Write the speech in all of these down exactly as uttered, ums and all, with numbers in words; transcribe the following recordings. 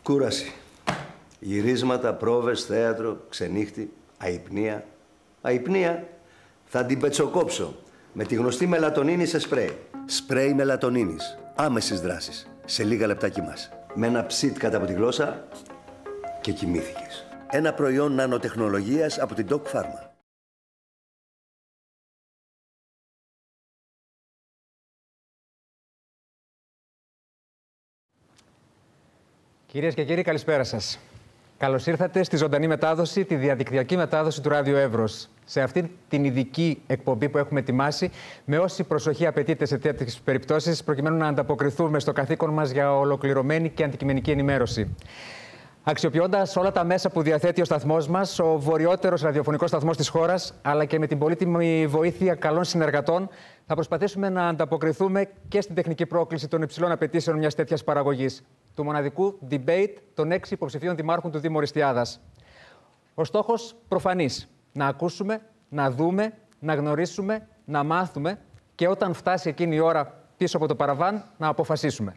Κούραση. Γυρίσματα, πρόβες, θέατρο, ξενύχτη, αϊπνία. Αϊπνία θα την πετσοκόψω με τη γνωστή μελατονίνη σε σπρέι. Σπρέι μελατονίνης. Άμεσης δράσης. Σε λίγα λεπτά κοιμάσαι. Με ένα ψιτ κάτω από τη γλώσσα και κοιμήθηκες. Ένα προϊόν νανοτεχνολογίας από την Doc Pharma. Κυρίες και κύριοι, καλησπέρα σας. Καλώς ήρθατε στη ζωντανή μετάδοση, τη διαδικτυακή μετάδοση του Ράδιο Εύρος. Σε αυτή την ειδική εκπομπή που έχουμε ετοιμάσει, με όση προσοχή απαιτείται σε τέτοιες περιπτώσεις, προκειμένου να ανταποκριθούμε στο καθήκον μας για ολοκληρωμένη και αντικειμενική ενημέρωση. Αξιοποιώντας όλα τα μέσα που διαθέτει ο σταθμός μας, ο βορειότερος ραδιοφωνικός σταθμός της χώρας, αλλά και με την πολύτιμη βοήθεια καλών συνεργατών, θα προσπαθήσουμε να ανταποκριθούμε και στην τεχνική πρόκληση των υψηλών απαιτήσεων μιας τέτοιας παραγωγής, του μοναδικού debate των έξι υποψηφίων δημάρχων του Δήμου Ορεστιάδας. Ο στόχος προφανής: να ακούσουμε, να δούμε, να γνωρίσουμε, να μάθουμε και όταν φτάσει εκείνη η ώρα πίσω από το παραβάν, να αποφασίσουμε.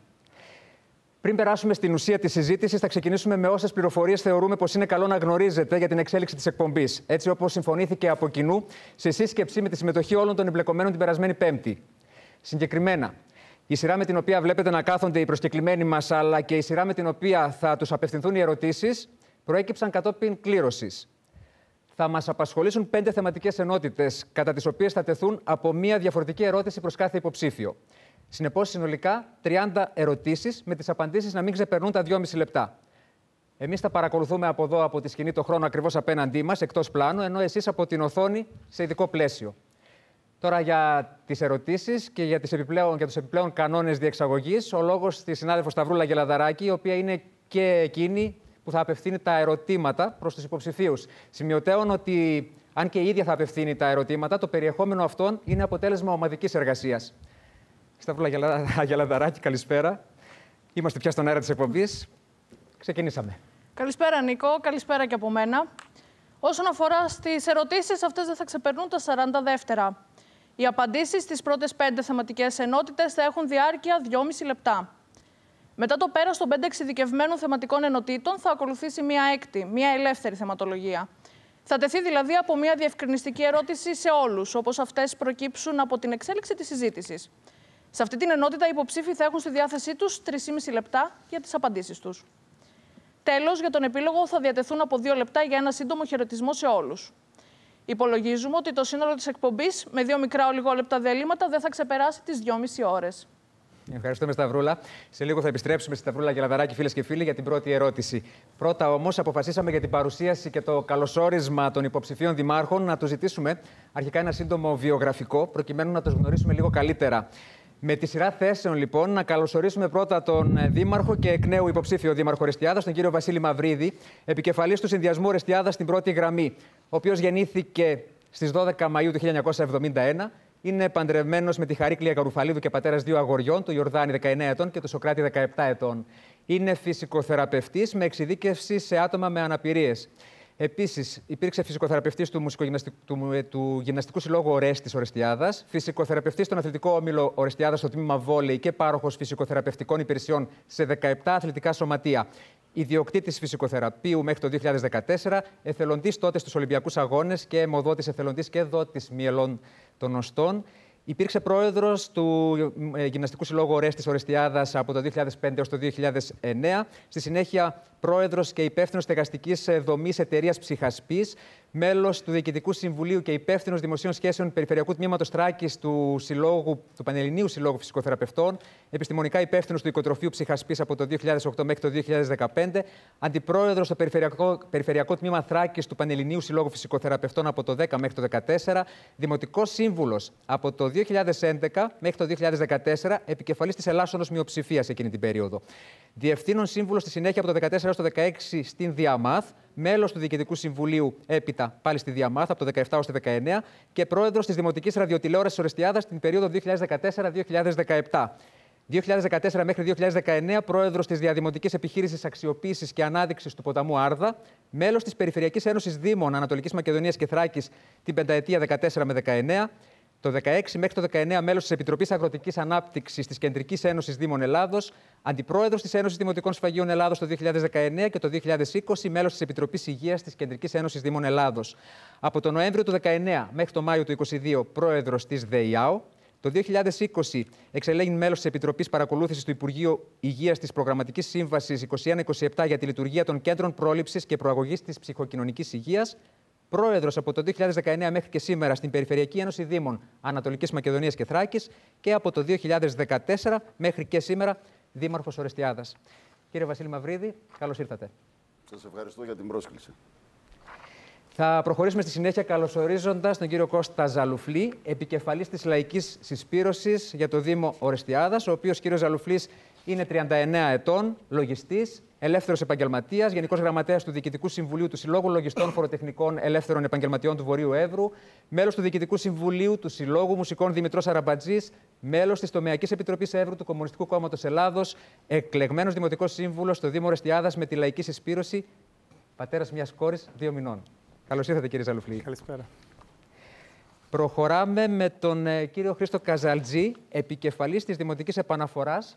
Πριν περάσουμε στην ουσία της συζήτησης, θα ξεκινήσουμε με όσες πληροφορίες θεωρούμε πως είναι καλό να γνωρίζετε για την εξέλιξη της εκπομπής, έτσι όπως συμφωνήθηκε από κοινού σε σύσκεψη με τη συμμετοχή όλων των εμπλεκομένων την περασμένη Πέμπτη. Συγκεκριμένα, η σειρά με την οποία βλέπετε να κάθονται οι προσκεκλημένοι μας, αλλά και η σειρά με την οποία θα τους απευθυνθούν οι ερωτήσεις, προέκυψαν κατόπιν κλήρωσης. Θα μας απασχολήσουν πέντε θεματικές ενότητες, κατά τις οποίες θα τεθούν από μία διαφορετική ερώτηση προς κάθε υποψήφιο. Συνεπώς, συνολικά τριάντα ερωτήσεις, με τις απαντήσεις να μην ξεπερνούν τα δυόμιση λεπτά. Εμείς θα παρακολουθούμε από εδώ, από τη σκηνή, το χρόνο ακριβώς απέναντί μας, εκτός πλάνου, ενώ εσείς από την οθόνη σε ειδικό πλαίσιο. Τώρα για τις ερωτήσεις και για, τις επιπλέον, για τους επιπλέον κανόνες διεξαγωγής, ο λόγος στη συνάδελφο Σταυρούλα Γελαδαράκη, η οποία είναι και εκείνη που θα απευθύνει τα ερωτήματα προς τους υποψηφίους. Σημειωτέων ότι, αν και η ίδια θα απευθύνει τα ερωτήματα, το περιεχόμενο αυτών είναι αποτέλεσμα ομαδικής εργασίας. Σταυρούλα Γελαδαράκη, καλησπέρα. Είμαστε πια στον αέρα της εκπομπής. Ξεκινήσαμε. Καλησπέρα, Νίκο. Καλησπέρα και από μένα. Όσον αφορά στις ερωτήσεις, αυτές δεν θα ξεπερνούν τα σαράντα δεύτερα. Οι απαντήσεις στις πρώτες πέντε θεματικές ενότητες θα έχουν διάρκεια δυόμιση λεπτά. Μετά το πέρας των πέντε εξειδικευμένων θεματικών ενωτήτων θα ακολουθήσει μία έκτη, μία ελεύθερη θεματολογία. Θα τεθεί δηλαδή από μία διευκρινιστική ερώτηση σε όλους, όπως αυτές προκύψουν από την εξέλιξη της συζήτησης. Σε αυτή την ενότητα, οι υποψήφοι θα έχουν στη διάθεσή τους τρία και μισό λεπτά για τις απαντήσεις τους. Τέλος, για τον επίλογο θα διατεθούν από δύο λεπτά για ένα σύντομο χαιρετισμό σε όλους. Υπολογίζουμε ότι το σύνολο της εκπομπής, με δύο μικρά ολιγόλεπτα διαλύματα, δεν θα ξεπεράσει τις δυόμιση ώρες. Ευχαριστούμε, Σταυρούλα. Σε λίγο θα επιστρέψουμε στη Σταυρούλα Γελαδαράκη, φίλες και φίλοι, για την πρώτη ερώτηση. Πρώτα όμως, αποφασίσαμε για την παρουσίαση και το καλωσόρισμα των υποψηφίων δημάρχων να τους ζητήσουμε αρχικά ένα σύντομο βιογραφικό, προκειμένου να τους γνωρίσουμε λίγο καλύτερα. Με τη σειρά θέσεων, λοιπόν, να καλωσορίσουμε πρώτα τον Δήμαρχο και εκ νέου υποψήφιο Δήμαρχο Ορεστιάδας, τον κύριο Βασίλη Μαυρίδη, επικεφαλής του Συνδυασμού Ορεστιάδας στην πρώτη γραμμή, ο οποίος γεννήθηκε στις δώδεκα Μαΐου του χίλια εννιακόσια εβδομήντα ένα. Είναι παντρευμένος με τη Χαρίκλια Καρουφαλίδου και πατέρας δύο αγοριών, του Ιορδάνη δεκαεννέα ετών και του Σοκράτη δεκαεπτά ετών. Είναι φυσικοθεραπευτής με εξειδίκευση σε άτομα με αναπηρίες. Επίσης, υπήρξε φυσικοθεραπευτής του, του, του Γυμναστικού Συλλόγου Ορέστης Ορεστιάδας, φυσικοθεραπευτής στον Αθλητικό Όμιλο Ορεστιάδας στο τμήμα Βόλεϊ και πάροχος φυσικοθεραπευτικών υπηρεσιών σε δεκαεπτά αθλητικά σωματεία. Ιδιοκτήτης φυσικοθεραπείου μέχρι το δύο χιλιάδες δεκατέσσερα, εθελοντής τότε στους Ολυμπιακούς Αγώνες και αιμοδότης εθελοντής και δότης μυελών των οστών. Υπήρξε πρόεδρος του Γυμναστικού Συλλόγου Ορέστης Ορεστιάδας από το δύο χιλιάδες πέντε έως το δύο χιλιάδες εννέα. Στη συνέχεια, πρόεδρος και υπεύθυνος στεγαστικής δομής εταιρείας Ψυχασπής, μέλος του Διοικητικού Συμβουλίου και υπεύθυνος δημοσίων σχέσεων Περιφερειακού Τμήματος Τράκης του, συλλόγου, του Πανελληνίου Συλλόγου Φυσικοθεραπευτών, επιστημονικά υπεύθυνος του Οικοτροφείου Ψυχασπής από το δύο χιλιάδες οκτώ μέχρι το δύο χιλιάδες δεκαπέντε, αντιπρόεδρος στο Περιφερειακό, Περιφερειακό Τμήμα Θράκης του Πανελληνίου Συλλόγου Φυσικοθεραπευτών από το δέκα μέχρι το δεκατέσσερα, δημοτικός σύμβουλος από το δύο χιλιάδες έντεκα μέχρι το δύο χιλιάδες δεκατέσσερα, επικεφαλής της Ελλάσσονος Μειοψηφίας εκείνη την περίοδο. Διευθύνων σύμβουλος στη συνέχεια από το δεκατέσσερα έως το δεκαέξι στην Διαμάθ, μέλος του Διοικητικού Συμβουλίου έπειτα πάλι στη Διαμάθ από το δεκαεπτά έως το δεκαεννέα και πρόεδρος της Δημοτικής Ραδιοτηλεόρασης Ορεστιάδας στην περίοδο δύο χιλιάδες δεκατέσσερα δύο χιλιάδες δεκαεπτά. δύο χιλιάδες δεκατέσσερα μέχρι δύο χιλιάδες δεκαεννέα πρόεδρος της Διαδημοτικής Επιχείρησης Αξιοποίησης και Ανάδειξης του Ποταμού Άρδα, μέλος της Περιφερειακής Ένωσης Δήμων Ανατολικής Μακεδονίας και Θράκης την πενταετία δεκατέσσερα με δεκαεννέα, Το δεκαέξι μέχρι το δεκαεννέα μέλος της Επιτροπής Αγροτικής Ανάπτυξης της Κεντρικής Ένωσης Δήμων Ελλάδος, αντιπρόεδρος της Ένωσης Δημοτικών Σφαγείων Ελλάδος το δύο χιλιάδες δεκαεννέα και το δύο χιλιάδες είκοσι μέλος της Επιτροπής Υγείας της Κεντρικής Ένωσης Δήμων Ελλάδος. Από τον Νοέμβριο του δεκαεννέα μέχρι το Μάιο του είκοσι δύο πρόεδρος της ΔΕΙΑΟ. Το δύο χιλιάδες είκοσι εξελέγει μέλος της Επιτροπής Παρακολούθησης του Υπουργείου Υγείας της Προγραμματικής Σύμβασης είκοσι ένα είκοσι επτά για τη λειτουργία των Κέντρων Πρόληψης και Προαγωγής της Ψυχοκοινωνικής Υγείας. Πρόεδρος από το δύο χιλιάδες δεκαεννέα μέχρι και σήμερα στην Περιφερειακή Ένωση Δήμων Ανατολικής Μακεδονίας και Θράκης και από το δύο χιλιάδες δεκατέσσερα μέχρι και σήμερα δήμαρχος Ορεστιάδας. Κύριε Βασίλη Μαυρίδη, καλώς ήρθατε. Σας ευχαριστώ για την πρόσκληση. Θα προχωρήσουμε στη συνέχεια καλωσορίζοντας τον κύριο Κώστα Ζαλουφλή, επικεφαλής της Λαϊκής Συσπήρωσης για το Δήμο Ορεστιάδας, ο οποίος κύριος Ζαλουφλής είναι τριάντα εννέα ετών, λογιστής, ελεύθερος επαγγελματίας, γενικός γραμματέας του Διοικητικού Συμβουλίου του Συλλόγου Λογιστών Φοροτεχνικών Ελεύθερων Επαγγελματιών του Βορείου Εύρου, μέλος του Διοικητικού Συμβουλίου του Συλλόγου Μουσικών Δημητρός Αραμπατζής, μέλος της Τομεακής Επιτροπής Εύρου του Κομμουνιστικού Κόμματος Ελλάδος, εκλεγμένος δημοτικός σύμβουλος στο Δήμο Ορεστιάδας με τη Λαϊκή Συσπήρωση, πατέρας μιας κόρης δύο μηνών. Καλώς ήρθατε, κύριε Ζαλουφλή. Καλησπέρα. Προχωράμε με τον ε, κύριο Χρήστο Καζαλτζή, επικεφαλής της Δημοτικής Επαναφοράς.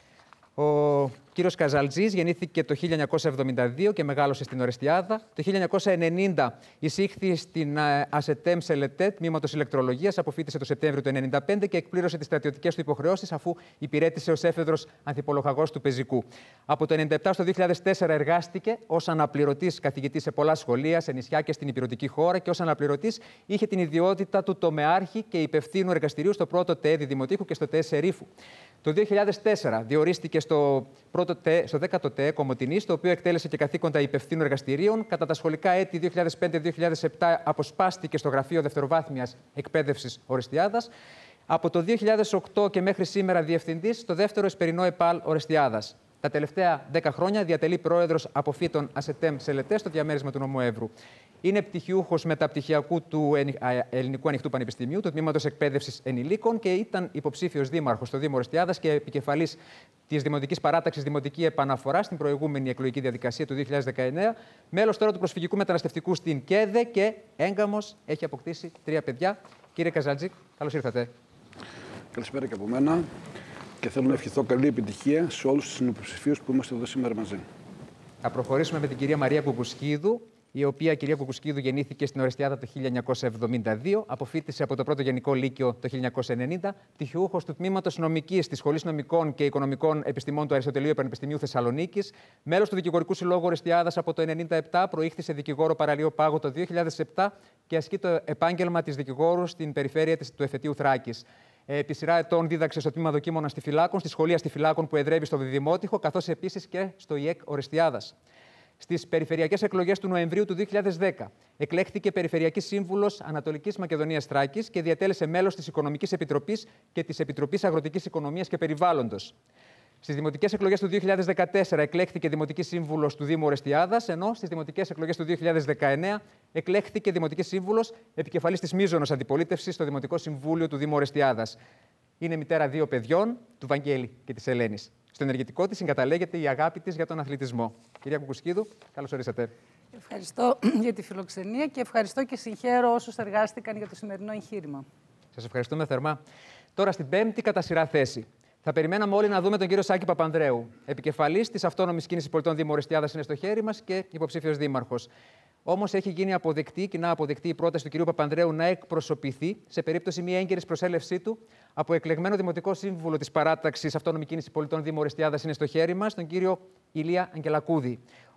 Ο κύριος Καζαλτζής γεννήθηκε το χίλια εννιακόσια εβδομήντα δύο και μεγάλωσε στην Ορεστιάδα. Το χίλια εννιακόσια ενενήντα εισήχθη στην ΑΣΕΤΕΜ Σελετέ, τμήματος ηλεκτρολογίας, αποφοίτησε το Σεπτέμβριο του χίλια εννιακόσια ενενήντα πέντε και εκπλήρωσε τις στρατιωτικές του υποχρεώσεις αφού υπηρέτησε ως έφεδρος ανθιπολογαγός του Πεζικού. Από το χίλια εννιακόσια ενενήντα επτά στο δύο χιλιάδες τέσσερα εργάστηκε ως αναπληρωτής καθηγητής σε πολλά σχολεία, σε νησιά και στην υπηρετική χώρα και ως αναπληρωτής είχε την ιδιότητα του τομεάρχη και υπευθύνου εργαστηρίου στο πρώτο ΤΕΕ Δημοτήχου και στο ΤΕΕ Σερίφου. Το δύο χιλιάδες τέσσερα διορίστηκε στο, πρώτο ΤΕΕ, στο δέκατο ΤΕΕ Κομοτηνής, το οποίο εκτέλεσε και καθήκοντα υπευθύνου εργαστηρίων. Κατά τα σχολικά έτη δύο χιλιάδες πέντε δύο χιλιάδες επτά αποσπάστηκε στο Γραφείο Δευτεροβάθμιας Εκπαίδευσης Ορεστιάδας. Από το δύο χιλιάδες οκτώ και μέχρι σήμερα διευθυντής στο δεύτερο Εσπερινό ΕΠΑΛ Ορεστιάδας. Τα τελευταία δέκα χρόνια διατελεί πρόεδρος αποφύτων ΑΣΕΤΕΜ Σελετέ στο διαμέρισμα του νομού Εύρου. Είναι πτυχιούχος μεταπτυχιακού του Ελληνικού Ανοιχτού Πανεπιστημίου, του Τμήματος Εκπαίδευσης Ενηλίκων και ήταν υποψήφιος δήμαρχος στο Δήμο Ορεστιάδας και επικεφαλής της Δημοτικής Παράταξης Δημοτική Επαναφορά στην προηγούμενη εκλογική διαδικασία του δύο χιλιάδες δεκαεννέα. Μέλος τώρα του Προσφυγικού Μεταναστευτικού στην ΚΕΔΕ και έγκαμος έχει αποκτήσει τρία παιδιά. Κύριε Καζαλτζή, καλώς ήρθατε. Καλησπέρα και από μένα. Και θέλω να ευχηθώ καλή επιτυχία σε όλους τους συνυποψηφίους που είμαστε εδώ σήμερα μαζί. Θα προχωρήσουμε με την κυρία Μαρία Κουκουσκίδου, η οποία κυρία Κουκουσκίδου γεννήθηκε στην Ορεστιάδα το χίλια εννιακόσια εβδομήντα δύο, αποφοίτησε από το πρώτο Γενικό Λύκειο το χίλια εννιακόσια ενενήντα, πτυχιούχος του Τμήματος Νομικής της Σχολής Νομικών και Οικονομικών Επιστημών του Αριστοτελείου Πανεπιστημίου Θεσσαλονίκης, μέλος του Δικηγορικού Συλλόγου Ορεστιάδας από το χίλια εννιακόσια ενενήντα επτά, προήχθη σε δικηγόρο παραλίο Πάγο το δύο χιλιάδες επτά και ασκεί το επάγγελμα της δικηγόρου στην περιφέρεια του εφετείου Θράκης. Επί σειρά ετών δίδαξε στο τμήμα δοκίμων Αστιφυλάκων, στη Σχολή Αστιφυλάκων που εδρεύει στο Διδημότυχο, καθώς επίσης και στο ΙΕΚ Ορεστιάδας. Στις περιφερειακές εκλογές του Νοεμβρίου του δύο χιλιάδες δέκα εκλέχθηκε Περιφερειακή Σύμβουλος Ανατολικής Μακεδονίας Θράκης και διατέλεσε μέλος της Οικονομικής Επιτροπής και της Επιτροπής Αγροτικής Οικονομίας και Περιβάλλοντος. Στις δημοτικές εκλογές του δύο χιλιάδες δεκατέσσερα εκλέχθηκε Δημοτική Σύμβουλος του Δήμου Ορεστιάδας, ενώ στις δημοτικές εκλογές του δύο χιλιάδες δεκαεννέα εκλέχθηκε Δημοτική Σύμβουλος επικεφαλής της μείζωνος αντιπολίτευσης στο Δημοτικό Συμβούλιο του Δήμου Ορεστιάδας. Είναι μητέρα δύο παιδιών, του Βαγγέλη και της Ελένης. Στο ενεργητικό της συγκαταλέγεται η αγάπη της για τον αθλητισμό. Κυρία Κουκουσκίδου, καλώς ορίσατε. Ευχαριστώ για τη φιλοξενία και ευχαριστώ και συγχαίρω όσους εργάστηκαν για το σημερινό εγχείρημα. Σας ευχαριστούμε θερμά. Τώρα στην πέμπτη κατά σειρά θέση. Θα περιμέναμε όλοι να δούμε τον κύριο Σάκη Παπανδρέου. Επικεφαλής της Αυτόνομης Κίνησης Πολιτών Δήμου Ορεστιάδας είναι στο χέρι μας και υποψήφιος δήμαρχος. Όμως έχει γίνει αποδεκτή, κοινά αποδεκτή η πρόταση του κυρίου Παπανδρέου να εκπροσωπηθεί σε περίπτωση μη έγκαιρης προσέλευσή του από εκλεγμένο Δημοτικό Σύμβουλο της Παράταξης Αυτόνομη Κίνηση Πολιτών Δήμου Ορεστιάδας είναι στο χέρι μας, τον κύριο Ηλία Αγγελακούδη.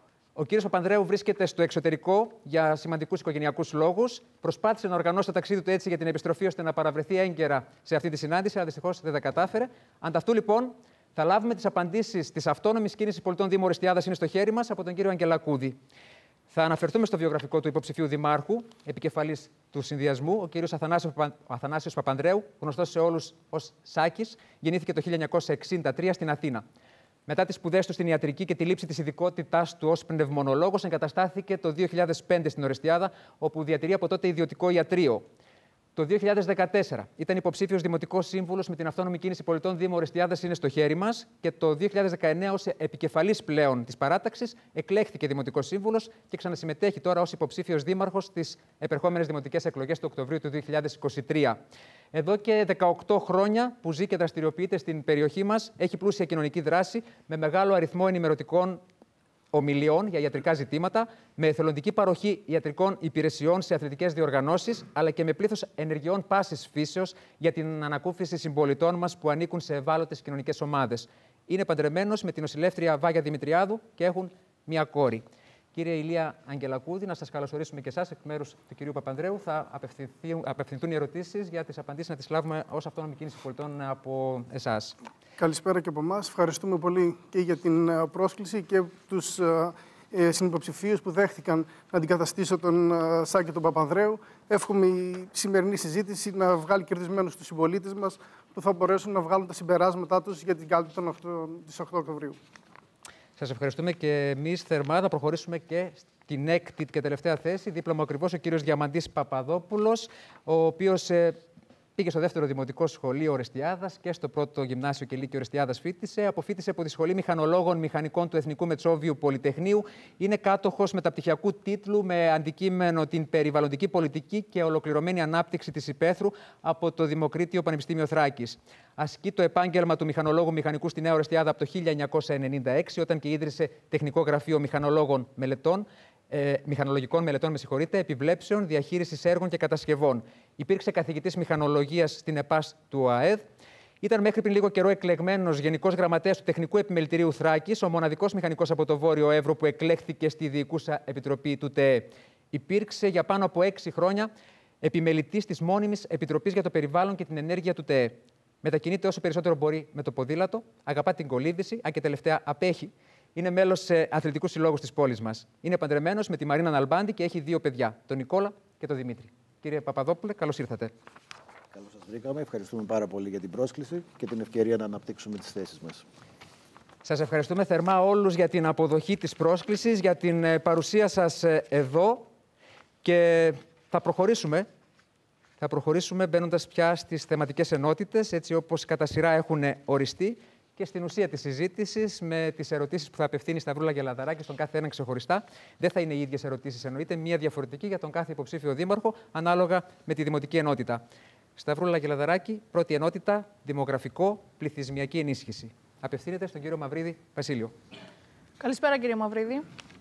Ο κύριος Παπανδρέου βρίσκεται στο εξωτερικό για σημαντικούς οικογενειακούς λόγους. Προσπάθησε να οργανώσει το ταξίδι του έτσι για την επιστροφή ώστε να παραβρεθεί έγκαιρα σε αυτή τη συνάντηση, αλλά δυστυχώς δεν τα κατάφερε. Ανταυτού λοιπόν θα λάβουμε τις απαντήσεις της Αυτόνομης Κίνησης Πολιτών Δήμου Ορεστιάδας είναι στο χέρι μας από τον κύριο Αγγελακούδη. Θα αναφερθούμε στο βιογραφικό του υποψηφίου δημάρχου, επικεφαλής του συνδυασμού, ο κύριος Αθανάσιος Παπανδρέου, γνωστός σε όλους ως Σάκης, γεννήθηκε το χίλια εννιακόσια εξήντα τρία στην Αθήνα. Μετά τις σπουδές του στην ιατρική και τη λήψη της ειδικότητάς του ως πνευμονολόγος, εγκαταστάθηκε το δύο χιλιάδες πέντε στην Ορεστιάδα, όπου διατηρεί από τότε ιδιωτικό ιατρείο. Το δύο χιλιάδες δεκατέσσερα ήταν υποψήφιος δημοτικός σύμβουλος με την Αυτόνομη Κίνηση Πολιτών. Δήμο Ορεστιάδας είναι στο χέρι μας. Και το δύο χιλιάδες δεκαεννέα, ως επικεφαλής πλέον της παράταξης, εκλέχθηκε δημοτικός σύμβουλος και ξανασυμμετέχει τώρα ως υποψήφιος δήμαρχος στις επερχόμενες δημοτικές εκλογές του Οκτωβρίου του δύο χιλιάδες είκοσι τρία. Εδώ και δεκαοκτώ χρόνια που ζει και δραστηριοποιείται στην περιοχή μας, έχει πλούσια κοινωνική δράση με μεγάλο αριθμό ενημερωτικών ομιλιών για ιατρικά ζητήματα, με εθελοντική παροχή ιατρικών υπηρεσιών σε αθλητικές διοργανώσεις, αλλά και με πλήθος ενεργειών πάσης φύσεως για την ανακούφιση συμπολιτών μας που ανήκουν σε ευάλωτες κοινωνικές ομάδες. Είναι παντρεμένος με την νοσηλεύτρια Βάγια Δημητριάδου και έχουν μία κόρη. Κύριε Ηλία Αγγελακούδη, να σας καλωσορίσουμε και εσάς εκ μέρους του κυρίου Παπανδρέου. Θα απευθυνθούν οι ερωτήσεις, για τις απαντήσεις να τις λάβουμε ως Αυτόνομη Κίνηση Πολιτών από εσάς. Καλησπέρα και από εμάς. Ευχαριστούμε πολύ και για την πρόσκληση και τους ε, συνυποψηφίους που δέχτηκαν να αντικαταστήσω τον ε, Σάκη τον Παπανδρέου. Εύχομαι η σημερινή συζήτηση να βγάλει κερδισμένους τους συμπολίτες μας που θα μπορέσουν να βγάλουν τα συμπεράσματά τους για την κάλπη της οκτώ Οκτωβρίου. Σας ευχαριστούμε και εμείς θερμά. Θα προχωρήσουμε και στην έκτη και τελευταία θέση. Δίπλα μου ακριβώς ο κύριος Διαμαντής Παπαδόπουλος, ο οποίος ε, πήγε στο δεύτερο δημοτικό σχολείο Ορεστιάδας και στο πρώτο γυμνάσιο και λύκειο Ορεστιάδας φοίτησε. Αποφοίτησε από τη Σχολή Μηχανολόγων Μηχανικών του Εθνικού Μετσόβιου Πολυτεχνείου. Είναι κάτοχος μεταπτυχιακού τίτλου με αντικείμενο την περιβαλλοντική πολιτική και ολοκληρωμένη ανάπτυξη της υπαίθρου από το Δημοκρίτιο Πανεπιστήμιο Θράκης. Ασκεί το επάγγελμα του μηχανολόγου μηχανικού στη Νέα Ορεστιάδα από το χίλια εννιακόσια ενενήντα έξι, όταν και ίδρυσε Τεχνικό Γραφείο Μηχανολόγων Μελετών. Ε, μηχανολογικών μελετών, με συγχωρείτε, επιβλέψεων, διαχείρισης έργων και κατασκευών. Υπήρξε καθηγητής μηχανολογίας στην ΕΠΑΣ του ΑΕΔ. Ήταν μέχρι πριν λίγο καιρό εκλεγμένος γενικός γραμματέας του Τεχνικού Επιμελητηρίου Θράκης, ο μοναδικός μηχανικός από το Βόρειο Εύρο που εκλέχθηκε στη διοικούσα επιτροπή του ΤΕΕ. Υπήρξε για πάνω από έξι χρόνια επιμελητής της μόνιμης Επιτροπής για το Περιβάλλον και την Ενέργεια του ΤΕΕ. Μετακινείται όσο περισσότερο μπορεί με το ποδήλατο, αγαπά την κολύμβηση, αν και τελευταία απέχει. Είναι μέλος αθλητικού συλλόγου της πόλης μας. Είναι παντρεμένος με τη Μαρίνα Ναλμπάντη και έχει δύο παιδιά, τον Νικόλα και τον Δημήτρη. Κύριε Παπαδόπουλε, καλώς ήρθατε. Καλώς σας βρήκαμε. Ευχαριστούμε πάρα πολύ για την πρόσκληση και την ευκαιρία να αναπτύξουμε τις θέσεις μας. Σας ευχαριστούμε θερμά όλους για την αποδοχή της πρόσκλησης, για την παρουσία σας εδώ και θα προχωρήσουμε. Θα προχωρήσουμε μπαίνοντας πια στις θεματικές ενότητες, έτσι όπως κατά σειρά έχουν οριστεί, και στην ουσία της συζήτησης, με τις ερωτήσεις που θα απευθύνει η Σταυρούλα Γελαδαράκη στον κάθε έναν ξεχωριστά. Δεν θα είναι οι ίδιες ερωτήσεις, εννοείται, μία διαφορετική για τον κάθε υποψήφιο δήμαρχο, ανάλογα με τη δημοτική ενότητα. Σταυρούλα Γελαδαράκη, πρώτη ενότητα, δημογραφικό, πληθυσμιακή ενίσχυση. Απευθύνεται στον κύριο Μαυρίδη Βασίλειο. Καλησπέρα, κύριε Μαυρίδη.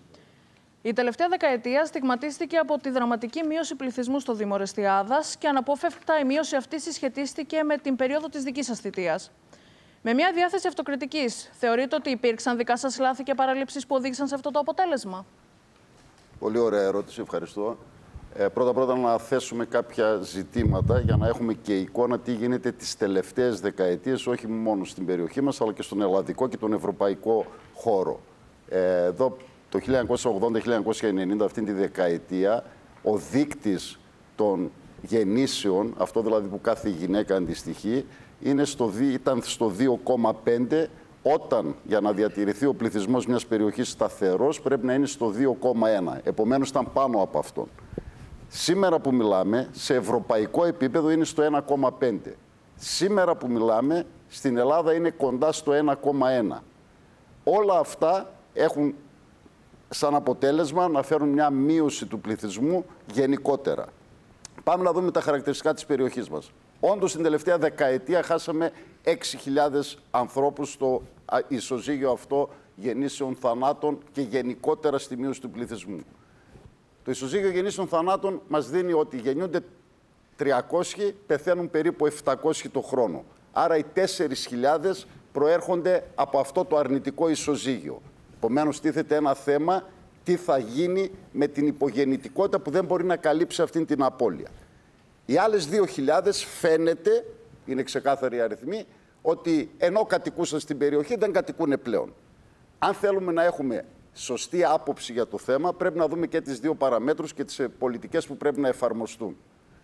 Η τελευταία δεκαετία στιγματίστηκε από τη δραματική μείωση πληθυσμού στο Δήμο Ορεστιάδας και αναπόφευκτα η μείωση αυτή συσχετίστηκε με την περίοδο της δικής σας θητείας. Με μια διάθεση αυτοκριτικής, θεωρείτε ότι υπήρξαν δικά σας λάθη και παραλήψεις που οδήγησαν σε αυτό το αποτέλεσμα? Πολύ ωραία ερώτηση, ευχαριστώ. Ε, πρώτα-πρώτα να θέσουμε κάποια ζητήματα για να έχουμε και εικόνα τι γίνεται τις τελευταίες δεκαετίες, όχι μόνο στην περιοχή μας, αλλά και στον ελλαδικό και τον ευρωπαϊκό χώρο. Ε, εδώ το χίλια εννιακόσια ογδόντα με χίλια εννιακόσια ενενήντα, αυτήν τη δεκαετία, ο δείκτης των γεννήσεων, αυτό δηλαδή που κάθε γυναίκα αντιστοιχεί, είναι στο, ήταν στο δύο κόμμα πέντε, όταν για να διατηρηθεί ο πληθυσμός μιας περιοχής σταθερός πρέπει να είναι στο δύο κόμμα ένα. Επομένως ήταν πάνω από αυτόν. Σήμερα που μιλάμε, σε ευρωπαϊκό επίπεδο είναι στο ένα κόμμα πέντε. Σήμερα που μιλάμε, στην Ελλάδα είναι κοντά στο ένα κόμμα ένα. Όλα αυτά έχουν σαν αποτέλεσμα να φέρουν μια μείωση του πληθυσμού γενικότερα. Πάμε να δούμε τα χαρακτηριστικά της περιοχής μας. Όντως, την τελευταία δεκαετία χάσαμε έξι χιλιάδες ανθρώπους στο ισοζύγιο αυτό γεννήσεων θανάτων και γενικότερα στη μείωση του πληθυσμού. Το ισοζύγιο γεννήσεων θανάτων μας δίνει ότι γεννιούνται τριακόσιοι, πεθαίνουν περίπου επτακόσιοι το χρόνο. Άρα οι τέσσερις χιλιάδες προέρχονται από αυτό το αρνητικό ισοζύγιο. Επομένως, τίθεται ένα θέμα τι θα γίνει με την υπογεννητικότητα που δεν μπορεί να καλύψει αυτή την απώλεια. Οι άλλες δύο χιλιάδες φαίνεται, είναι ξεκάθαροι αριθμοί, ότι ενώ κατοικούσαν στην περιοχή δεν κατοικούν πλέον. Αν θέλουμε να έχουμε σωστή άποψη για το θέμα, πρέπει να δούμε και τις δύο παραμέτρους και τις πολιτικές που πρέπει να εφαρμοστούν.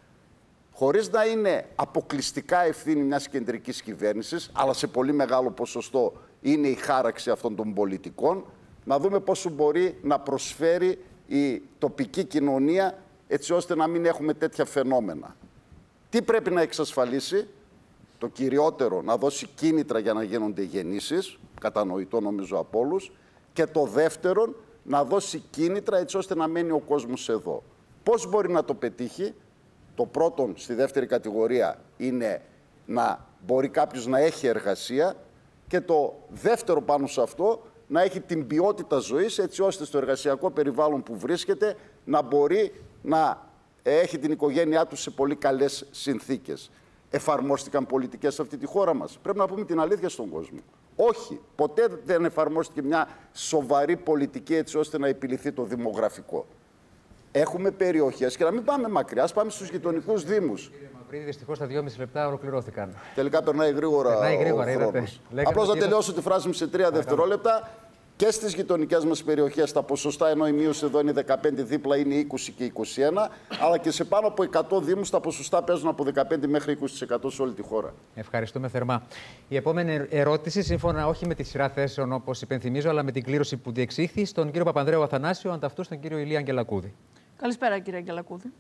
Χωρίς να είναι αποκλειστικά ευθύνη μιας κεντρικής κυβέρνησης, αλλά σε πολύ μεγάλο ποσοστό είναι η χάραξη αυτών των πολιτικών, να δούμε πόσο μπορεί να προσφέρει η τοπική κοινωνία έτσι ώστε να μην έχουμε τέτοια φαινόμενα. Τι πρέπει να εξασφαλίσει? Το κυριότερο, να δώσει κίνητρα για να γίνονται γεννήσεις, κατανοητό νομίζω από όλους. Και το δεύτερον, να δώσει κίνητρα έτσι ώστε να μένει ο κόσμος εδώ. Πώς μπορεί να το πετύχει? Το πρώτο στη δεύτερη κατηγορία είναι να μπορεί κάποιος να έχει εργασία και το δεύτερο πάνω σε αυτό να έχει την ποιότητα ζωής έτσι ώστε στο εργασιακό περιβάλλον που βρίσκεται να μπορεί να έχει την οικογένειά του σε πολύ καλές συνθήκες. Εφαρμόστηκαν πολιτικές σε αυτή τη χώρα μας? Πρέπει να πούμε την αλήθεια στον κόσμο. Όχι, ποτέ δεν εφαρμόστηκε μια σοβαρή πολιτική έτσι ώστε να επιληθεί το δημογραφικό. Έχουμε περιοχές και να μην πάμε μακριά, ας πάμε στους γειτονικούς δήμους. Κύριε Μαυρίδη, δυστυχώς τα δυόμιση λεπτά ολοκληρώθηκαν. Τελικά περνάει γρήγορα, περνάει γρήγορα ο χρόνος. Απλώς να τελειώσω τη φράση μου σε τρία δευτερόλεπτα. Και στις γειτονικές μας περιοχές τα ποσοστά, ενώ η μείωση εδώ είναι δεκαπέντε, δίπλα είναι είκοσι και είκοσι ένα, αλλά και σε πάνω από εκατό δήμους τα ποσοστά παίζουν από δεκαπέντε μέχρι είκοσι τοις εκατό σε όλη τη χώρα. Ευχαριστούμε θερμά. Η επόμενη ερώτηση, σύμφωνα όχι με τη σειρά θέσεων όπως υπενθυμίζω, αλλά με την κλήρωση που διεξήχθη, στον κύριο Παπανδρέου Αθανάσιο, ανταυτού στον κύριο Ηλία Αγγελακούδη. Καλησπέρα, κύριε Αγγελακούδη.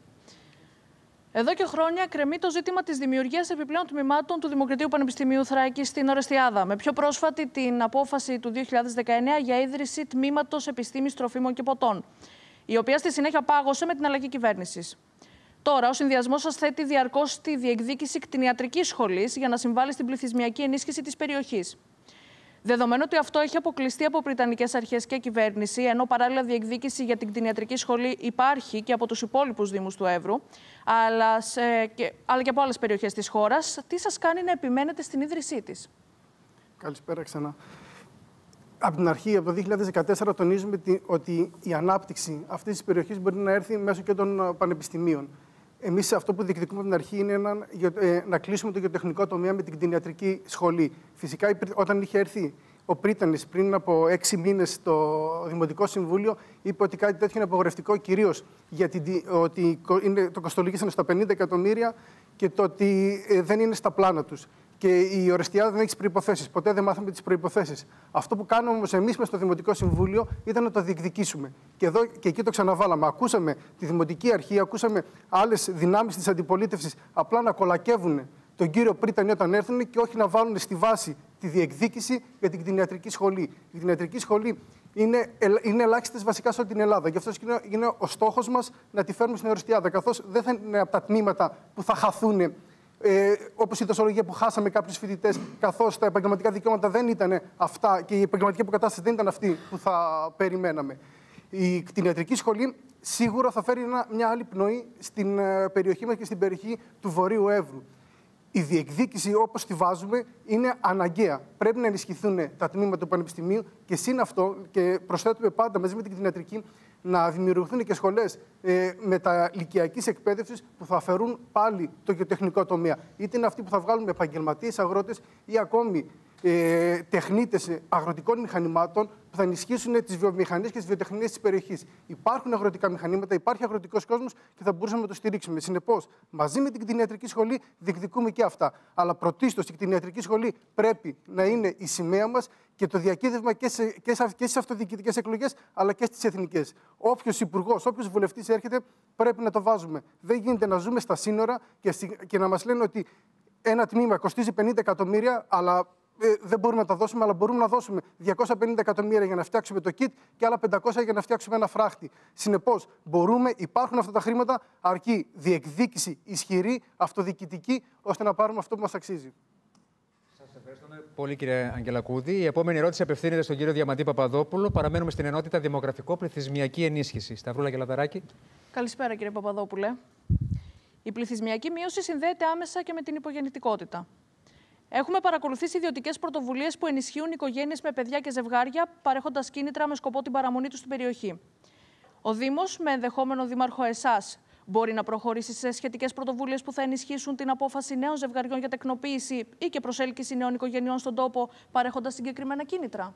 Εδώ και χρόνια κρεμεί το ζήτημα της δημιουργίας επιπλέον τμήματων του Δημοκρατίου Πανεπιστημίου Θράκης στην Ορεστιάδα, με πιο πρόσφατη την απόφαση του δύο χιλιάδες δεκαεννέα για ίδρυση τμήματος επιστήμης τροφίμων και ποτών, η οποία στη συνέχεια πάγωσε με την αλλαγή κυβέρνησης. Τώρα, ο συνδυασμός σας θέτει διαρκώς στη διεκδίκηση κτηνιατρικής σχολής για να συμβάλλει στην πληθυσμιακή ενίσχυση της περιοχής. Δεδομένου ότι αυτό έχει αποκλειστεί από βρετανικές αρχές και κυβέρνηση, ενώ παράλληλα διεκδίκηση για την κτηνιατρική σχολή υπάρχει και από τους υπόλοιπους δήμους του Εύρου, αλλά, σε, και, αλλά και από άλλες περιοχές της χώρας, τι σας κάνει να επιμένετε στην ίδρυσή της? Καλησπέρα ξανά. Από την αρχή, από το δύο χιλιάδες δεκατέσσερα, τονίζουμε ότι η ανάπτυξη αυτής της περιοχής μπορεί να έρθει μέσω και των πανεπιστημίων. Εμείς αυτό που διεκδικούμε από την αρχή είναι να, να κλείσουμε το γεωτεχνικό τομέα με την κτηνιατρική σχολή. Φυσικά, όταν είχε έρθει ο Πρίτανης πριν από έξι μήνες στο Δημοτικό Συμβούλιο, είπε ότι κάτι τέτοιο είναι απογορευτικό, κυρίως γιατί ότι είναι, το κοστολογήσανε στα πενήντα εκατομμύρια και το ότι δεν είναι στα πλάνα τους. Και η Ορεστιάδα δεν έχει τις προϋποθέσεις. Ποτέ δεν μάθαμε τις προϋποθέσεις. Αυτό που κάνουμε όμως εμείς μες στο Δημοτικό Συμβούλιο ήταν να το διεκδικήσουμε. Και, εδώ, και εκεί το ξαναβάλαμε. Ακούσαμε τη Δημοτική Αρχή, ακούσαμε άλλες δυνάμεις της αντιπολίτευσης απλά να κολακεύουν τον κύριο Πρίτανη όταν έρθουν και όχι να βάλουν στη βάση τη διεκδίκηση για την κτηνιατρική σχολή. Η κτηνιατρική σχολή είναι, είναι ελάχιστες βασικά σε όλη την Ελλάδα. Γι' αυτό είναι, είναι ο στόχος μας να τη φέρουμε στην Ορεστιάδα. Καθώς δεν θα είναι από τα τμήματα που θα χαθούν. Ε, όπως η δοσολογία που χάσαμε κάποιους φοιτητές, καθώς τα επαγγελματικά δικαιώματα δεν ήταν αυτά και η επαγγελματική αποκατάσταση δεν ήταν αυτή που θα περιμέναμε. Η κτηνιατρική σχολή σίγουρα θα φέρει ένα, μια άλλη πνοή στην ε, περιοχή μας και στην περιοχή του Βορείου Εύρου. Η διεκδίκηση, όπως τη βάζουμε, είναι αναγκαία. Πρέπει να ενισχυθούν τα τμήματα του Πανεπιστημίου και συν αυτό, και προσθέτουμε πάντα μαζί με την κτηνιατρική, να δημιουργηθούν και σχολές ε, μεταλυκιακής εκπαίδευσης που θα αφαιρούν πάλι το γεωτεχνικό τομέα. Είτε είναι αυτοί που θα βγάλουν επαγγελματίες αγρότες ή ακόμη ε, τεχνίτες αγροτικών μηχανημάτων που θα ενισχύσουν τις βιομηχανίες και τις βιοτεχνίες της περιοχής. Υπάρχουν αγροτικά μηχανήματα, υπάρχει αγροτικός κόσμος και θα μπορούσαμε να το στηρίξουμε. Συνεπώς, μαζί με την κτηνιατρική σχολή διεκδικούμε και αυτά. Αλλά πρωτίστως η κτηνιατρική σχολή πρέπει να είναι η σημαία μας και το διακύδευμα και σε, και σε, και σε αυτοδιοικητικές εκλογές, αλλά και στις εθνικές. Όποιος υπουργός, όποιος βουλευτής έρχεται, πρέπει να το βάζουμε. Δεν γίνεται να ζούμε στα σύνορα και, και να μας λένε ότι ένα τμήμα κοστίζει πενήντα εκατομμύρια, αλλά ε, δεν μπορούμε να τα δώσουμε, αλλά μπορούμε να δώσουμε διακόσια πενήντα εκατομμύρια για να φτιάξουμε το kit και άλλα πεντακόσια για να φτιάξουμε ένα φράχτη. Συνεπώς, μπορούμε, υπάρχουν αυτά τα χρήματα, αρκεί διεκδίκηση ισχυρή, αυτοδιοικητική, ώστε να πάρουμε αυτό που μας αξίζει. Ευχαριστούμε πολύ, κύριε Αγγελακούδη. Η επόμενη ερώτηση απευθύνεται στον κύριο Διαμαντή Παπαδόπουλο. Παραμένουμε στην ενότητα Δημογραφικό-Πληθυσμιακή Ενίσχυση. Σταυρούλα και Λαδαράκη. Καλησπέρα, κύριε Παπαδόπουλε. Η πληθυσμιακή μείωση συνδέεται άμεσα και με την υπογεννητικότητα. Έχουμε παρακολουθήσει ιδιωτικές πρωτοβουλίες που ενισχύουν οικογένειες με παιδιά και ζευγάρια, παρέχοντας κίνητρα με σκοπό την παραμονή τους στην περιοχή. Ο Δήμος, με ενδεχόμενο δήμαρχο εσάς, μπορεί να προχωρήσει σε σχετικές πρωτοβουλίες που θα ενισχύσουν την απόφαση νέων ζευγαριών για τεκνοποίηση ή και προσέλκυση νέων οικογενειών στον τόπο, παρέχοντας συγκεκριμένα κίνητρα?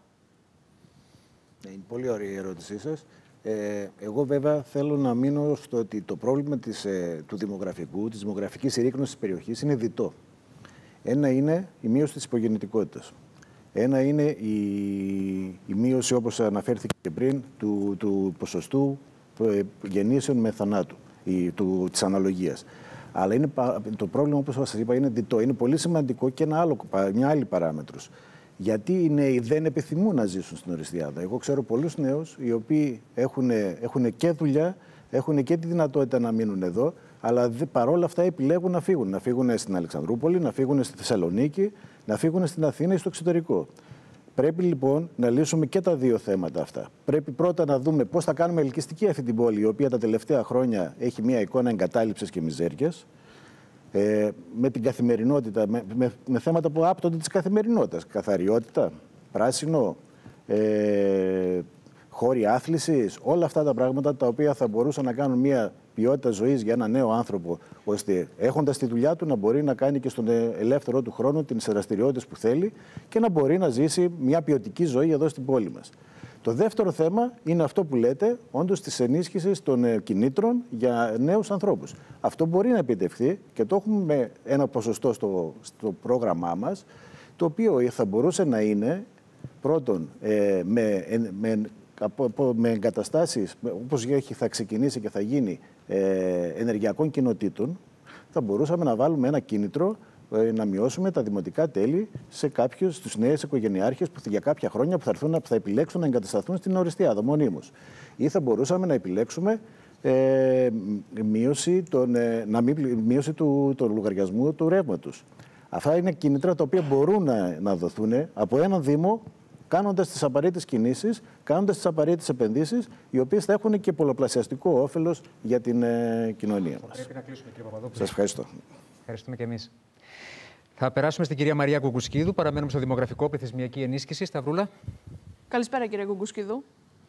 Είναι πολύ ωραία η ερώτησή σας. Ε, εγώ βέβαια θέλω να μείνω στο ότι το πρόβλημα της, ε, του δημογραφικού, της δημογραφικής συρρίκνωσης της περιοχής είναι διτό. Ένα είναι η μείωση της υπογεννητικότητας. Ένα είναι η, η μείωση, όπως αναφέρθηκε και πριν, του, του ποσοστού γεννήσεων με θανάτου, η, του, της αναλογίας. Αλλά είναι, το πρόβλημα, όπως σας είπα, είναι διτό. Είναι πολύ σημαντικό και ένα άλλο, μια άλλη παράμετρος. Γιατί οι νέοι δεν επιθυμούν να ζήσουν στην Οριστιάδα. Εγώ ξέρω πολλούς νέους οι οποίοι έχουν, έχουν και δουλειά, έχουν και τη δυνατότητα να μείνουν εδώ, αλλά παρόλα αυτά επιλέγουν να φύγουν. Να φύγουν στην Αλεξανδρούπολη, να φύγουν στη Θεσσαλονίκη, να φύγουν στην Αθήνα ή στο εξωτερικό. Πρέπει λοιπόν να λύσουμε και τα δύο θέματα αυτά. Πρέπει πρώτα να δούμε πώς θα κάνουμε ελκυστική αυτή την πόλη, η οποία τα τελευταία χρόνια έχει μια εικόνα εγκατάλειψης και μιζέριας, ε, με την καθημερινότητα, με, με, με θέματα που άπτονται της καθημερινότητας. Καθαριότητα, πράσινο, ε, χώροι άθλησης, όλα αυτά τα πράγματα τα οποία θα μπορούσαν να κάνουν μια ποιότητα ζωής για ένα νέο άνθρωπο, ώστε έχοντας τη δουλειά του να μπορεί να κάνει και στον ελεύθερο του χρόνο τις δραστηριότητες που θέλει και να μπορεί να ζήσει μια ποιοτική ζωή εδώ στην πόλη μας. Το δεύτερο θέμα είναι αυτό που λέτε, όντως της ενίσχυσης των κινήτρων για νέους ανθρώπους. Αυτό μπορεί να επιτευχθεί και το έχουμε με ένα ποσοστό στο, στο πρόγραμμά μας, το οποίο θα μπορούσε να είναι πρώτον ε, με, με με εγκαταστάσεις, όπως θα ξεκινήσει και θα γίνει, ε, ενεργειακών κοινοτήτων, θα μπορούσαμε να βάλουμε ένα κίνητρο ε, να μειώσουμε τα δημοτικά τέλη σε κάποιους, στους νέες οικογενειάρχες που για κάποια χρόνια που θα, έρθουν, που θα επιλέξουν να εγκατασταθούν στην Οριστιάδα μονίμως. Ή θα μπορούσαμε να επιλέξουμε ε, μείωση, τον, ε, να μην, μείωση του, του λογαριασμού του ρεύματος. Αυτά είναι κίνητρα τα οποία μπορούν να, να δοθούν από έναν Δήμο, κάνοντας τις απαραίτητες κινήσεις, κάνοντας τις απαραίτητες επενδύσεις, οι οποίες θα έχουν και πολλαπλασιαστικό όφελος για την ε, κοινωνία μας. Πρέπει να κλείσουμε, κύριε Παπαδόπουλο. Σας ευχαριστώ. Ευχαριστούμε και εμείς. Θα περάσουμε στην κυρία Μαρία Κουκουσκίδου. Παραμένουμε στο δημογραφικό, πληθυσμιακή ενίσχυση. Σταυρούλα. Καλησπέρα, κύριε Κουκουσκίδου.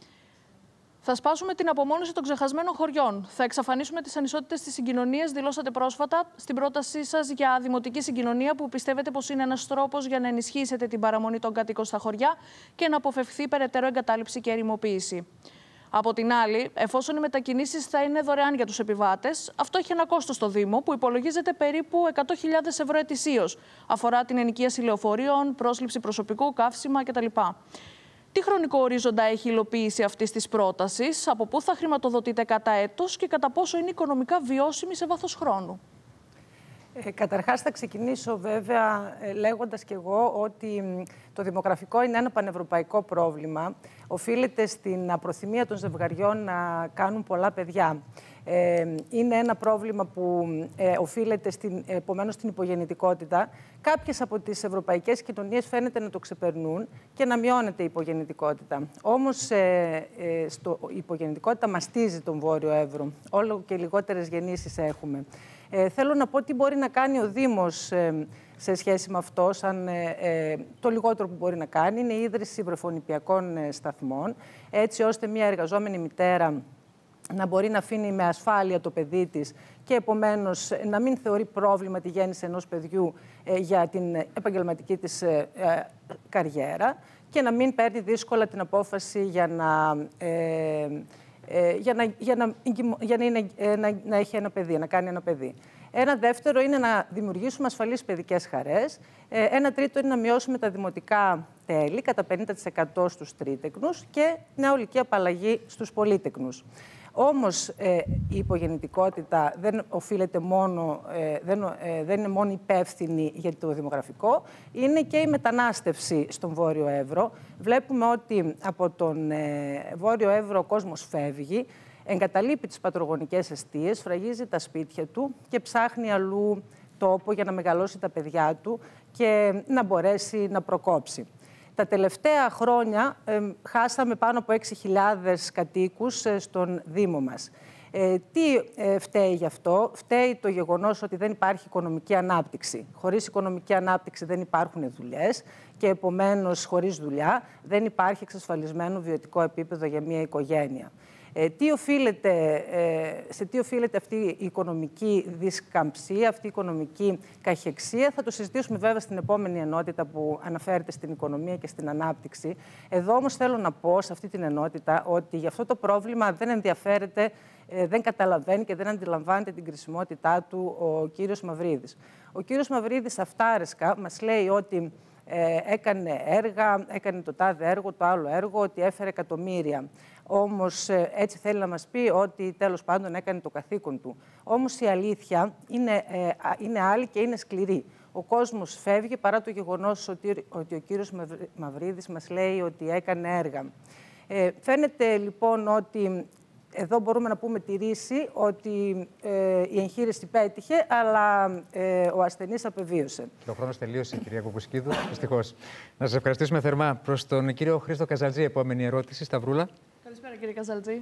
Θα σπάσουμε την απομόνωση των ξεχασμένων χωριών. Θα εξαφανίσουμε τις ανισότητες στις συγκοινωνίες, δηλώσατε πρόσφατα στην πρότασή σας για δημοτική συγκοινωνία, που πιστεύετε πως είναι ένας τρόπος για να ενισχύσετε την παραμονή των κατοίκων στα χωριά και να αποφευχθεί περαιτέρω εγκατάλειψη και ερημοποίηση. Από την άλλη, εφόσον οι μετακινήσεις θα είναι δωρεάν για τους επιβάτες, αυτό έχει ένα κόστος στο Δήμο που υπολογίζεται περίπου εκατό χιλιάδες ευρώ ετησίως. Αφορά την ενοικίαση λεωφορείων, πρόσληψη προσωπικού, καύσιμα κτλ. Τι χρονικό ορίζοντα έχει η υλοποίηση αυτής της πρότασης, από πού θα χρηματοδοτείται κατά έτος και κατά πόσο είναι οικονομικά βιώσιμη σε βάθος χρόνου? Ε, καταρχάς θα ξεκινήσω βέβαια ε, λέγοντας και εγώ ότι το δημογραφικό είναι ένα πανευρωπαϊκό πρόβλημα. Οφείλεται στην απροθυμία των ζευγαριών να κάνουν πολλά παιδιά. Ε, είναι ένα πρόβλημα που ε, οφείλεται στην, επομένως στην υπογεννητικότητα. Κάποιες από τις ευρωπαϊκές κοινωνίες φαίνεται να το ξεπερνούν και να μειώνεται η υπογεννητικότητα. Όμως ε, ε, στο, η υπογεννητικότητα μαστίζει τον Βόρειο Εύρο. Όλο και λιγότερες γεννήσεις έχουμε. Ε, θέλω να πω τι μπορεί να κάνει ο Δήμος ε, σε σχέση με αυτό, σαν ε, ε, το λιγότερο που μπορεί να κάνει είναι η ίδρυση βρεφονιπιακών ε, σταθμών, έτσι ώστε μια εργαζόμενη μητέρα να μπορεί να αφήνει με ασφάλεια το παιδί της και επομένως να μην θεωρεί πρόβλημα τη γέννηση ενός παιδιού ε, για την επαγγελματική της ε, ε, καριέρα και να μην παίρνει δύσκολα την απόφαση για να... Ε, Ε, για, να, για, να, για να, είναι, ε, να, να έχει ένα παιδί, να κάνει ένα παιδί. Ένα δεύτερο είναι να δημιουργήσουμε ασφαλείς παιδικές χαρές. Ε, ένα τρίτο είναι να μειώσουμε τα δημοτικά τέλη κατά πενήντα τοις εκατό στους τρίτεκνους και νεολική απαλλαγή στους πολύτεκνους. Όμως ε, η υπογεννητικότητα δεν οφείλεται μόνο, ε, δεν, ε, δεν είναι μόνο υπεύθυνη για το δημογραφικό, είναι και η μετανάστευση στον Βόρειο Εύρο. Βλέπουμε ότι από τον ε, Βόρειο Εύρο ο κόσμος φεύγει, εγκαταλείπει τις πατρογονικές εστίες, φραγίζει τα σπίτια του και ψάχνει αλλού τόπο για να μεγαλώσει τα παιδιά του και να μπορέσει να προκόψει. Τα τελευταία χρόνια ε, χάσαμε πάνω από έξι χιλιάδες κατοίκους ε, στον Δήμο μας. Ε, τι ε, φταίει γι' αυτό? Φταίει το γεγονός ότι δεν υπάρχει οικονομική ανάπτυξη. Χωρίς οικονομική ανάπτυξη δεν υπάρχουν δουλειές και επομένως χωρίς δουλειά δεν υπάρχει εξασφαλισμένο βιωτικό επίπεδο για μια οικογένεια. Ε, τι οφείλεται, ε, σε τι οφείλεται αυτή η οικονομική δισκαμψία, αυτή η οικονομική καχυεξία, θα το συζητήσουμε βέβαια στην επόμενη ενότητα που αναφέρεται στην οικονομία και στην ανάπτυξη. Εδώ όμως θέλω να πω σε αυτή την ενότητα ότι για αυτό το πρόβλημα δεν ενδιαφέρεται, ε, δεν καταλαβαίνει και δεν αντιλαμβάνεται την κρισιμότητά του ο κύριος Μαυρίδης. Ο κύριος Μαυρίδης αυτάρεσκα μας λέει ότι Ε, έκανε έργα, έκανε το τάδε έργο, το άλλο έργο, ότι έφερε εκατομμύρια. Όμως ε, έτσι θέλει να μας πει ότι τέλος πάντων έκανε το καθήκον του. Όμως η αλήθεια είναι, ε, είναι άλλη και είναι σκληρή. Ο κόσμος φεύγει παρά το γεγονός ότι, ότι ο κύριος Μαυρίδης μας λέει ότι έκανε έργα. Ε, φαίνεται λοιπόν ότι εδώ μπορούμε να πούμε τη ρίση ότι ε, η εγχείρηση πέτυχε, αλλά ε, ο ασθενής απεβίωσε. Και ο χρόνος τελείωσε, κυρία Κουκουσκίδου, δυστυχώς. Να σας ευχαριστήσουμε θερμά. Προς τον κύριο Χρήστο Καζαλτζή, επόμενη ερώτηση, Σταυρούλα. Καλησπέρα, κύριε Καζαλτζή.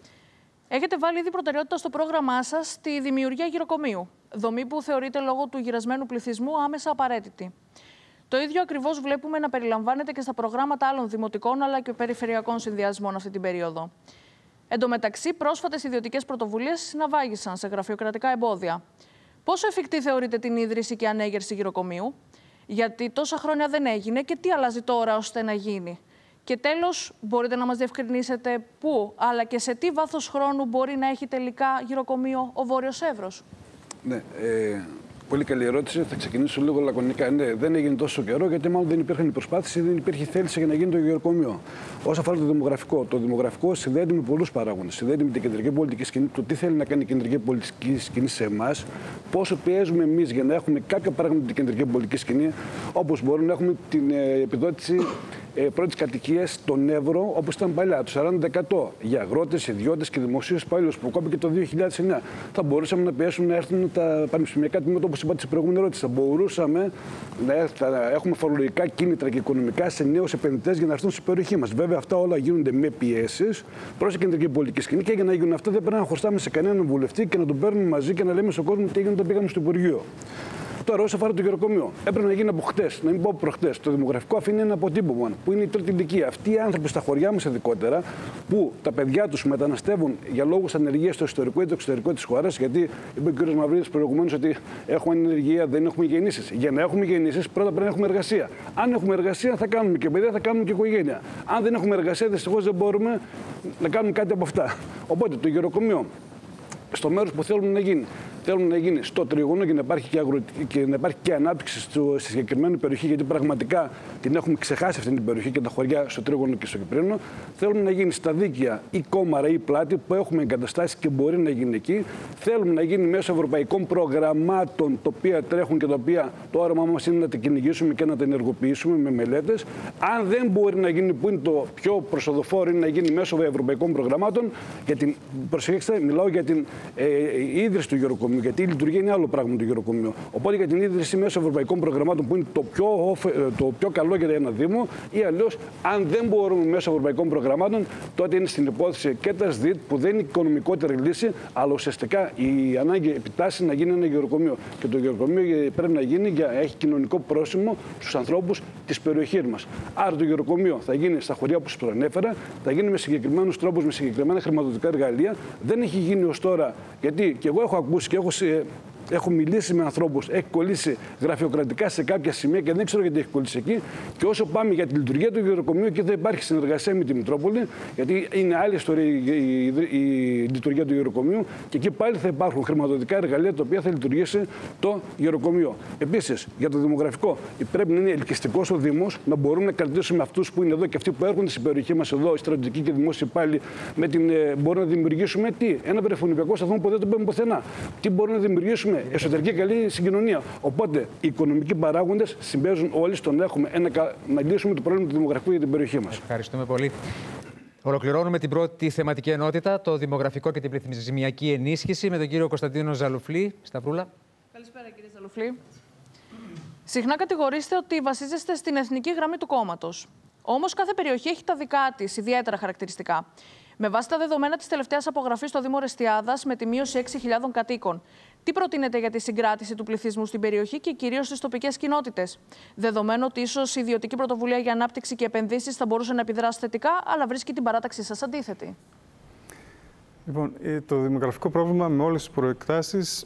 Έχετε βάλει ήδη προτεραιότητα στο πρόγραμμά σας τη δημιουργία γυροκομείου, δομή που θεωρείται λόγω του γυρασμένου πληθυσμού άμεσα απαραίτητη. Το ίδιο ακριβώς βλέπουμε να περιλαμβάνεται και στα προγράμματα άλλων δημοτικών αλλά και περιφερειακών συνδυασμών αυτή την περίοδο. Εν τω μεταξύ, πρόσφατες ιδιωτικές πρωτοβουλίες συναβάγησαν σε γραφειοκρατικά εμπόδια. Πόσο εφικτή θεωρείτε την ίδρυση και ανέγερση γυροκομείου, γιατί τόσα χρόνια δεν έγινε και τι αλλάζει τώρα ώστε να γίνει? Και τέλος, μπορείτε να μας διευκρινίσετε πού, αλλά και σε τι βάθος χρόνου μπορεί να έχει τελικά γυροκομείο ο Βόρειος Εύρος? Ναι, ε, πολύ καλή ερώτηση. Θα ξεκινήσω λίγο λακωνικά. Ναι, δεν έγινε τόσο καιρό, γιατί μάλλον δεν υπήρχαν οι προσπάθειες ή δεν υπήρχε θέληση για να γίνει το γυροκομείο. Όσον αφορά το δημογραφικό, το δημογραφικό συνδέεται με πολλούς παράγοντες. Συνδέεται με την κεντρική πολιτική σκηνή, το τι θέλει να κάνει η κεντρική πολιτική σκηνή σε εμάς, πόσο πιέζουμε εμείς για να έχουμε κάποια πράγματα την κεντρική πολιτική σκηνή, όπως μπορούμε να έχουμε την ε, επιδότηση ε, πρώτης κατοικίας στον Εύρο, όπως ήταν παλιά, το σαράντα τοις εκατό για αγρότες, ιδιώτες και δημοσίους υπαλλήλους, που κόπηκε το δύο χιλιάδες εννέα. Θα μπορούσαμε να πιέσουμε να έρθουν τα πανεπιστημιακά τμήματα, όπως είπατε στην προηγούμενη ερώτηση. Θα μπορούσαμε να, να έχουμε φορολογικά κίνητρα και οικονομικά σε νέους επενδυτές για να έρθουν στην περιοχή μας. Βέβαια, αυτά όλα γίνονται με πιέσεις προς την κεντρική πολιτική σκηνή και για να γίνουν αυτά δεν πρέπει να χωστάμε σε κανέναν βουλευτή και να τον παίρνουμε μαζί και να λέμε στον κόσμο τι έγινε όταν πήγαμε στο Υπουργείο. Τώρα, όσον αφορά το γεροκομείο, έπρεπε να γίνει από χτες, να μην πω προχτές. Το δημογραφικό αφήνει ένα αποτύπωμα που είναι η τρίτη ηλικία. Αυτοί οι άνθρωποι στα χωριά μας ειδικότερα, που τα παιδιά τους μεταναστεύουν για λόγους ανεργίας στο ιστορικό ή το εξωτερικό της χώρας, γιατί είπε ο κ. Μαυρίδης προηγουμένως ότι έχουμε ανεργία, δεν έχουμε γεννήσεις. Για να έχουμε γεννήσεις, πρώτα πρέπει να έχουμε εργασία. Αν έχουμε εργασία, θα κάνουμε και παιδιά, θα κάνουμε και οικογένεια. Αν δεν έχουμε εργασία, δυστυχώς δεν μπορούμε να κάνουμε κάτι από αυτά. Οπότε το γεροκομείο, στο μέρος που θέλουμε να γίνει, θέλουμε να γίνει στο τρίγωνο και να υπάρχει και, αγροτική, και, να υπάρχει και ανάπτυξη στο, στη συγκεκριμένη περιοχή, γιατί πραγματικά την έχουμε ξεχάσει αυτή την περιοχή και τα χωριά στο τρίγωνο και στο Κυπρίνο. Θέλουμε να γίνει στα Δίκαια ή Κόμαρα ή Πλάτη που έχουμε εγκαταστάσει και μπορεί να γίνει εκεί. Θέλουμε να γίνει μέσω ευρωπαϊκών προγραμμάτων, τα οποία τρέχουν και τα οποία το όραμά μας είναι να τα κυνηγήσουμε και να τα ενεργοποιήσουμε με μελέτες. Αν δεν μπορεί να γίνει, που είναι το πιο προσοδοφόρο, είναι να γίνει μέσω ευρωπαϊκών προγραμμάτων. Για την, προσέξτε, μιλάω για την ε, ε, ίδρυση του γεροκομείου. Γιατί η λειτουργία είναι άλλο πράγμα το γεροκομείο. Οπότε για την ίδρυση μέσω ευρωπαϊκών προγραμμάτων που είναι το πιο, το πιο καλό για ένα Δήμο, ή αλλιώς, αν δεν μπορούμε μέσω ευρωπαϊκών προγραμμάτων, τότε είναι στην υπόθεση και τα ΣΔΙΤ που δεν είναι οικονομικότερη λύση, αλλά ουσιαστικά η ανάγκη επιτάσσει να γίνει ένα γεροκομείο. Και το γεροκομείο πρέπει να γίνει για έχει κοινωνικό πρόσημο στους ανθρώπους της περιοχής μας. Άρα το γεροκομείο θα γίνει στα χωριά που σας προανέφερα, θα γίνει με συγκεκριμένους τρόπους, με συγκεκριμένα χρηματοδοτικά εργαλεία. Δεν έχει γίνει ως τώρα, γιατί και εγώ έχω ακούσει και έχω Έχω μιλήσει με ανθρώπους, έχει κολλήσει γραφειοκρατικά σε κάποια σημεία και δεν ξέρω γιατί έχει κολλήσει εκεί. Και όσο πάμε για τη λειτουργία του γεροκομείου, εκεί δεν υπάρχει συνεργασία με τη Μητρόπολη, γιατί είναι άλλη ιστορία η, η, η, η λειτουργία του γεροκομείου και εκεί πάλι θα υπάρχουν χρηματοδοτικά εργαλεία τα οποία θα λειτουργήσει το γεροκομείο. Επίσης, για το δημογραφικό, πρέπει να είναι ελκυστικός ο Δήμος, να μπορούμε να κρατήσουμε αυτούς που είναι εδώ και αυτοί που έρχονται στην περιοχή μας εδώ, οι στρατιωτικοί και δημόσιοι υπάλληλοι, με την, ε, μπορούμε να δημιουργήσουμε τι, ένα περιφωνηπιακό σταθμό που δεν το παίρνουμε πουθενά. Τι μπορούμε να δημιουργήσουμε, εσωτερική καλή συγκοινωνία. Οπότε οι οικονομικοί παράγοντες συμπαίζουν όλοι στο να έχουμε ένα, να λύσουμε το πρόβλημα του δημογραφικού για την περιοχή μας. Ευχαριστούμε πολύ. Ολοκληρώνουμε την πρώτη θεματική ενότητα, το δημογραφικό και την πληθυσμιακή ενίσχυση, με τον κύριο Κωνσταντίνο Ζαλουφλή. Σταυρούλα. Καλησπέρα, κύριε Ζαλουφλή. Συχνά κατηγορείστε ότι βασίζεστε στην εθνική γραμμή του κόμματος. Όμως κάθε περιοχή έχει τα δικά της ιδιαίτερα χαρακτηριστικά. Με βάση τα δεδομένα της τελευταίας απογραφής στο Δήμο Ρεστιάδας, με τη μείωση έξι χιλιάδων κατοίκων, τι προτείνετε για τη συγκράτηση του πληθυσμού στην περιοχή και κυρίως στις τοπικές κοινότητες? Δεδομένου ότι ίσως η ιδιωτική πρωτοβουλία για ανάπτυξη και επενδύσεις θα μπορούσε να επιδράσει θετικά, αλλά βρίσκει την παράταξή σας αντίθετη. Λοιπόν, το δημογραφικό πρόβλημα με όλες τις προεκτάσεις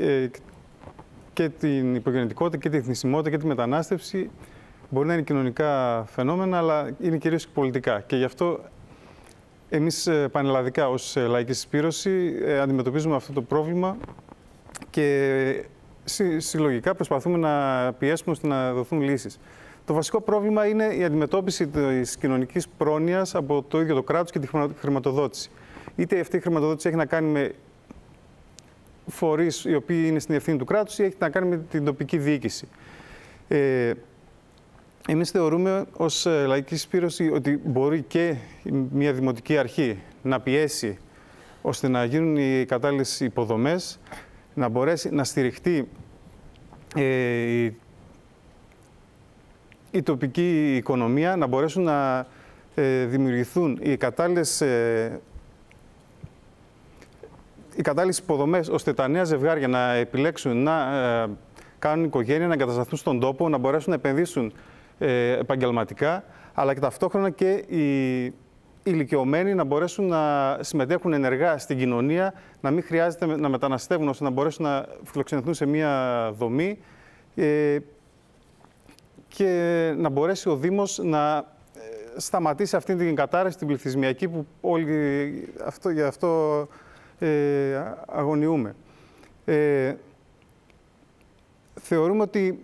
και την υπογεννητικότητα και την εθνισμότητα και τη μετανάστευση μπορεί να είναι κοινωνικά φαινόμενα, αλλά είναι κυρίως πολιτικά. Και γι' αυτό εμείς πανελλαδικά ως Λαϊκή Συσπήρωση αντιμετωπίζουμε αυτό το πρόβλημα και συλλογικά προσπαθούμε να πιέσουμε ώστε να δοθούν λύσεις. Το βασικό πρόβλημα είναι η αντιμετώπιση της κοινωνικής πρόνοιας από το ίδιο το κράτος και τη χρηματοδότηση. Είτε αυτή η χρηματοδότηση έχει να κάνει με φορείς οι οποίοι είναι στην ευθύνη του κράτους ή έχει να κάνει με την τοπική διοίκηση. Ε, εμείς θεωρούμε ως Λαϊκή Συσπήρωση ότι μπορεί και μια δημοτική αρχή να πιέσει ώστε να γίνουν οι κατάλληλες υποδομές, να μπορέσει να στηριχτεί ε, η, η τοπική οικονομία, να μπορέσουν να ε, δημιουργηθούν οι κατάλληλες ε, οι κατάλληλες υποδομές ώστε τα νέα ζευγάρια να επιλέξουν να ε, κάνουν οικογένεια, να εγκατασταθούν στον τόπο, να μπορέσουν να επενδύσουν ε, επαγγελματικά, αλλά και ταυτόχρονα και οι ηλικιωμένοι να μπορέσουν να συμμετέχουν ενεργά στην κοινωνία, να μην χρειάζεται να μεταναστεύουν ώστε να μπορέσουν να φιλοξενηθούν σε μία δομή ε, και να μπορέσει ο Δήμος να σταματήσει αυτή την κατάρρευση, την πληθυσμιακή που όλοι αυτό, για αυτό ε, αγωνιούμε. Ε, θεωρούμε ότι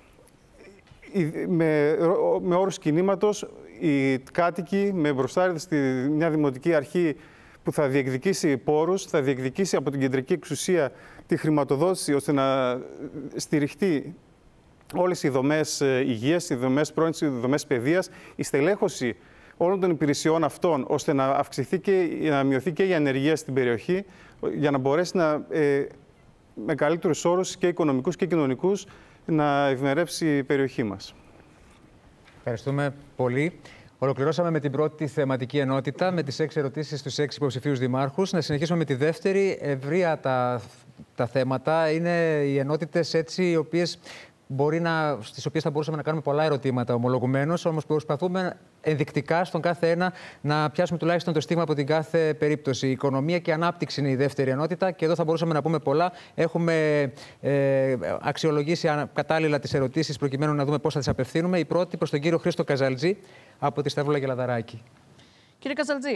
με, με όρους κινήματος οι κάτοικοι με μπροστάρι στη μια δημοτική αρχή που θα διεκδικήσει πόρους, θα διεκδικήσει από την κεντρική εξουσία τη χρηματοδότηση ώστε να στηριχτεί όλες οι δομές υγείας, οι δομές πρόνοιας, οι δομές παιδείας, η στελέχωση όλων των υπηρεσιών αυτών, ώστε να αυξηθεί και να μειωθεί και η ανεργία στην περιοχή, για να μπορέσει να, ε, με καλύτερους όρους και οικονομικούς και κοινωνικούς να ευημερέψει η περιοχή μας. Ευχαριστούμε πολύ. Ολοκληρώσαμε με την πρώτη θεματική ενότητα, με τις έξι ερωτήσεις στους έξι υποψηφίους δημάρχους. Να συνεχίσουμε με τη δεύτερη. Ευρεία τα, τα θέματα. Είναι οι ενότητες έτσι, οι οποίες μπορεί να, στις οποίες θα μπορούσαμε να κάνουμε πολλά ερωτήματα ομολογουμένως, όμως προσπαθούμε ενδεικτικά στον κάθε ένα να πιάσουμε τουλάχιστον το στίγμα από την κάθε περίπτωση. Η οικονομία και η ανάπτυξη είναι η δεύτερη ενότητα και εδώ θα μπορούσαμε να πούμε πολλά. Έχουμε ε, αξιολογήσει κατάλληλα τις ερωτήσεις προκειμένου να δούμε πώς θα τις απευθύνουμε. Η πρώτη προς τον κύριο Χρήστο Καζαλτζή από τη Σταυρούλα και Λαδαράκη. Κύριε Καζαλτζή,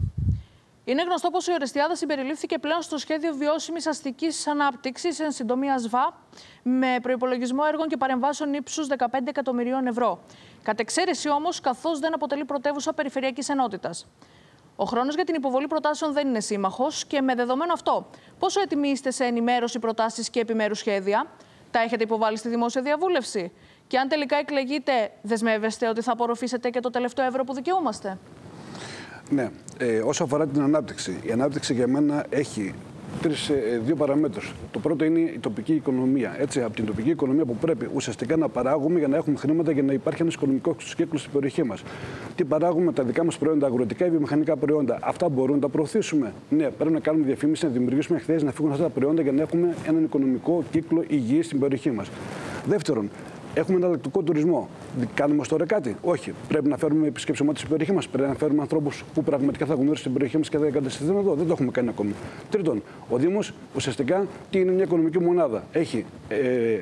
είναι γνωστό πως η Ορεστιάδα συμπεριλήφθηκε πλέον στο σχέδιο βιώσιμης αστικής ανάπτυξης, εν συντομία ΣΒΑ, με προϋπολογισμό έργων και παρεμβάσεων ύψους δεκαπέντε εκατομμυρίων ευρώ. Κατ' εξαίρεση όμως, καθώς δεν αποτελεί πρωτεύουσα περιφερειακής ενότητας. Ο χρόνος για την υποβολή προτάσεων δεν είναι σύμμαχος και με δεδομένο αυτό, πόσο έτοιμοι είστε σε ενημέρωση, προτάσεις και επιμέρους σχέδια, τα έχετε υποβάλει στη δημόσια διαβούλευση? Και αν τελικά εκλεγείτε, δεσμεύεστε ότι θα απορροφήσετε και το τελευταίο ευρώ που δικαιούμαστε? Ναι. Ε, όσο αφορά την ανάπτυξη, η ανάπτυξη για μένα έχει τρεις, ε, δύο παραμέτρους. Το πρώτο είναι η τοπική οικονομία. Έτσι, από την τοπική οικονομία που πρέπει ουσιαστικά να παράγουμε για να έχουμε χρήματα για να υπάρχει ένας οικονομικός κύκλος στην περιοχή μας. Τι παράγουμε, τα δικά μας προϊόντα, αγροτικά ή βιομηχανικά προϊόντα. Αυτά μπορούν να τα προωθήσουμε? Ναι, πρέπει να κάνουμε διαφήμιση, να δημιουργήσουμε εκθέσεις, να φύγουν αυτά τα προϊόντα για να έχουμε έναν οικονομικό κύκλο υγιή στην περιοχή μας. Δεύτερον, έχουμε εναλλακτικό τουρισμό. Κάνουμε ως τώρα κάτι? Όχι. Πρέπει να φέρουμε επισκεψιμότητα στην περιοχή μας. Πρέπει να φέρουμε ανθρώπους που πραγματικά θα γνωρίσουν την περιοχή μας και θα εγκατασταθούν εδώ. Δεν το έχουμε κάνει ακόμη. Τρίτον, ο Δήμος ουσιαστικά τι είναι? Μια οικονομική μονάδα. Έχει ε,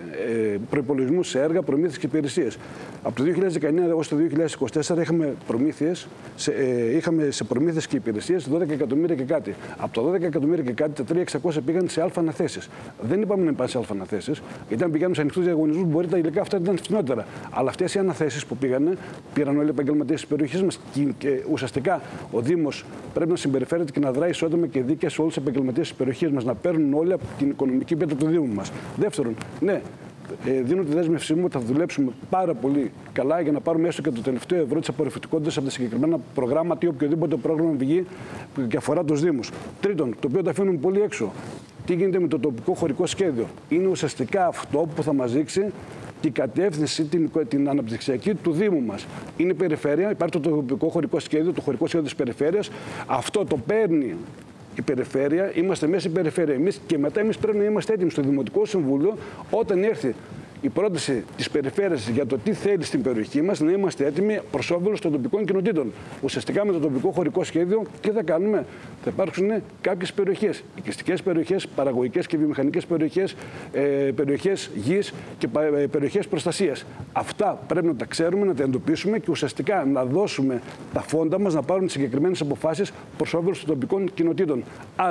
ε, προϋπολογισμούς σε έργα, προμήθειες και υπηρεσίες. Από το δύο χιλιάδες δεκαεννέα έως το δύο χιλιάδες είκοσι τέσσερα είχαμε, προμήθειες σε, ε, είχαμε σε προμήθειες και υπηρεσίες δώδεκα εκατομμύρια και κάτι. Από τα δώδεκα εκατομμύρια και κάτι, τα τρία χιλιάδες εξακόσια πήγαν σε αλφα αναθέσεις. Δεν είπαμε να πάνε σε αλφα αναθέσεις, γιατί αν πηγαίνουν σε ανοιχτούς διαγωνισμούς μπορεί τα υλικά αυτά ήταν φθηνότερα. Αλλά αυτές οι αναθέσεις που πήγανε, πήραν όλοι οι επαγγελματίες της περιοχής μας. Και, και ουσιαστικά ο Δήμος πρέπει να συμπεριφέρεται και να δράει ισότιμα και δίκαια σε όλους τους επαγγελματίες της περιοχής μας, να παίρνουν όλοι από την οικονομική πέτρα του Δήμου μας. Δεύτερον, ναι, ε, δίνω τη δέσμευσή μου ότι θα δουλέψουμε πάρα πολύ καλά για να πάρουμε έστω και το τελευταίο ευρώ της απορροφητικότητας από τα συγκεκριμένα προγράμματα ή οποιοδήποτε πρόγραμμα βγει και αφορά τους Δήμους. Τρίτον, το οποίο το αφήνουμε πολύ έξω. Τι γίνεται με το τοπικό χωρικό σχέδιο? Είναι ουσιαστικά αυτό που θα μας δείξει την κατεύθυνση, την, την αναπτυξιακή του Δήμου μας. Είναι η περιφέρεια, υπάρχει το τοπικό χωρικό σχέδιο, το χωρικό σχέδιο της περιφέρειας. Αυτό το παίρνει η περιφέρεια, είμαστε μέσα στην περιφέρεια εμείς και μετά εμείς πρέπει να είμαστε έτοιμοι στο Δημοτικό Συμβούλιο όταν έρθει η πρόταση της περιφέρειας για το τι θέλει στην περιοχή μας, να είμαστε έτοιμοι προς όφελος των τοπικών κοινοτήτων. Ουσιαστικά με το τοπικό χωρικό σχέδιο τι θα κάνουμε? Θα υπάρξουν κάποιες περιοχές, οικιστικές περιοχές, παραγωγικές και βιομηχανικές περιοχές, ε, περιοχές γης και ε, περιοχές προστασίας. Αυτά πρέπει να τα ξέρουμε, να τα εντοπίσουμε και ουσιαστικά να δώσουμε τα φόντα μας να πάρουν συγκεκριμένες αποφάσεις προς όφελος των τοπικών κοινοτήτων. Άρα,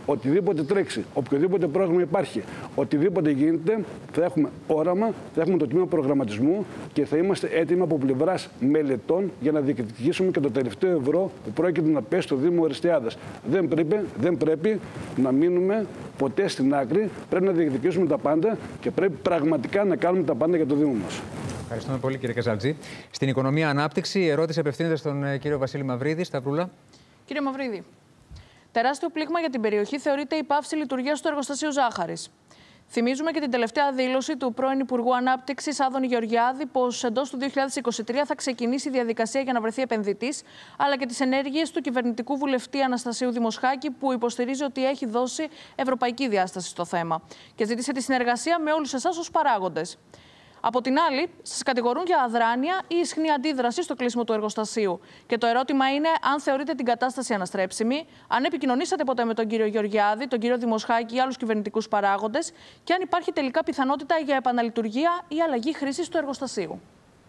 οτιδήποτε τρέξει, οποιοδήποτε πρόγραμμα υπάρχει, οτιδήποτε γίνεται, θα έχουμε όραμα, θα έχουμε το τμήμα προγραμματισμού και θα είμαστε έτοιμοι από πλευράς μελετών για να διεκδικήσουμε και το τελευταίο ευρώ που πρόκειται να πέσει στο Δήμο Ορεστιάδας. Δεν πρέπει, δεν πρέπει να μείνουμε ποτέ στην άκρη. Πρέπει να διεκδικήσουμε τα πάντα και πρέπει πραγματικά να κάνουμε τα πάντα για το Δήμο μας. Ευχαριστούμε πολύ, κύριε Καζαλτζή. Στην οικονομία ανάπτυξη, η ερώτηση απευθύνεται στον κύριο Βασίλη Μαυρίδη. Σταυρούλα. Κύριε Μαυρίδη, τεράστιο πλήγμα για την περιοχή θεωρείται η πάυση λειτουργίας του εργοστασίου ζάχαρης. Θυμίζουμε και την τελευταία δήλωση του πρώην Υπουργού Ανάπτυξης Άδωνη Γεωργιάδη πως εντός του δύο χιλιάδες είκοσι τρία θα ξεκινήσει η διαδικασία για να βρεθεί επενδυτής, αλλά και τις ενέργειες του κυβερνητικού βουλευτή Αναστασίου Δημοσχάκη, που υποστηρίζει ότι έχει δώσει ευρωπαϊκή διάσταση στο θέμα και ζήτησε τη συνεργασία με όλους εσάς ως παράγοντες. Από την άλλη, σας κατηγορούν για αδράνεια ή ισχνή αντίδραση στο κλείσιμο του εργοστασίου. Και το ερώτημα είναι αν θεωρείτε την κατάσταση αναστρέψιμη, αν επικοινωνήσατε ποτέ με τον κύριο Γεωργιάδη, τον κύριο Δημοσχάκη ή άλλους κυβερνητικούς παράγοντες και αν υπάρχει τελικά πιθανότητα για επαναλειτουργία ή αλλαγή χρήσης του εργοστασίου.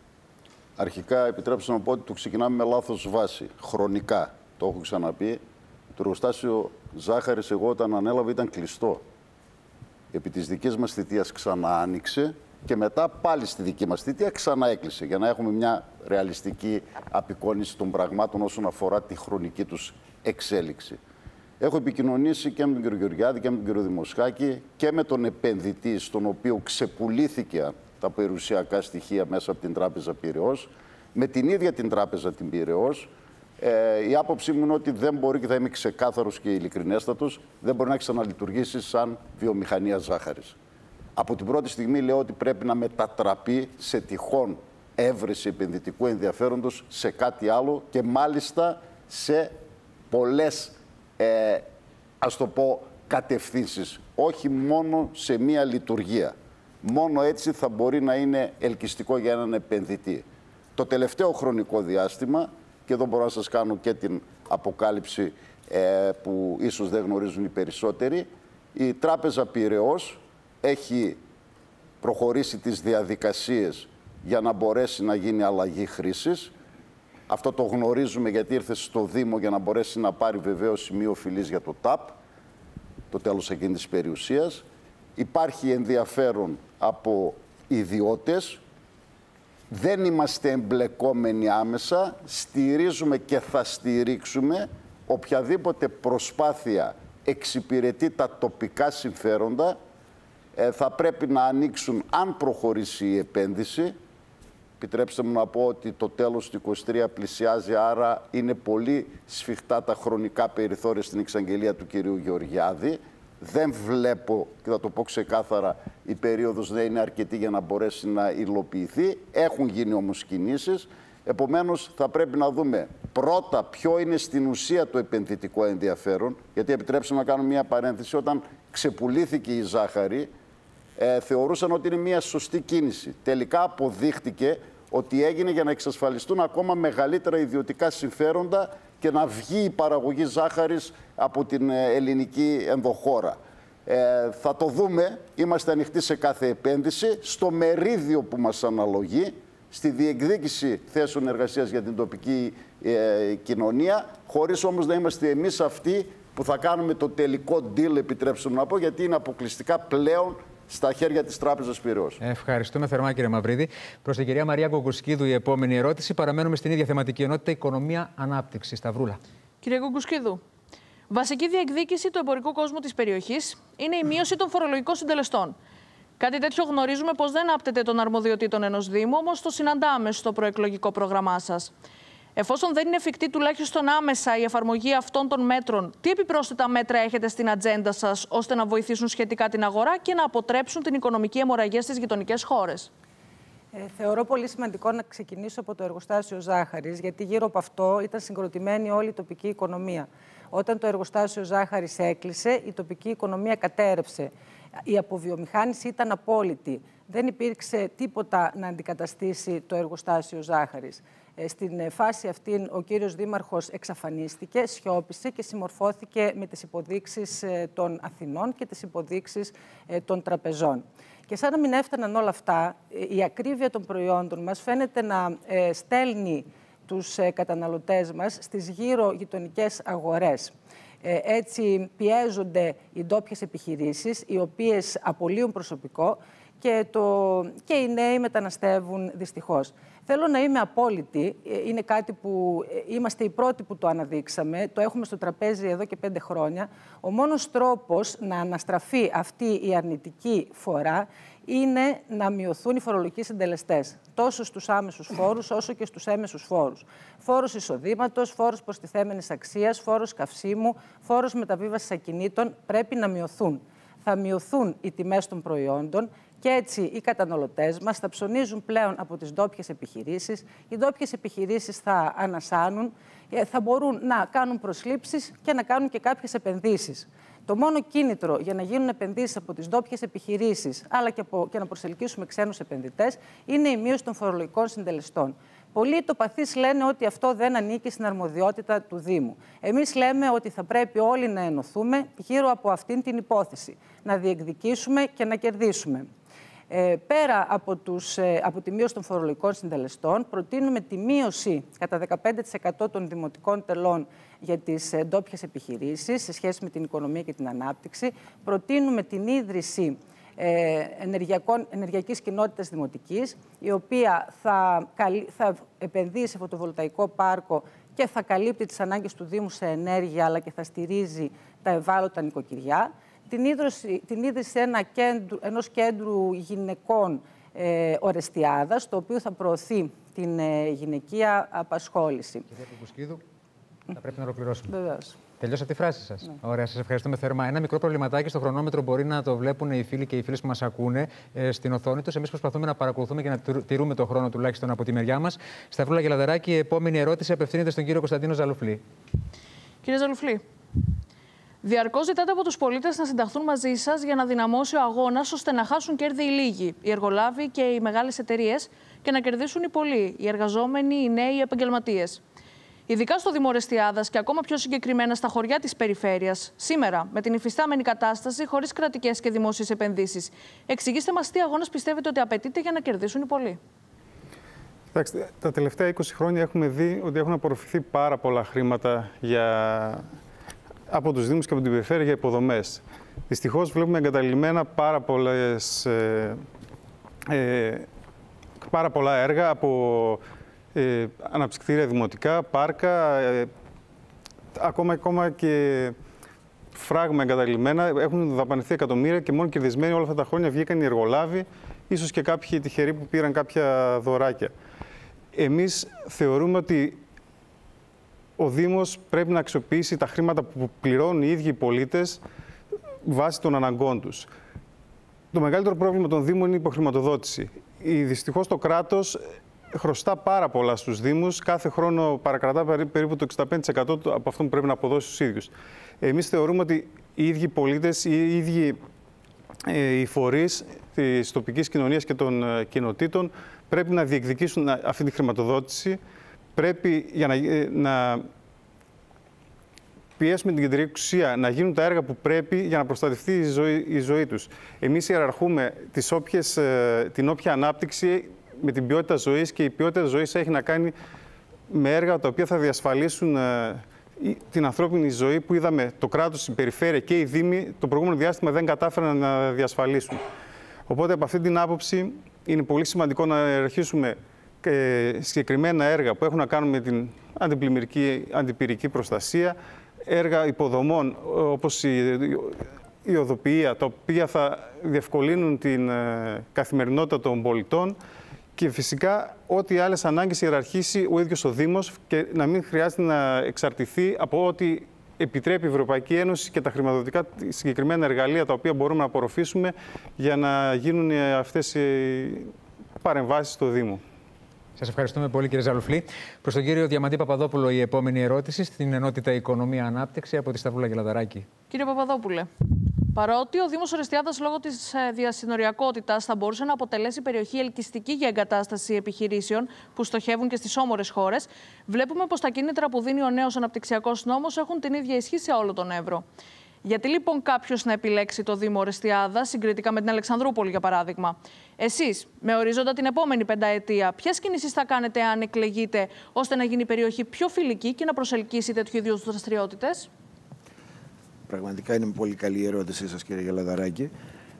Αρχικά, επιτρέψτε να πω ότι το ξεκινάμε με λάθος βάση. Χρονικά, το έχω ξαναπεί. Το εργοστάσιο ζάχαρης, εγώ όταν ανέλαβε, ήταν κλειστό. Επί της δικής μας θητείας ξανά άνοιξε. Και μετά πάλι στη δική μας θητεία ξανά έκλεισε, για να έχουμε μια ρεαλιστική απεικόνιση των πραγμάτων όσον αφορά τη χρονική τους εξέλιξη. Έχω επικοινωνήσει και με τον κύριο Γεωργιάδη και με τον κύριο Δημοσχάκη και με τον επενδυτή, στον οποίο ξεπουλήθηκαν τα περιουσιακά στοιχεία μέσα από την Τράπεζα Πειραιώς, με την ίδια την Τράπεζα την Πειραιώς. Ε, η άποψή μου είναι ότι δεν μπορεί, και θα είμαι ξεκάθαρος και ειλικρινέστατος, δεν μπορεί να ξαναλειτουργήσει σαν βιομηχανία ζάχαρης. Από την πρώτη στιγμή λέω ότι πρέπει να μετατραπεί σε τυχόν έβρεση επενδυτικού ενδιαφέροντος σε κάτι άλλο και μάλιστα σε πολλές, ε, ας το πω, κατευθύνσεις. Όχι μόνο σε μία λειτουργία. Μόνο έτσι θα μπορεί να είναι ελκυστικό για έναν επενδυτή. Το τελευταίο χρονικό διάστημα, και εδώ μπορώ να σας κάνω και την αποκάλυψη ε, που ίσως δεν γνωρίζουν οι περισσότεροι, η Τράπεζα Πειραιώς έχει προχωρήσει τις διαδικασίες για να μπορέσει να γίνει αλλαγή χρήσης. Αυτό το γνωρίζουμε γιατί ήρθε στο Δήμο για να μπορέσει να πάρει βεβαίως σημείο φυλής για το ΤΑΠ, το τέλος εκείνης της περιουσίας. Υπάρχει ενδιαφέρον από ιδιώτες. Δεν είμαστε εμπλεκόμενοι άμεσα. Στηρίζουμε και θα στηρίξουμε οποιαδήποτε προσπάθεια εξυπηρετεί τα τοπικά συμφέροντα. Ε, θα πρέπει να ανοίξουν αν προχωρήσει η επένδυση. Επιτρέψτε μου να πω ότι το τέλος του είκοσι τρία πλησιάζει, άρα είναι πολύ σφιχτά τα χρονικά περιθώρια στην εξαγγελία του κυρίου Γεωργιάδη. Δεν βλέπω, και θα το πω ξεκάθαρα, η περίοδος δεν είναι αρκετή για να μπορέσει να υλοποιηθεί. Έχουν γίνει όμως κινήσεις. Επομένως, θα πρέπει να δούμε πρώτα ποιο είναι στην ουσία το επενδυτικό ενδιαφέρον. Γιατί επιτρέψτε να κάνω μια παρένθεση, όταν ξεπουλήθηκε η ζάχαρη, ε, θεωρούσαν ότι είναι μια σωστή κίνηση. Τελικά αποδείχτηκε ότι έγινε για να εξασφαλιστούν ακόμα μεγαλύτερα ιδιωτικά συμφέροντα και να βγει η παραγωγή ζάχαρης από την ελληνική ενδοχώρα. Ε, θα το δούμε, είμαστε ανοιχτοί σε κάθε επένδυση, στο μερίδιο που μας αναλογεί, στη διεκδίκηση θέσεων εργασίας για την τοπική ε, κοινωνία, χωρίς όμως να είμαστε εμείς αυτοί που θα κάνουμε το τελικό deal, επιτρέψτε μου να πω, γιατί είναι αποκλειστικά πλέον στα χέρια της Τράπεζας Πειραιώς. Ευχαριστούμε θερμά, κύριε Μαυρίδη. Προς την κυρία Μαρία Γκουγκουσκίδου η επόμενη ερώτηση. Παραμένουμε στην ίδια θεματική ενότητα, οικονομία ανάπτυξη. Σταυρούλα. Κύριε Γκουγκουσκίδου, βασική διεκδίκηση του εμπορικού κόσμου της περιοχής είναι η μείωση των φορολογικών συντελεστών. Κάτι τέτοιο γνωρίζουμε πως δεν άπτεται των αρμοδιοτήτων ενός Δήμου, όμως το συναντάμε στο προεκλογικό πρόγραμμά σας. Εφόσον δεν είναι εφικτή τουλάχιστον άμεσα η εφαρμογή αυτών των μέτρων, τι επιπρόσθετα μέτρα έχετε στην ατζέντα σας ώστε να βοηθήσουν σχετικά την αγορά και να αποτρέψουν την οικονομική αιμορραγία στις γειτονικές χώρες? Ε, θεωρώ πολύ σημαντικό να ξεκινήσω από το εργοστάσιο ζάχαρης, γιατί γύρω από αυτό ήταν συγκροτημένη όλη η τοπική οικονομία. Όταν το εργοστάσιο ζάχαρης έκλεισε, η τοπική οικονομία κατέρευσε. Η αποβιομηχάνηση ήταν απόλυτη. Δεν υπήρξε τίποτα να αντικαταστήσει το εργοστάσιο ζάχαρης. Στην φάση αυτή ο κύριος Δήμαρχος εξαφανίστηκε, σιώπησε και συμμορφώθηκε με τις υποδείξεις των Αθηνών και τις υποδείξεις των τραπεζών. Και σαν να μην έφταναν όλα αυτά, η ακρίβεια των προϊόντων μας φαίνεται να στέλνει τους καταναλωτές μας στις γύρω γειτονικές αγορές. Έτσι πιέζονται οι ντόπιες επιχειρήσεις, οι οποίες απολύουν προσωπικό και, το, και οι νέοι μεταναστεύουν δυστυχώς. Θέλω να είμαι απόλυτη. Είναι κάτι που είμαστε οι πρώτοι που το αναδείξαμε. Το έχουμε στο τραπέζι εδώ και πέντε χρόνια. Ο μόνος τρόπος να αναστραφεί αυτή η αρνητική φορά είναι να μειωθούν οι φορολογικοί συντελεστές, τόσο στους άμεσους φόρους όσο και στους έμεσους φόρους. Φόρος εισοδήματος, φόρος προστιθέμενης αξίας, φόρος καυσίμου, φόρος μεταβίβασης ακινήτων πρέπει να μειωθούν. Θα μειωθούν οι τιμές των προϊόντων και έτσι οι καταναλωτές μας θα ψωνίζουν πλέον από τις ντόπιες επιχειρήσεις. Οι ντόπιες επιχειρήσεις θα ανασάνουν, θα μπορούν να κάνουν προσλήψεις και να κάνουν και κάποιες επενδύσεις. Το μόνο κίνητρο για να γίνουν επενδύσεις από τις ντόπιες επιχειρήσεις, αλλά και, από, και να προσελκύσουμε ξένους επενδυτές, είναι η μείωση των φορολογικών συντελεστών. Πολλοί τοπαθείς λένε ότι αυτό δεν ανήκει στην αρμοδιότητα του Δήμου. Εμείς λέμε ότι θα πρέπει όλοι να ενωθούμε γύρω από αυτήν την υπόθεση, να διεκδικήσουμε και να κερδίσουμε. Ε, πέρα από, τους, ε, από τη μείωση των φορολογικών συντελεστών, προτείνουμε τη μείωση κατά δεκαπέντε τοις εκατό των δημοτικών τελών για τις ε, ντόπιες επιχειρήσεις σε σχέση με την οικονομία και την ανάπτυξη. Προτείνουμε την ίδρυση ε, ενεργειακής κοινότητας δημοτικής, η οποία θα, θα επενδύει σε φωτοβολταϊκό πάρκο και θα καλύπτει τις ανάγκες του Δήμου σε ενέργεια, αλλά και θα στηρίζει τα ευάλωτα νοικοκυριά. Την ίδρυση, την ίδρυση ένα κέντρου, ενός κέντρου γυναικών ε, Ορεστιάδας, το οποίο θα προωθεί την ε, γυναικεία απασχόληση. Κυρία Κουκουσκίδου, θα πρέπει να ολοκληρώσουμε. Βεβαίως. Τελειώσατε τη φράση σας. Ναι. Ωραία, σας ευχαριστούμε θερμά. Ένα μικρό προβληματάκι στο χρονόμετρο μπορεί να το βλέπουν οι φίλοι και οι φίλες που μας ακούνε ε, στην οθόνη τους. Εμείς προσπαθούμε να παρακολουθούμε και να τηρούμε το χρόνο τουλάχιστον από τη μεριά μας. Σταυρούλα και Λαδαράκη, η επόμενη ερώτηση απευθύνεται στον κύριο Κωνσταντίνο Ζαλουφλή. Κύριε Ζαλουφλή, διαρκώς ζητάτε από τους πολίτες να συνταχθούν μαζί σας για να δυναμώσει ο αγώνας ώστε να χάσουν κέρδη οι λίγοι, οι εργολάβοι και οι μεγάλες εταιρείες, και να κερδίσουν οι πολλοί, οι εργαζόμενοι, οι νέοι, οι επαγγελματίες. Ειδικά στο Δήμο Ορεστιάδας και ακόμα πιο συγκεκριμένα στα χωριά της περιφέρειας, σήμερα, με την υφιστάμενη κατάσταση, χωρίς κρατικές και δημόσιες επενδύσεις. Εξηγήστε μας τι αγώνας πιστεύετε ότι απαιτείται για να κερδίσουν οι πολλοί. Κοιτάξτε, τα τελευταία είκοσι χρόνια έχουμε δει ότι έχουν απορροφηθεί πάρα πολλά χρήματα για... από τους Δήμους και από την περιφέρεια για υποδομές. Δυστυχώς βλέπουμε εγκαταλειμμένα πάρα, πολλές, ε, ε, πάρα πολλά έργα από ε, αναψυκτήρια δημοτικά, πάρκα, ε, ακόμα, ακόμα και φράγμα εγκαταλειμμένα. Έχουν δαπανηθεί εκατομμύρια και μόνο κερδισμένοι όλα αυτά τα χρόνια βγήκαν οι εργολάβοι, ίσως και κάποιοι τυχεροί που πήραν κάποια δωράκια. Εμείς θεωρούμε ότι ο Δήμος πρέπει να αξιοποιήσει τα χρήματα που πληρώνουν οι ίδιοι οι πολίτες βάσει των αναγκών τους. Το μεγαλύτερο πρόβλημα των Δήμων είναι η υποχρηματοδότηση. Δυστυχώς το κράτος χρωστά πάρα πολλά στους Δήμους. Κάθε χρόνο παρακρατά περίπου το εξήντα πέντε τοις εκατό από αυτό που πρέπει να αποδώσει στους ίδιους. Εμείς θεωρούμε ότι οι ίδιοι πολίτες, οι ίδιοι ε, οι φορείς της τοπικής κοινωνίας και των ε, κοινοτήτων πρέπει να διεκδικήσουν αυτή τη χρηματοδότηση. Πρέπει για να, να πιέσουμε την κεντρική εξουσία να γίνουν τα έργα που πρέπει για να προστατευτεί η ζωή, η ζωή τους. Εμείς ιεραρχούμε τις όποιες, την όποια ανάπτυξη με την ποιότητα ζωής, και η ποιότητα ζωής έχει να κάνει με έργα τα οποία θα διασφαλίσουν την ανθρώπινη ζωή που είδαμε το κράτος, η περιφέρεια και οι Δήμοι το προηγούμενο διάστημα δεν κατάφεραν να διασφαλίσουν. Οπότε από αυτή την άποψη είναι πολύ σημαντικό να αρχίσουμε συγκεκριμένα έργα που έχουν να κάνουν με την αντιπλημμυρική, αντιπυρική προστασία, έργα υποδομών όπως η, η οδοποιία, τα οποία θα διευκολύνουν την ε, καθημερινότητα των πολιτών, και φυσικά ό,τι άλλες ανάγκες ιεραρχήσει ο ίδιος ο Δήμος και να μην χρειάζεται να εξαρτηθεί από ό,τι επιτρέπει η Ευρωπαϊκή Ένωση και τα χρηματοδοτικά συγκεκριμένα εργαλεία τα οποία μπορούμε να απορροφήσουμε για να γίνουν αυτές οι παρεμβάσεις στο Δήμο. Σας ευχαριστούμε πολύ, κύριε Ζαλουφλή. Προς τον κύριο Διαμαντή Παπαδόπουλο, η επόμενη ερώτηση στην ενότητα Οικονομία Ανάπτυξη από τη Σταυρούλα και Λαδαράκη. Κύριε Παπαδόπουλε, παρότι ο Δήμος Ορεστιάδας λόγω της διασυνοριακότητας θα μπορούσε να αποτελέσει περιοχή ελκυστική για εγκατάσταση επιχειρήσεων που στοχεύουν και στις όμορες χώρες, βλέπουμε πως τα κίνητρα που δίνει ο νέος αναπτυξιακός νόμος έχουν την ίδια ισχύ σε όλο τον Εύρο. Γιατί λοιπόν κάποιος να επιλέξει το Δήμο Ορεστιάδας συγκριτικά με την Αλεξανδρούπολη, για παράδειγμα? Εσείς, με ορίζοντα την επόμενη πενταετία, ποιες κινήσεις θα κάνετε αν εκλεγείτε ώστε να γίνει η περιοχή πιο φιλική και να προσελκύσει τέτοιου είδους δραστηριότητες? Πραγματικά είναι πολύ καλή η ερώτησή σας, κύριε Γελαδαράκη.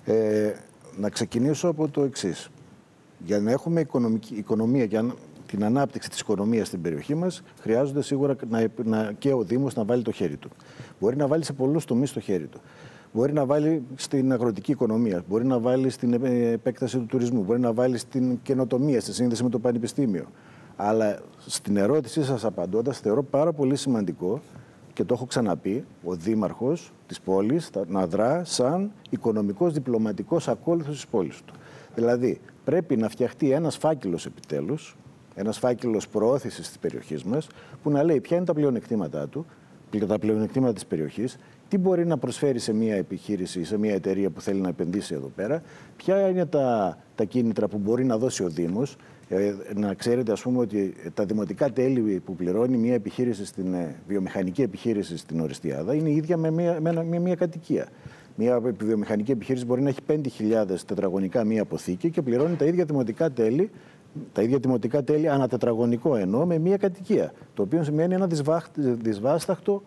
Ε, να ξεκινήσω από το εξής. Για να έχουμε οικονομική, οικονομία και την ανάπτυξη της οικονομίας στην περιοχή μας, χρειάζονται σίγουρα να, να, και ο Δήμος να βάλει το χέρι του. Μπορεί να βάλει σε πολλούς τομείς το χέρι του. Μπορεί να βάλει στην αγροτική οικονομία, μπορεί να βάλει στην επέκταση του τουρισμού, μπορεί να βάλει στην καινοτομία, στη σύνδεση με το πανεπιστήμιο. Αλλά στην ερώτησή σας απαντώντας, θεωρώ πάρα πολύ σημαντικό, και το έχω ξαναπεί, ο Δήμαρχος της πόλης να δρά σαν οικονομικός διπλωματικός ακόλουθος της πόλης του. Δηλαδή, πρέπει να φτιαχτεί ένας φάκελος επιτέλους, ένας φάκελος προώθησης της περιοχής μας, που να λέει ποια είναι τα πλεονεκτήματά του, τα πλεονεκτήματα της περιοχής, τι μπορεί να προσφέρει σε μια επιχείρηση, σε μια εταιρεία που θέλει να επενδύσει εδώ πέρα, ποια είναι τα, τα κίνητρα που μπορεί να δώσει ο Δήμος. Ε, να ξέρετε, ας πούμε, ότι τα δημοτικά τέλη που πληρώνει μια επιχείρηση, στην ε, βιομηχανική επιχείρηση στην Οριστιάδα, είναι η ίδια με μια, με, με μια κατοικία. Μια βιομηχανική επιχείρηση μπορεί να έχει πέντε χιλιάδες τετραγωνικά μία αποθήκη και πληρώνει τα ίδια δημοτικά τέλη, τα ίδια δημοτικά τέλη ανά τετραγωνικό εννοώ, με μία κατοικία. Το οποίο σημαίνει ένα δυσβάσταχτο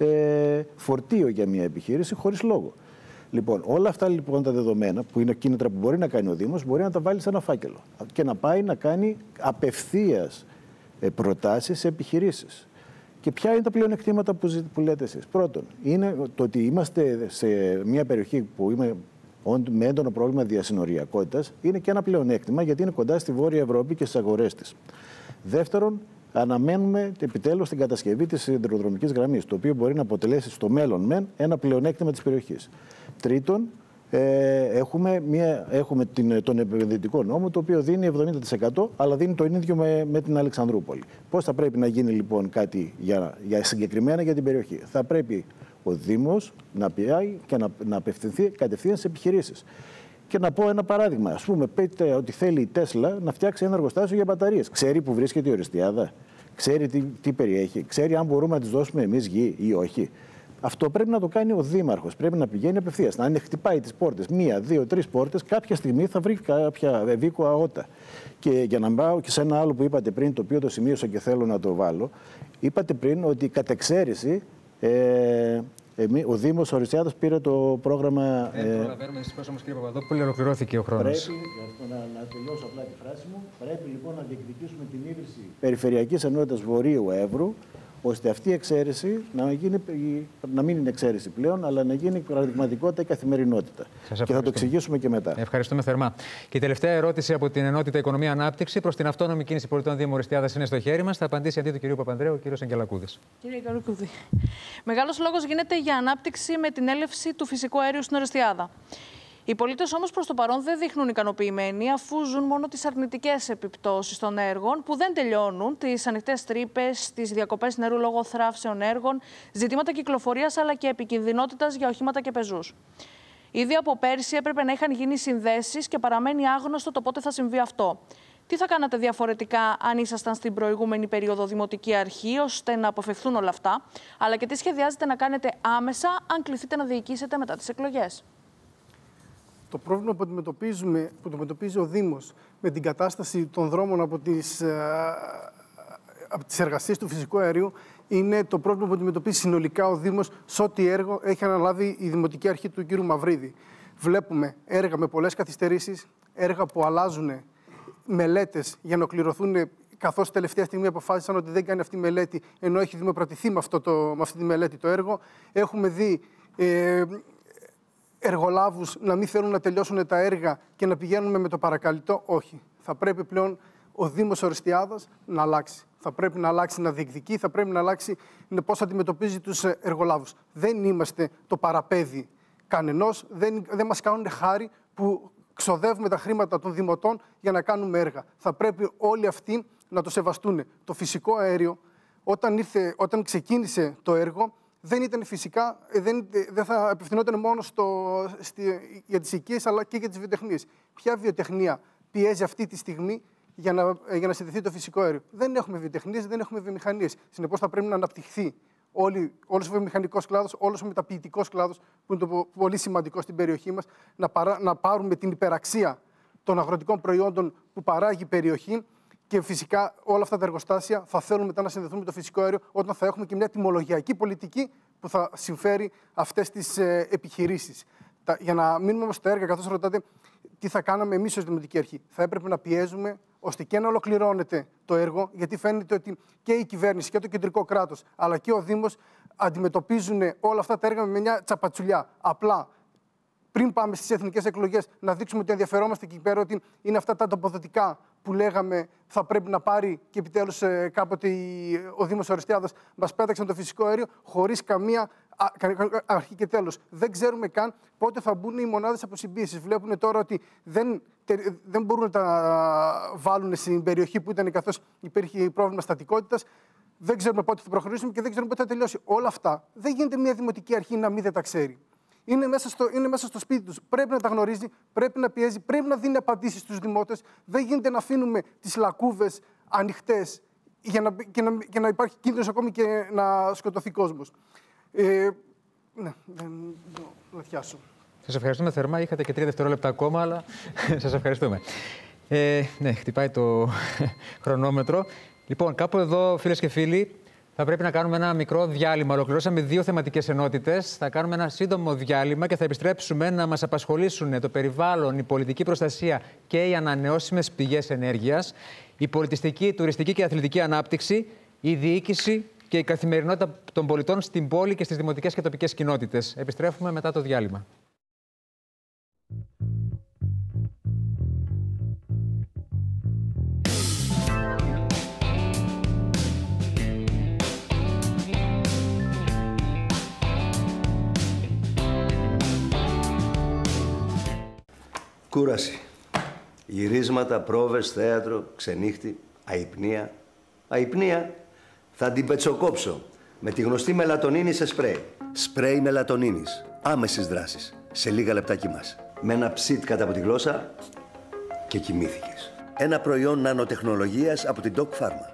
ε, φορτίο για μια επιχείρηση χωρίς λόγο. Λοιπόν, όλα αυτά λοιπόν τα δεδομένα, που είναι κίνητρα που μπορεί να κάνει ο Δήμος, μπορεί να τα βάλει σε ένα φάκελο και να πάει να κάνει απευθείας προτάσεις σε επιχειρήσεις. Και ποια είναι τα πλεονεκτήματα που, που λέτε εσείς? Πρώτον, είναι το ότι είμαστε σε μια περιοχή που είμαι με έντονο πρόβλημα διασυνοριακότητας, είναι και ένα πλεονέκτημα γιατί είναι κοντά στη Βόρεια Ευρώπη και στις αγορές της. Δεύτερον, αναμένουμε επιτέλους την κατασκευή της σιδηροδρομικής γραμμής, το οποίο μπορεί να αποτελέσει στο μέλλον μεν ένα πλεονέκτημα της περιοχής. Τρίτον, ε, έχουμε, μια, έχουμε την, τον επενδυτικό νόμο, το οποίο δίνει εβδομήντα τοις εκατό, αλλά δίνει το ίδιο με, με την Αλεξανδρούπολη. Πώς θα πρέπει να γίνει λοιπόν κάτι για, για συγκεκριμένα για την περιοχή? Θα πρέπει ο Δήμος να πιάει και να, να απευθυνθεί κατευθείαν σε επιχειρήσεις. Και να πω ένα παράδειγμα. Ας πούμε, πείτε ότι θέλει η Τέσλα να φτιάξει ένα εργοστάσιο για μπαταρίες. Ξέρει που βρίσκεται η Οριστιάδα, ξέρει τι, τι περιέχει, ξέρει αν μπορούμε να της δώσουμε εμείς γη ή όχι. Αυτό πρέπει να το κάνει ο Δήμαρχος. Πρέπει να πηγαίνει απευθείας. Να χτυπάει τις πόρτες, μία, δύο, τρεις πόρτες, κάποια στιγμή θα βρει κάποια ευήκοα αότα. Και για να πάω και σε ένα άλλο που είπατε πριν, το οποίο το σημείωσα και θέλω να το βάλω, είπατε πριν ότι κατ' εξαίρεση. Ε, ο Δήμος Οριστιάδας πήρε το πρόγραμμα. Δεν ε, προλαβαίνουμε, δυστυχώς όμως, κύριε Παπαδόπουλε, ολοκληρώθηκε ο χρόνος. Πρέπει, να, να τελειώσω απλά τη φράση μου, πρέπει λοιπόν να διεκδικήσουμε την ίδρυση Περιφερειακής Ενότητας Βορείου Εύρου, ώστε αυτή η εξαίρεση να, γίνει, να μην είναι εξαίρεση πλέον, αλλά να γίνει πραγματικότητα η καθημερινότητα. Και θα το εξηγήσουμε και μετά. Ευχαριστούμε θερμά. Και η τελευταία ερώτηση από την Ενότητα Οικονομία Ανάπτυξη προς την Αυτόνομη Κίνηση Πολιτών Δήμου Οριστιάδας είναι στο χέρι μας. Θα απαντήσει αντί του κυρίου Παπανδρέου ο κύριος Αγγελακούδης. Κύριε Αγγελακούδη, μεγάλος λόγος γίνεται για ανάπτυξη με την έλευση του φυσικού αερίου στην Οριστιάδα. Οι πολίτες όμως προς το παρόν δεν δείχνουν ικανοποιημένοι, αφού ζουν μόνο τις αρνητικές επιπτώσεις των έργων που δεν τελειώνουν, τις ανοιχτές τρύπες, τις διακοπές νερού λόγω θράψεων έργων, ζητήματα κυκλοφορίας αλλά και επικινδυνότητας για οχήματα και πεζούς. Ήδη από πέρσι έπρεπε να είχαν γίνει συνδέσεις και παραμένει άγνωστο το πότε θα συμβεί αυτό. Τι θα κάνατε διαφορετικά αν ήσασταν στην προηγούμενη περίοδο δημοτική αρχή, ώστε να αποφευθούν όλα αυτά, αλλά και τι σχεδιάζετε να κάνετε άμεσα αν κληθείτε να διοικήσετε μετά τις εκλογές? Το πρόβλημα που, αντιμετωπίζουμε, που αντιμετωπίζει ο Δήμος με την κατάσταση των δρόμων από τις, από τις εργασίες του φυσικού αερίου είναι το πρόβλημα που αντιμετωπίζει συνολικά ο Δήμος σε ό,τι έργο έχει αναλάβει η Δημοτική Αρχή του κ. Μαυρίδη. Βλέπουμε έργα με πολλές καθυστερήσεις, έργα που αλλάζουν μελέτες για να ολοκληρωθούν, καθώς τελευταία στιγμή αποφάσισαν ότι δεν κάνει αυτή η μελέτη, ενώ έχει δημοπρατηθεί με, αυτό το, με αυτή τη μελέτη το έργο. Έχουμε δει ε, εργολάβους να μην θέλουν να τελειώσουν τα έργα και να πηγαίνουμε με το παρακαλυτό. Όχι. Θα πρέπει πλέον ο Δήμος Οριστιάδας να αλλάξει. Θα πρέπει να αλλάξει, να διεκδικεί, θα πρέπει να αλλάξει πώς αντιμετωπίζει τους εργολάβους. Δεν είμαστε το παραπέδι κανενός, δεν, δεν μας κάνουν χάρη που ξοδεύουμε τα χρήματα των δημοτών για να κάνουμε έργα. Θα πρέπει όλοι αυτοί να το σεβαστούν. Το φυσικό αέριο, όταν, ήρθε, όταν ξεκίνησε το έργο, δεν ήταν φυσικά, δεν, δεν θα απευθυνόταν μόνο στο, στη, για τις οικίες, αλλά και για τις βιοτεχνίες. Ποια βιοτεχνία πιέζει αυτή τη στιγμή για να, για να συνδεθεί το φυσικό αέριο? Δεν έχουμε βιοτεχνίες, δεν έχουμε βιομηχανίες. Συνεπώς θα πρέπει να αναπτυχθεί όλη, όλος ο βιομηχανικός κλάδος, όλος ο μεταποιητικός κλάδος, που είναι το πολύ σημαντικό στην περιοχή μας, να, παρά, να πάρουμε την υπεραξία των αγροτικών προϊόντων που παράγει η περιοχή Και φυσικά όλα αυτά τα εργοστάσια θα θέλουν μετά να συνδεθούν με το φυσικό αέριο όταν θα έχουμε και μια τιμολογιακή πολιτική που θα συμφέρει αυτές τις ε, επιχειρήσεις. Τα, για να μείνουμε όμως στα έργα, καθώς ρωτάτε τι θα κάναμε εμείς ως Δημοτική Αρχή, θα έπρεπε να πιέζουμε ώστε και να ολοκληρώνεται το έργο, γιατί φαίνεται ότι και η κυβέρνηση και το κεντρικό κράτος, αλλά και ο Δήμος αντιμετωπίζουν όλα αυτά τα έργα με μια τσαπατσουλιά. Απλά, πριν πάμε στις εθνικές εκλογές, να δείξουμε ότι ενδιαφερόμαστε εκεί πέρα, ότι είναι αυτά τα τοποθετικά που λέγαμε θα πρέπει να πάρει και επιτέλους ε, κάποτε η, ο Δήμος Οριστιάδας μας πέταξαν το φυσικό αέριο χωρίς καμία α, αρχή και τέλος. Δεν ξέρουμε καν πότε θα μπουν οι μονάδες αποσυμπίεσης. Βλέπουν τώρα ότι δεν, δεν μπορούν να τα βάλουν στην περιοχή που ήταν καθώς υπήρχε πρόβλημα στατικότητας. Δεν ξέρουμε πότε θα προχωρήσουμε και δεν ξέρουμε πότε θα τελειώσει. Όλα αυτά δεν γίνεται μια δημοτική αρχή να μην δεν τα ξέρει. Είναι μέσα, στο, είναι μέσα στο σπίτι τους. Πρέπει να τα γνωρίζει, πρέπει να πιέζει, πρέπει να δίνει απαντήσεις στους δημότες. Δεν γίνεται να αφήνουμε τις λακκούβες ανοιχτές για να, και, να, και να υπάρχει κίνδυνος ακόμη και να σκοτωθεί κόσμος. Ε, ναι, δεν να πιάσω. Σας ευχαριστούμε θερμά. Είχατε και τρία δευτερόλεπτα ακόμα, αλλά σας ευχαριστούμε. Ε, ναι, χτυπάει το χρονόμετρο. Λοιπόν, κάπου εδώ, φίλες και φίλοι, θα πρέπει να κάνουμε ένα μικρό διάλειμμα. Ολοκληρώσαμε δύο θεματικές ενότητες. Θα κάνουμε ένα σύντομο διάλειμμα και θα επιστρέψουμε να μας απασχολήσουν το περιβάλλον, η πολιτική προστασία και οι ανανεώσιμες πηγές ενέργειας, η πολιτιστική, τουριστική και αθλητική ανάπτυξη, η διοίκηση και η καθημερινότητα των πολιτών στην πόλη και στις δημοτικές και τοπικές κοινότητες. Επιστρέφουμε μετά το διάλειμμα. Κούραση. Γυρίσματα, πρόβες, θέατρο, ξενύχτη, αϊπνία. Αϊπνία θα την πετσοκόψω με τη γνωστή μελατονίνη σε σπρέι. Σπρέι μελατονίνης. Άμεσης δράσης. Σε λίγα λεπτά κοιμάσαι. Με ένα ψιτ κάτω από τη γλώσσα και κοιμήθηκες. Ένα προϊόν νανοτεχνολογίας από την Doc Pharma.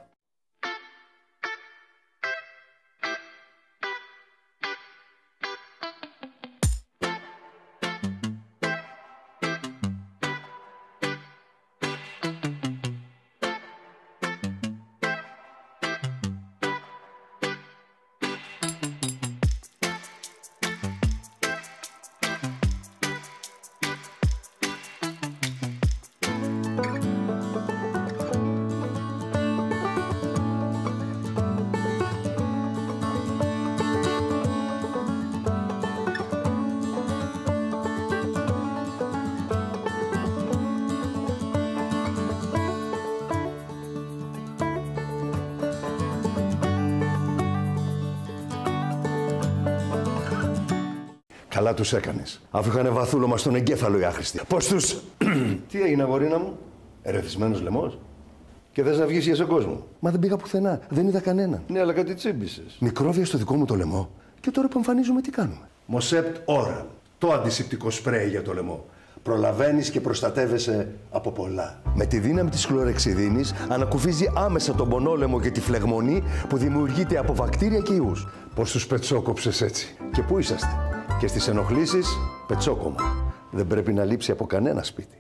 Καλά τους έκανες. Αφού είχανε βαθούλωμα στον εγκέφαλο οι άχρηστοι. Πώς τους... Τι έγινε, αγορίνα μου? Ερεθισμένος λαιμός. Και θες να βγεις για στον κόσμο? Μα δεν πήγα πουθενά. Δεν είδα κανέναν. Ναι, αλλά κάτι τσίμπησες. Μικρόβια στο δικό μου το λαιμό. Και τώρα που εμφανίζουμε τι κάνουμε? Μοσέπτ Oral. Το αντισηπτικό σπρέι για το λαιμό. Προλαβαίνεις και προστατεύεσαι από πολλά. Με τη δύναμη της χλωρεξιδίνης ανακουφίζει άμεσα τον πονόλαιμο και τη φλεγμονή που δημιουργείται από βακτήρια και ιούς. Πώς τους πετσόκοψες έτσι? Και πού είσαστε? Και στις ενοχλήσεις, πετσόκομα. Δεν πρέπει να λείψει από κανένα σπίτι.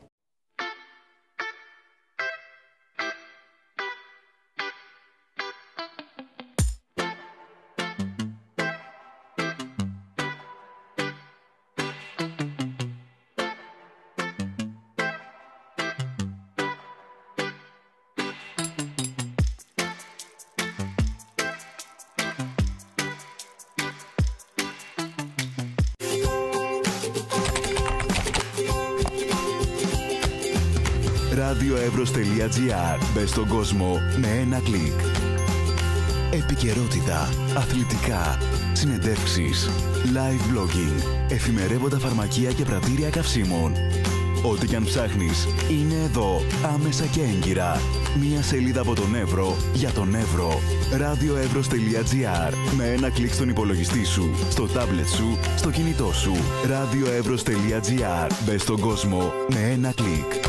radioevros.gr. Μπες στον κόσμο με ένα κλικ. Επικαιρότητα, αθλητικά, συνεντεύξεις, live blogging, εφημερεύοντα φαρμακεία και πρατήρια καυσίμων. Ό,τι κι αν ψάχνεις είναι εδώ, άμεσα και έγκυρα. Μία σελίδα από τον Εύρο για τον Εύρο. radioevros.gr. Με ένα κλικ στον υπολογιστή σου, στο τάμπλετ σου, στο κινητό σου. radioevros.gr. Μπες στον κόσμο με ένα κλικ.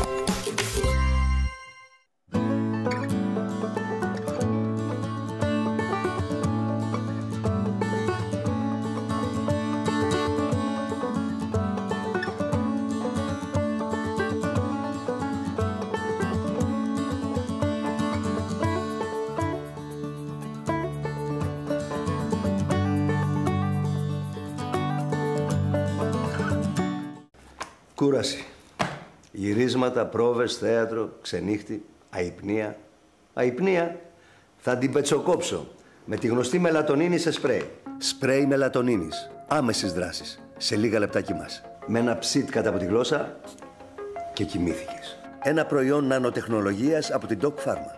Κούραση. Γυρίσματα, πρόβες, θέατρο, ξενύχτη, αϊπνία. Αϊπνία θα την πετσοκόψω με τη γνωστή μελατονίνη σε σπρέι. Σπρέι μελατονίνης. Άμεσης δράσης. Σε λίγα λεπτά κοιμάσαι. Με ένα ψιτ κάτω από τη γλώσσα και κοιμήθηκες. Ένα προϊόν νανοτεχνολογίας από την Doc Pharma.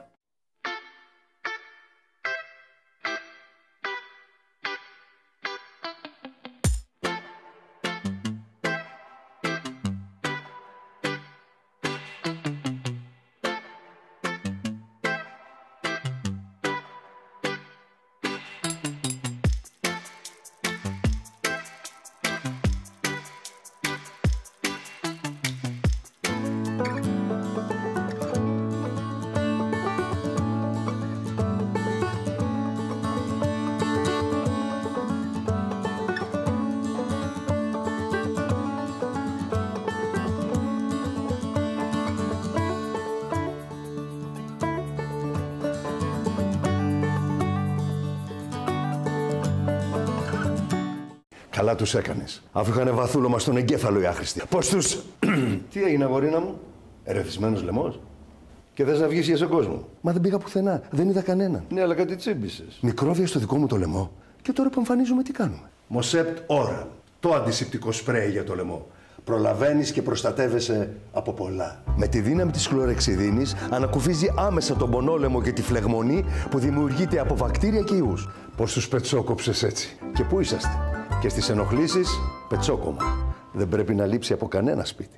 Καλά τους έκανες. Αφού είχαν βαθούλωμα στον εγκέφαλο οι άχρηστοι. Πώς τους... Τι έγινε, αγορίνα μου? Ερεθισμένος λαιμός. Και θες να βγεις για στον κόσμο? Μα δεν πήγα πουθενά. Δεν είδα κανέναν. Ναι, αλλά κάτι τσίμπησες. Μικρόβια στο δικό μου το λαιμό. Και τώρα που εμφανίζουμε τι κάνουμε? Μοσέπτ Oral. Το αντισηπτικό σπρέι για το λαιμό. Προλαβαίνεις και προστατεύεσαι από πολλά. Με τη δύναμη της χλωρεξιδίνης ανακουφίζει άμεσα τον πονόλαιμο και τη φλεγμονή που δημιουργείται από βακτήρια και ιούς. Πώς τους πετσόκοψες έτσι? Και πού είσαστε? Και στις ενοχλήσεις, πετσόκομα. Δεν πρέπει να λείψει από κανένα σπίτι.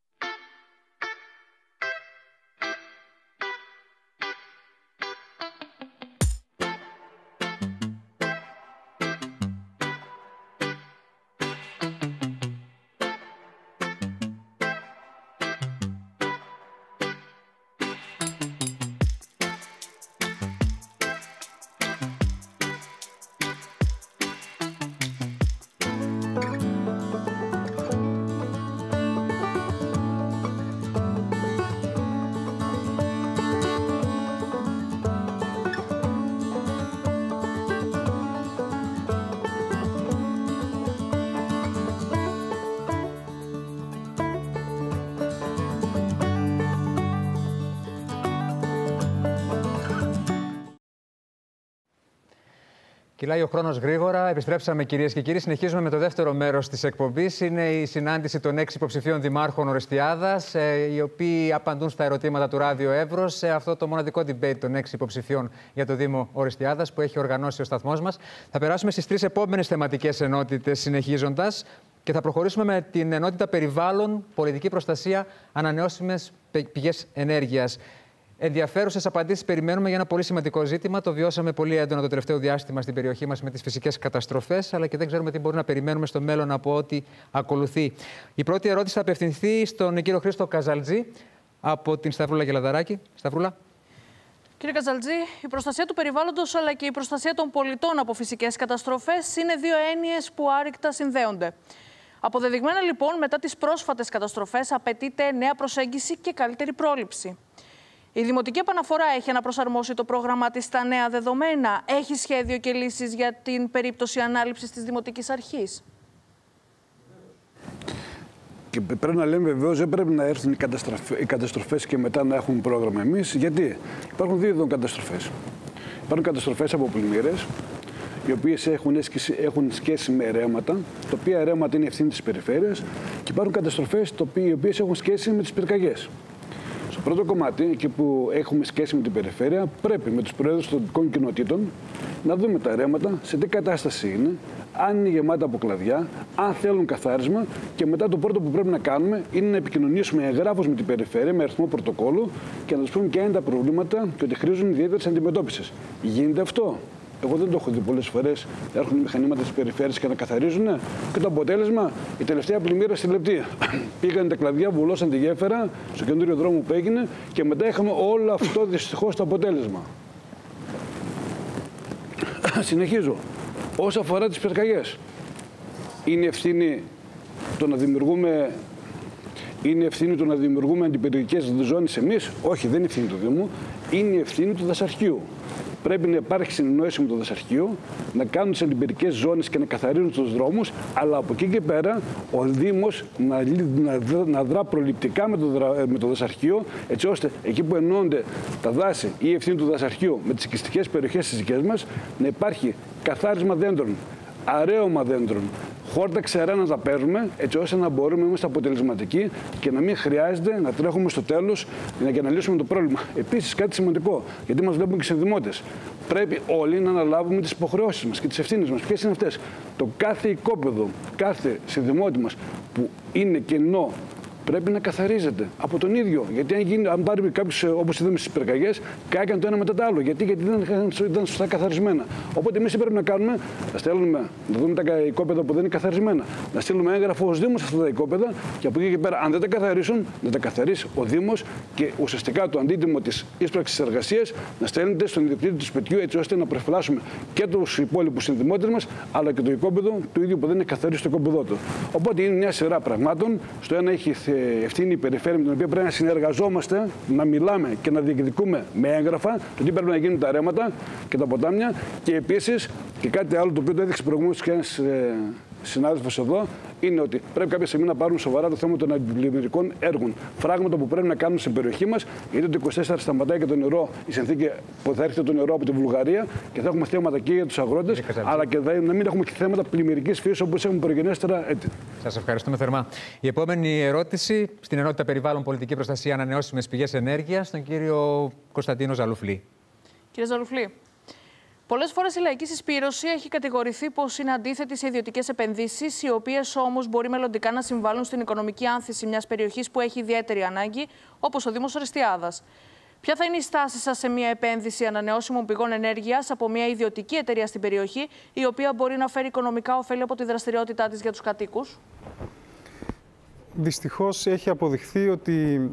Κυλάει ο χρόνος γρήγορα. Επιστρέψαμε, κυρίες και κύριοι. Συνεχίζουμε με το δεύτερο μέρος της εκπομπής. Είναι η συνάντηση των έξι υποψηφίων δημάρχων Ορεστιάδας, οι οποίοι απαντούν στα ερωτήματα του Ράδιο Εύρος σε αυτό το μοναδικό debate των έξι υποψηφίων για το Δήμο Ορεστιάδας που έχει οργανώσει ο σταθμός μας. Θα περάσουμε στις τρεις επόμενες θεματικές ενότητες συνεχίζοντας και θα προχωρήσουμε με την ενότητα περιβάλλον, πολιτική προστασία, ανανεώσιμες πηγές ενέργειας. Ενδιαφέρουσες απαντήσεις περιμένουμε για ένα πολύ σημαντικό ζήτημα. Το βιώσαμε πολύ έντονα το τελευταίο διάστημα στην περιοχή μας με τις φυσικές καταστροφές, αλλά και δεν ξέρουμε τι μπορεί να περιμένουμε στο μέλλον από ό,τι ακολουθεί. Η πρώτη ερώτηση θα απευθυνθεί στον κύριο Χρήστο Καζαλτζή από την Σταυρούλα Γελαδαράκη. Σταυρούλα. Κύριε Καζαλτζή, η προστασία του περιβάλλοντος αλλά και η προστασία των πολιτών από φυσικές καταστροφές είναι δύο έννοιες που άρρηκτα συνδέονται. Αποδεδειγμένα λοιπόν, μετά τις πρόσφατες καταστροφές απαιτείται νέα προσέγγιση και καλύτερη πρόληψη. Η Δημοτική Επαναφορά έχει αναπροσαρμόσει το πρόγραμμα της στα νέα δεδομένα. Έχει σχέδιο και λύσεις για την περίπτωση ανάληψης της Δημοτικής Αρχής? Και πρέπει να λέμε βεβαίως, δεν πρέπει να έρθουν οι, οι καταστροφές και μετά να έχουμε πρόγραμμα εμείς. Γιατί υπάρχουν δύο είδων καταστροφές. Υπάρχουν καταστροφές από πλημμύρες, οι οποίες έχουν, έχουν σχέση με ρέματα, τα οποία ρέματα είναι ευθύνη της περιφέρειας, και υπάρχουν καταστροφές οι οποίες έχουν σχέση με τις πυρκαγιές. Στο πρώτο κομμάτι, εκεί που έχουμε σχέση με την περιφέρεια, πρέπει με τους προέδρους των τοπικών κοινοτήτων να δούμε τα ρέματα, σε τι κατάσταση είναι, αν είναι γεμάτα από κλαδιά, αν θέλουν καθάρισμα, και μετά το πρώτο που πρέπει να κάνουμε είναι να επικοινωνήσουμε εγγράφως με την περιφέρεια, με αριθμό πρωτοκόλλου, και να τους πούμε ποια είναι τα προβλήματα και ότι χρήζουν ιδιαίτερης αντιμετώπισης. Γίνεται αυτό? Εγώ δεν το έχω δει πολλές φορές. Έρχονται μηχανήματα της περιφέρειας και να καθαρίζουν. Και το αποτέλεσμα, η τελευταία πλημμύρα στη Λεπτή. Πήγαν τα κλαδιά, βουλώσαν τη γέφυρα στο καινούριο δρόμο που έγινε, και μετά είχαμε όλο αυτό δυστυχώς το αποτέλεσμα. Συνεχίζω. Όσο αφορά τις πυρκαγιές, είναι ευθύνη το να δημιουργούμε. Είναι ευθύνη του να δημιουργούμε αντιπυρκαγιές ζώνες εμείς? Όχι, δεν είναι ευθύνη του Δήμου. Είναι ευθύνη του δασαρχείου. πρέπει να υπάρχει συνεννόηση με το δασαρχείο, να κάνουν τις αντιπυρικές ζώνες και να καθαρίζουν τους δρόμους, αλλά από εκεί και πέρα ο Δήμος να, να, να δρά προληπτικά με το, με το δασαρχείο, έτσι ώστε εκεί που ενώνται τα δάση ή η ευθύνη του δασαρχείου με τις οικιστικές περιοχές της δικές μας, να υπάρχει καθάρισμα δέντρων, αρέωμα δέντρων, χόρτα ξερά να τα παίρνουμε, έτσι ώστε να μπορούμε να είμαστε αποτελεσματικοί και να μην χρειάζεται να τρέχουμε στο τέλος για να λύσουμε το πρόβλημα. Επίσης, κάτι σημαντικό, γιατί μας βλέπουν και οι συνδημότες. Πρέπει όλοι να αναλάβουμε τις υποχρεώσεις μας και τις ευθύνες μας. Ποιες είναι αυτές? Το κάθε οικόπεδο, κάθε συνδημότη μας που είναι κενό, πρέπει να καθαρίζεται από τον ίδιο. Γιατί αν, γίνει, αν πάρει κάποιο, όπως είδαμε στις πυρκαγιές, κάηκαν το ένα μετά το άλλο. Γιατί, γιατί δεν ήταν σωστά καθαρισμένα. Οπότε εμείς τι πρέπει να κάνουμε? Να στέλνουμε, να δούμε τα οικόπεδα που δεν είναι καθαρισμένα. Να στείλουμε έγγραφο ως Δήμος σε αυτά τα οικόπεδα και από εκεί και πέρα, αν δεν τα καθαρίσουν, να τα καθαρίσει ο Δήμος και ουσιαστικά το αντίτιμο της ίσπραξης εργασίας να στέλνεται στον ιδιοκτήτη του σπιτιού, έτσι ώστε να προφυλάσσουμε και τους υπόλοιπους συνδημότες μας, αλλά και το οικόπεδο του ίδιου που δεν είναι καθαρίσει το οικόπεδό του. Οπότε είναι μια σειρά πραγμάτων. Στο ένα έχει ευθύνη η περιφέρεια με την οποία πρέπει να συνεργαζόμαστε, να μιλάμε και να διεκδικούμε με έγγραφα το τι πρέπει να γίνουν τα ρέματα και τα ποτάμια. Και επίσης, και κάτι άλλο το οποίο το έδειξε προηγουμένως και ένας ε, συνάδελφος εδώ, είναι ότι πρέπει κάποια στιγμή να πάρουν σοβαρά το θέμα των αντιπλημμυρικών έργων. Φράγματα που πρέπει να κάνουν στην περιοχή μας, γιατί το είκοσι τέσσερα σταματάει και το νερό, η συνθήκη που θα έρχεται το νερό από τη Βουλγαρία και θα έχουμε θέματα και για τους αγρότες, αλλά και να μην έχουμε και θέματα πλημμυρικής φύσης όπως έχουμε προγενέστερα έτη. Σας ευχαριστούμε θερμά. Η επόμενη ερώτηση στην ενότητα περιβάλλον, πολιτική προστασία, ανανεώσιμες πηγές ενέργειας, στον κύριο Κωνσταντίνο Ζαλουφλή. Κύριε Ζαλουφλή. Πολλές φορές η λαϊκή συσπήρωση έχει κατηγορηθεί πως είναι αντίθετη σε ιδιωτικές επενδύσεις, οι οποίες όμως μπορεί μελλοντικά να συμβάλλουν στην οικονομική άνθηση μιας περιοχής που έχει ιδιαίτερη ανάγκη, όπως ο Δήμος Ορεστιάδας. Ποια θα είναι η στάση σας σε μια επένδυση ανανεώσιμων πηγών ενέργειας από μια ιδιωτική εταιρεία στην περιοχή, η οποία μπορεί να φέρει οικονομικά ωφέλη από τη δραστηριότητά της για τους κατοίκους? Δυστυχώς έχει αποδειχθεί ότι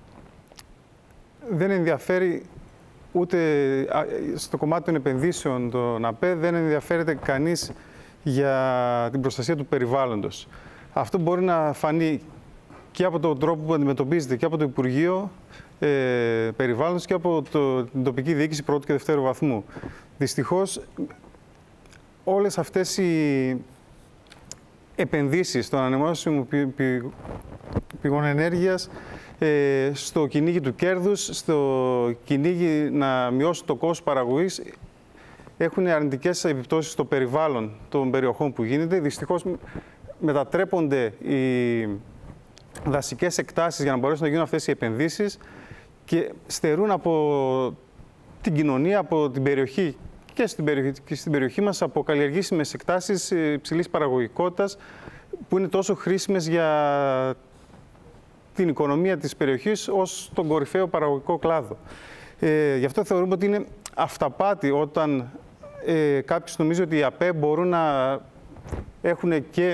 δεν ενδιαφέρει ούτε στο κομμάτι των επενδύσεων των ΑΠΕ, δεν ενδιαφέρεται κανείς για την προστασία του περιβάλλοντος. Αυτό μπορεί να φανεί και από τον τρόπο που αντιμετωπίζεται και από το Υπουργείο ε, Περιβάλλοντος και από το, την τοπική διοίκηση πρώτου και δευτέρου βαθμού. Δυστυχώς, όλες αυτές οι επενδύσεις των ανανεώσιμων πηγών ενέργειας ε, στο κυνήγι του κέρδους, στο κυνήγι να μειώσουν το κόστος παραγωγής, έχουν αρνητικές επιπτώσεις στο περιβάλλον των περιοχών που γίνεται. Δυστυχώς μετατρέπονται οι δασικές εκτάσεις για να μπορέσουν να γίνουν αυτές οι επενδύσεις και στερούν από την κοινωνία, από την περιοχή και στην περιοχή, και στην περιοχή μας από καλλιεργήσιμες εκτάσεις υψηλής παραγωγικότητας που είναι τόσο χρήσιμες για την οικονομία της περιοχής ως τον κορυφαίο παραγωγικό κλάδο. Ε, γι' αυτό θεωρούμε ότι είναι αυταπάτη όταν ε, κάποιος νομίζει ότι οι ΑΠΕ μπορούν να έχουν και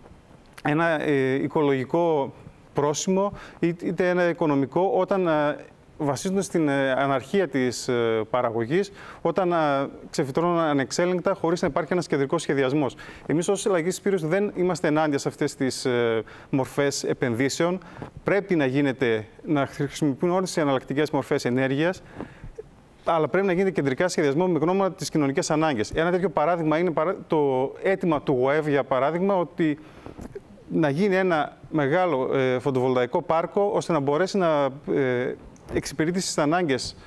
ένα ε, οικολογικό πρόσημο είτε ένα οικονομικό όταν ε, βασίζονται στην αναρχία της παραγωγής, όταν ξεφυτρώνουν ανεξέλεγκτα χωρίς να υπάρχει ένας κεντρικός σχεδιασμός. Εμείς ως λαϊκή συσπήρωση δεν είμαστε ενάντια σε αυτές τις μορφές επενδύσεων. Πρέπει να γίνεται, να χρησιμοποιούν όλες οι εναλλακτικές μορφές ενέργειας, αλλά πρέπει να γίνεται κεντρικά σχεδιασμό με γνώμονα τις κοινωνικές ανάγκες. Ένα τέτοιο παράδειγμα είναι το αίτημα του ΓΟΕΒ, για παράδειγμα, ότι να γίνει ένα μεγάλο ε, φωτοβολταϊκό πάρκο ώστε να μπορέσει να ε, εξυπηρετήσει τις ανάγκες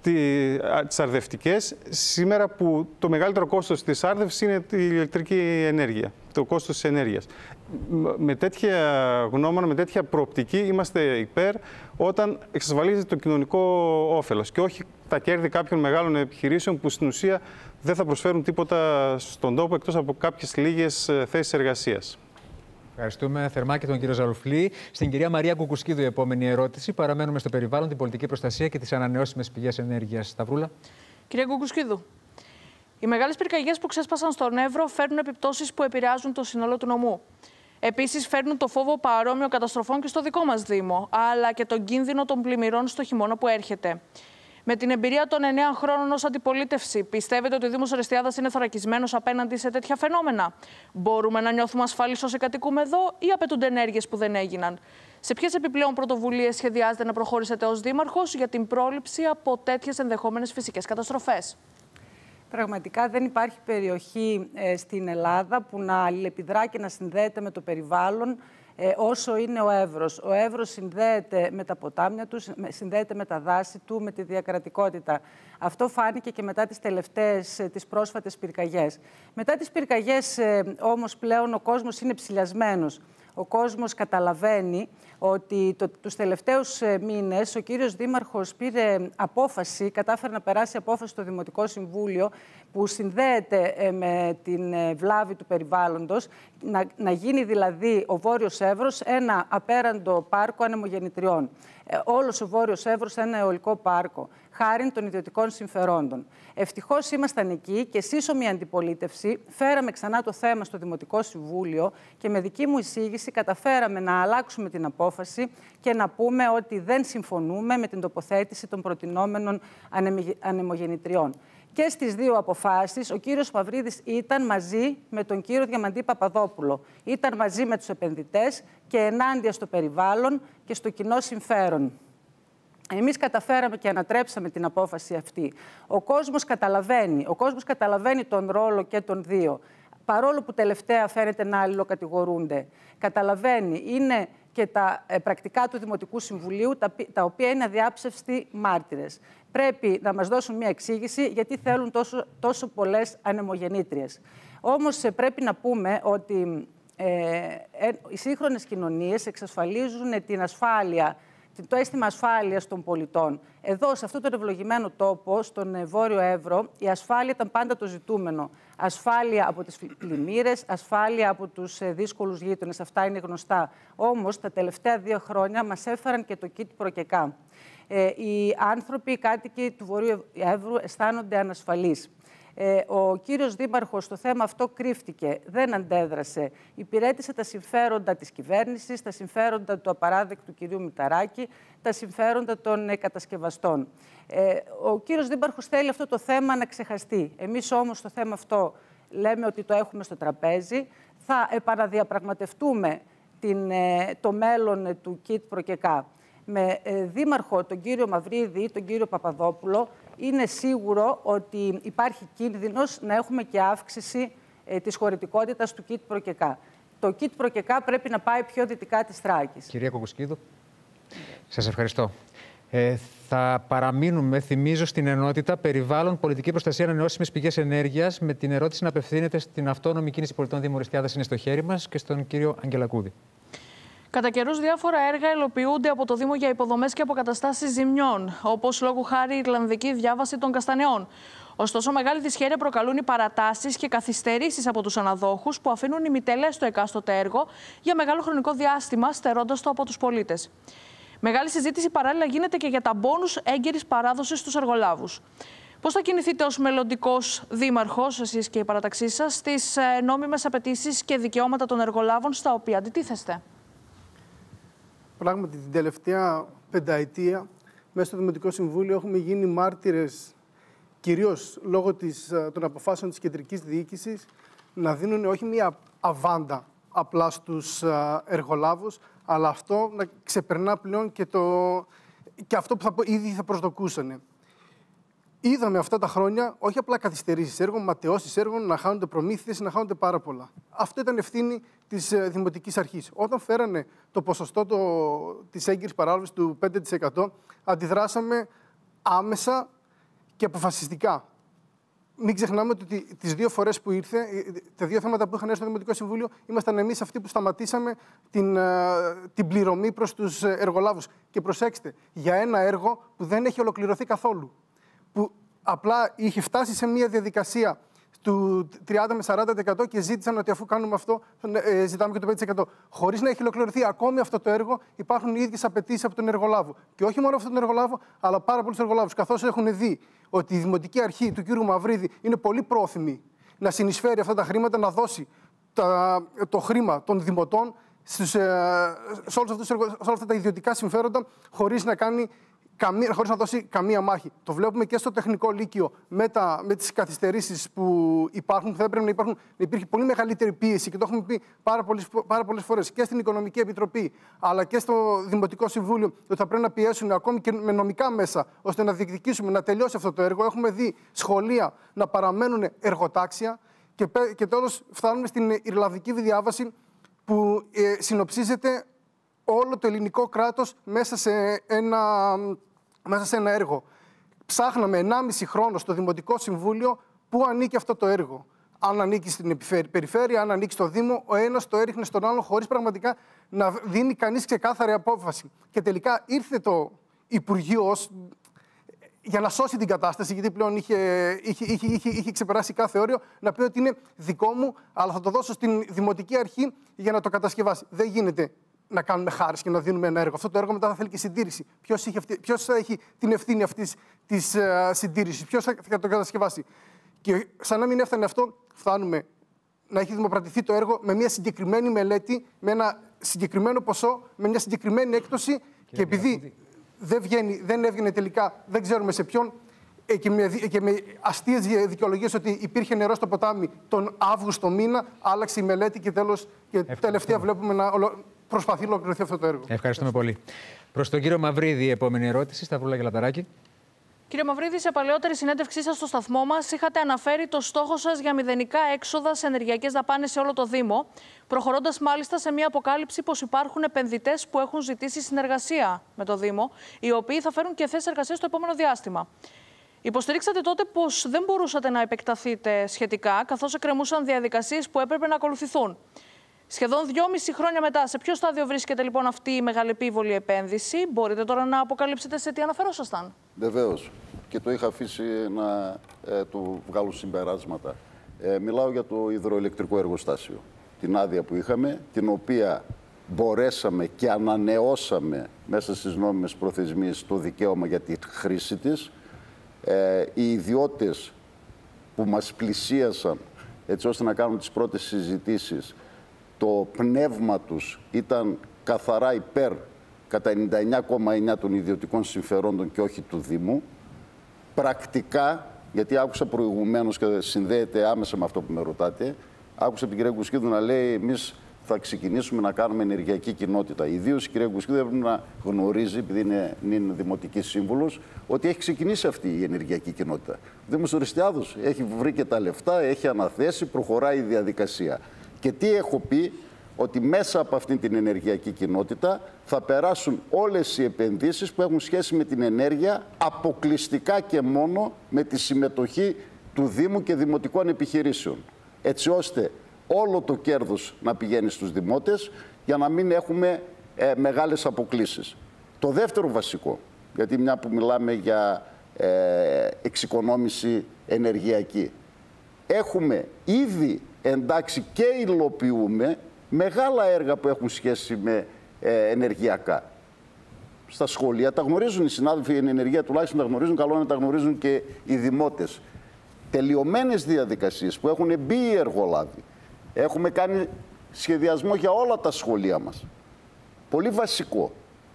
τις αρδευτικές, σήμερα που το μεγαλύτερο κόστος της άρδευσης είναι η ηλεκτρική ενέργεια, το κόστος της ενέργειας. Με τέτοια γνώμονα, με τέτοια προοπτική είμαστε υπέρ όταν εξασφαλίζεται το κοινωνικό όφελος και όχι τα κέρδη κάποιων μεγάλων επιχειρήσεων που στην ουσία δεν θα προσφέρουν τίποτα στον τόπο εκτός από κάποιες λίγες θέσεις εργασίας. Ευχαριστούμε θερμά και τον κύριο Ζαλουφλή. Στην κυρία Μαρία Κουκουσκίδου η επόμενη ερώτηση. Παραμένουμε στο περιβάλλον, την πολιτική προστασία και τις ανανεώσιμες πηγές ενέργειας. Σταυρούλα. Κυρία Κουκουσκίδου, οι μεγάλες πυρκαγιές που ξέσπασαν στον Εύρο φέρνουν επιπτώσεις που επηρεάζουν το σύνολο του νομού. Επίσης, φέρνουν το φόβο παρόμοιων καταστροφών και στο δικό μας Δήμο, αλλά και τον κίνδυνο των πλημμυρών στο χειμώνα που έρχεται. Με την εμπειρία των εννέα χρόνων ως αντιπολίτευση, πιστεύετε ότι ο Δήμος Ορεστιάδας είναι θωρακισμένος απέναντι σε τέτοια φαινόμενα? Μπορούμε να νιώθουμε ασφαλείς όσοι κατοικούμε εδώ ή απαιτούνται ενέργειες που δεν έγιναν? Σε ποιες επιπλέον πρωτοβουλίες σχεδιάζετε να προχωρήσετε ως Δήμαρχος για την πρόληψη από τέτοιες ενδεχόμενες φυσικές καταστροφές? Πραγματικά δεν υπάρχει περιοχή ε, στην Ελλάδα που να αλληλεπιδρά και να συνδέεται με το περιβάλλον ε, όσο είναι ο Εύρος. Ο Εύρος συνδέεται με τα ποτάμια του, συνδέεται με τα δάση του, με τη διακρατικότητα. Αυτό φάνηκε και μετά τις τελευταίες, ε, τις πρόσφατες πυρκαγιές. Μετά τις πυρκαγιές ε, όμως πλέον ο κόσμος είναι ψηλιασμένος. Ο κόσμος καταλαβαίνει ότι το, τους τελευταίους ε, μήνες ο κύριος Δήμαρχος πήρε απόφαση, κατάφερε να περάσει απόφαση στο Δημοτικό Συμβούλιο που συνδέεται ε, με την ε, βλάβη του περιβάλλοντος, να, να γίνει δηλαδή ο Βόρειος Εύρος ένα απέραντο πάρκο ανεμογεννητριών. Ε, όλος ο Βόρειος Εύρος ένα αιωλικό πάρκο, χάριν των ιδιωτικών συμφερόντων. Ευτυχώς ήμασταν εκεί και σύσσωμη αντιπολίτευση φέραμε ξανά το θέμα στο Δημοτικό Συμβούλιο και με δική μου εισήγηση καταφέραμε να αλλάξουμε την απόφαση και να πούμε ότι δεν συμφωνούμε με την τοποθέτηση των προτινόμενων ανεμογεννητριών. Και στις δύο αποφάσεις ο κύριος Μαυρίδης ήταν μαζί με τον κύριο Διαμαντή Παπαδόπουλο. Ήταν μαζί με τους επενδυτές και ενάντια στο περιβάλλον και στο κοινό συμφέρον. Εμείς καταφέραμε και ανατρέψαμε την απόφαση αυτή. Ο κόσμος καταλαβαίνει, ο κόσμος καταλαβαίνει τον ρόλο και των δύο. Παρόλο που τελευταία φαίνεται να αλληλοκατηγορούνται. Καταλαβαίνει, είναι και τα ε, πρακτικά του Δημοτικού Συμβουλίου, τα, τα οποία είναι αδιάψευστοι μάρτυρες. Πρέπει να μας δώσουν μια εξήγηση γιατί θέλουν τόσο, τόσο πολλές ανεμογεννήτριες. Όμως ε, πρέπει να πούμε ότι ε, ε, οι σύγχρονες κοινωνίες εξασφαλίζουν την ασφάλεια, το αίσθημα ασφάλειας των πολιτών. Εδώ, σε αυτόν τον ευλογημένο τόπο, στον Βόρειο Εύρο, η ασφάλεια ήταν πάντα το ζητούμενο. Ασφάλεια από τις πλημμύρες, ασφάλεια από τους δύσκολους γείτονες. Αυτά είναι γνωστά. Όμως, τα τελευταία δύο χρόνια μας έφεραν και το κιτ προκεκά. Ε, οι άνθρωποι, οι κάτοικοι του Βορείου Εύρου αισθάνονται ανασφαλείς. Ε, ο κύριος Δήμαρχος στο θέμα αυτό κρύφτηκε, δεν αντέδρασε. Υπηρέτησε τα συμφέροντα της κυβέρνησης, τα συμφέροντα του απαράδεκτου κυρίου Μηταράκη, τα συμφέροντα των ε, κατασκευαστών. Ε, ο κύριος Δήμαρχος θέλει αυτό το θέμα να ξεχαστεί. Εμείς όμως το θέμα αυτό λέμε ότι το έχουμε στο τραπέζι. Θα επαναδιαπραγματευτούμε την, ε, το μέλλον του κιτ προκεκά. Με ε, δήμαρχο τον κύριο Μαυρίδη ή τον κύριο Παπαδόπουλο, είναι σίγουρο ότι υπάρχει κίνδυνος να έχουμε και αύξηση ε, της χωρητικότητας του κιτ προκεκά. Το κιτ προκεκά πρέπει να πάει πιο δυτικά της Θράκης. Κυρία Κοκκουσκίδου, σας ευχαριστώ. Ε, θα παραμείνουμε, θυμίζω, στην ενότητα Περιβάλλον, Πολιτική Προστασία, Ανανεώσιμες Πηγές Ενέργειας, με την ερώτηση να απευθύνεται στην Αυτόνομη Κίνηση Πολιτών Δήμου Οριστιάδας, είναι στο χέρι μας, και στον κύριο Αγγελακούδη. Κατά καιρούς, διάφορα έργα υλοποιούνται από το Δήμο για υποδομές και αποκαταστάσεις ζημιών, όπως λόγου χάρη η Ιρλανδική διάβαση των Καστανεών. Ωστόσο, μεγάλη δυσχέρεια προκαλούν οι παρατάσεις και καθυστερήσεις από τους αναδόχους που αφήνουν ημιτελές το εκάστοτε έργο για μεγάλο χρονικό διάστημα, στερώντας το από τους πολίτες. Μεγάλη συζήτηση παράλληλα γίνεται και για τα μπόνους έγκαιρης παράδοσης στους εργολάβους. Πώς θα κινηθείτε ως μελλοντικός δήμαρχος, εσείς και οι παραταξείς σας, στις νόμιμες απαιτήσεις και δικαιώματα των εργολάβων στα οποία αντιτίθεστε? Πράγματι, την τελευταία πενταετία, μέσα στο Δημοτικό Συμβούλιο έχουμε γίνει μάρτυρες, κυρίως λόγω της, των αποφάσεων της κεντρικής διοίκησης, να δίνουν όχι μία αβάντα απλά στους εργολάβους, αλλά αυτό να ξεπερνά πλέον και, το, και αυτό που θα, ήδη θα προσδοκούσαν. Είδαμε αυτά τα χρόνια όχι απλά καθυστερήσεις έργων, ματαιώσεις έργων, να χάνονται προμήθειες, να χάνονται πάρα πολλά. Αυτό ήταν ευθύνη της ε, Δημοτικής Αρχής. Όταν φέρανε το ποσοστό το, της έγκυρης παράλαβης του πέντε τοις εκατό, αντιδράσαμε άμεσα και αποφασιστικά. Μην ξεχνάμε ότι τις δύο φορές που ήρθε, τα δύο θέματα που είχαν έρθει στο Δημοτικό Συμβούλιο, ήμασταν εμείς αυτοί που σταματήσαμε την, την πληρωμή προς τους εργολάβους. Και προσέξτε, για ένα έργο που δεν έχει ολοκληρωθεί καθόλου. Που απλά είχε φτάσει σε μια διαδικασία του τριάντα με σαράντα τοις εκατό και ζήτησαν ότι αφού κάνουμε αυτό, ε, ζητάμε και το πέντε τοις εκατό. Χωρίς να έχει ολοκληρωθεί ακόμη αυτό το έργο, υπάρχουν οι ίδιες απαιτήσεις από τον εργολάβο. Και όχι μόνο αυτόν τον εργολάβο, αλλά πάρα πολλούς εργολάβους. Καθώς έχουν δει ότι η Δημοτική Αρχή του κ. Μαυρίδη είναι πολύ πρόθυμη να συνεισφέρει αυτά τα χρήματα, να δώσει τα, το χρήμα των δημοτών στους, ε, σε, όλους αυτούς, σε όλα αυτά τα ιδιωτικά συμφέροντα, χωρίς να κάνει καμία, χωρίς να δώσει καμία μάχη. Το βλέπουμε και στο τεχνικό λύκειο με, τα, με τις καθυστερήσεις που υπάρχουν, που θα έπρεπε να, υπάρχουν, να υπήρχε πολύ μεγαλύτερη πίεση και το έχουμε πει πάρα πολλές, πάρα πολλές φορές και στην Οικονομική Επιτροπή αλλά και στο Δημοτικό Συμβούλιο ότι θα πρέπει να πιέσουν ακόμη και με νομικά μέσα ώστε να διεκδικήσουμε να τελειώσει αυτό το έργο. Έχουμε δει σχολεία να παραμένουν εργοτάξια και, και τέλος φτάνουμε στην Ιρλανδική διάβαση που ε, συνοψίζεται όλο το ελληνικό κράτος μέσα σε ένα, μέσα σε ένα έργο. Ψάχναμε ενάμιση χρόνο στο Δημοτικό Συμβούλιο πού ανήκει αυτό το έργο. Αν ανήκει στην περιφέρεια, αν ανήκει στο Δήμο, ο ένας το έριχνε στον άλλον χωρίς πραγματικά να δίνει κανείς ξεκάθαρη απόφαση. Και τελικά ήρθε το Υπουργείο ως, για να σώσει την κατάσταση, γιατί πλέον είχε, είχε, είχε, είχε, είχε ξεπεράσει κάθε όριο, να πει ότι είναι δικό μου, αλλά θα το δώσω στην Δημοτική Αρχή για να το κατασκευάσει. Δεν γίνεται να κάνουμε χάρες και να δίνουμε ένα έργο. Αυτό το έργο μετά θα θέλει και συντήρηση. Ποιος, ποιος θα έχει την ευθύνη αυτής της uh, συντήρησης, ποιος θα, θα το κατασκευάσει. Και σαν να μην έφτανε αυτό, φτάνουμε να έχει δημοπρατηθεί το έργο με μια συγκεκριμένη μελέτη, με ένα συγκεκριμένο ποσό, με μια συγκεκριμένη έκπτωση. Και, και επειδή δεν, βγαίνει, δεν έβγαινε τελικά, δεν ξέρουμε σε ποιον, και με, και με αστείες δικαιολογίες ότι υπήρχε νερό στο ποτάμι τον Αύγουστο μήνα, άλλαξε η μελέτη και τέλος και τελευταία βλέπουμε να προσπαθεί να ολοκληρωθεί αυτό το έργο. Ευχαριστούμε πολύ. Προς τον κύριο Μαυρίδη, η επόμενη ερώτηση. Σταυρούλα και Λαδαράκη. Κύριε Μαυρίδη, σε παλαιότερη συνέντευξή σας στο σταθμό μας είχατε αναφέρει το στόχο σας για μηδενικά έξοδα σε ενεργειακές δαπάνες σε όλο το Δήμο, προχωρώντας μάλιστα σε μια αποκάλυψη πως υπάρχουν επενδυτές που έχουν ζητήσει συνεργασία με το Δήμο, οι οποίοι θα φέρουν και θέσεις εργασίας στο επόμενο διάστημα. Υποστηρίξατε τότε πως δεν μπορούσατε να επεκταθείτε σχετικά, καθώς εκκρεμούσαν διαδικασίες που έπρεπε να ακολουθηθούν. Σχεδόν δυόμιση χρόνια μετά, σε ποιο στάδιο βρίσκεται λοιπόν αυτή η μεγαλεπίβολη επένδυση? Μπορείτε τώρα να αποκαλύψετε σε τι αναφερόσασταν? Βεβαίως. Και το είχα αφήσει να ε, του βγάλω συμπεράσματα. Ε, μιλάω για το υδροελεκτρικό εργοστάσιο. Την άδεια που είχαμε, την οποία μπορέσαμε και ανανεώσαμε μέσα στις νόμιμες προθεσμίες το δικαίωμα για τη χρήση της. Ε, οι ιδιώτες που μας πλησίασαν έτσι ώστε να κάνουν τις πρώτες συζητήσεις, το πνεύμα τους ήταν καθαρά υπέρ κατά ενενήντα εννιά κόμμα εννιά των ιδιωτικών συμφερόντων και όχι του Δήμου. Πρακτικά, γιατί άκουσα προηγουμένως και συνδέεται άμεσα με αυτό που με ρωτάτε, άκουσα την κυρία Γκουσκίδου να λέει εμείς θα ξεκινήσουμε να κάνουμε ενεργειακή κοινότητα. Ιδίως η κυρία Γκουσκίδου έπρεπε να γνωρίζει, επειδή είναι, είναι δημοτική σύμβουλος, ότι έχει ξεκινήσει αυτή η ενεργειακή κοινότητα. Ο Δήμος Οριστιάδος έχει βρει και τα λεφτά, έχει αναθέσει, προχωράει η διαδικασία. Και τι έχω πει? Ότι μέσα από αυτή την ενεργειακή κοινότητα θα περάσουν όλες οι επενδύσεις που έχουν σχέση με την ενέργεια, αποκλειστικά και μόνο με τη συμμετοχή του Δήμου και δημοτικών επιχειρήσεων. Έτσι ώστε όλο το κέρδος να πηγαίνει στους δημότες για να μην έχουμε ε, μεγάλες αποκλίσεις. Το δεύτερο βασικό, γιατί μια που μιλάμε για ε, εξοικονόμηση ενεργειακή, έχουμε ήδη εντάξει και υλοποιούμε μεγάλα έργα που έχουν σχέση με ε, ενεργειακά. Στα σχολεία τα γνωρίζουν οι συνάδελφοι, η ενεργεία τουλάχιστον τα γνωρίζουν, καλό είναι να τα γνωρίζουν και οι δημότες. Τελειωμένες διαδικασίες που έχουν μπει οι εργολάβοι. Έχουμε κάνει σχεδιασμό για όλα τα σχολεία μας. Πολύ βασικό.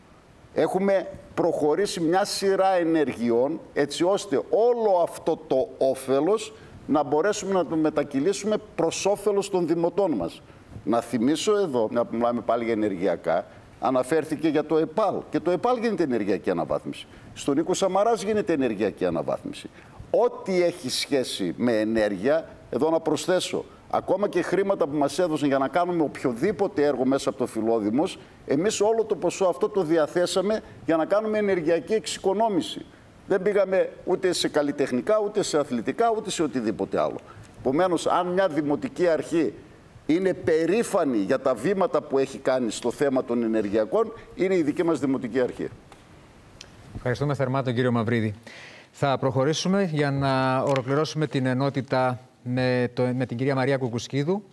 Έχουμε προχωρήσει μια σειρά ενεργειών έτσι ώστε όλο αυτό το όφελος να μπορέσουμε να το μετακυλήσουμε προς όφελος των δημοτών μας. Να θυμίσω εδώ, να μιλάμε πάλι για ενεργειακά, αναφέρθηκε για το ΕΠΑΛ. Και το ΕΠΑΛ γίνεται ενεργειακή αναβάθμιση. Στον Νίκο Σαμαράς γίνεται ενεργειακή αναβάθμιση. Ό,τι έχει σχέση με ενέργεια, εδώ να προσθέσω, ακόμα και χρήματα που μας έδωσαν για να κάνουμε οποιοδήποτε έργο μέσα από το Φιλόδημος, εμείς όλο το ποσό αυτό το διαθέσαμε για να κάνουμε ενεργειακή εξοικονόμηση. Δεν πήγαμε ούτε σε καλλιτεχνικά, ούτε σε αθλητικά, ούτε σε οτιδήποτε άλλο. Επομένως, αν μια δημοτική αρχή είναι περήφανη για τα βήματα που έχει κάνει στο θέμα των ενεργειακών, είναι η δική μας δημοτική αρχή. Ευχαριστούμε θερμά τον κύριο Μαυρίδη. Θα προχωρήσουμε για να ολοκληρώσουμε την ενότητα με, το, με την κυρία Μαρία Κουκουσκίδου.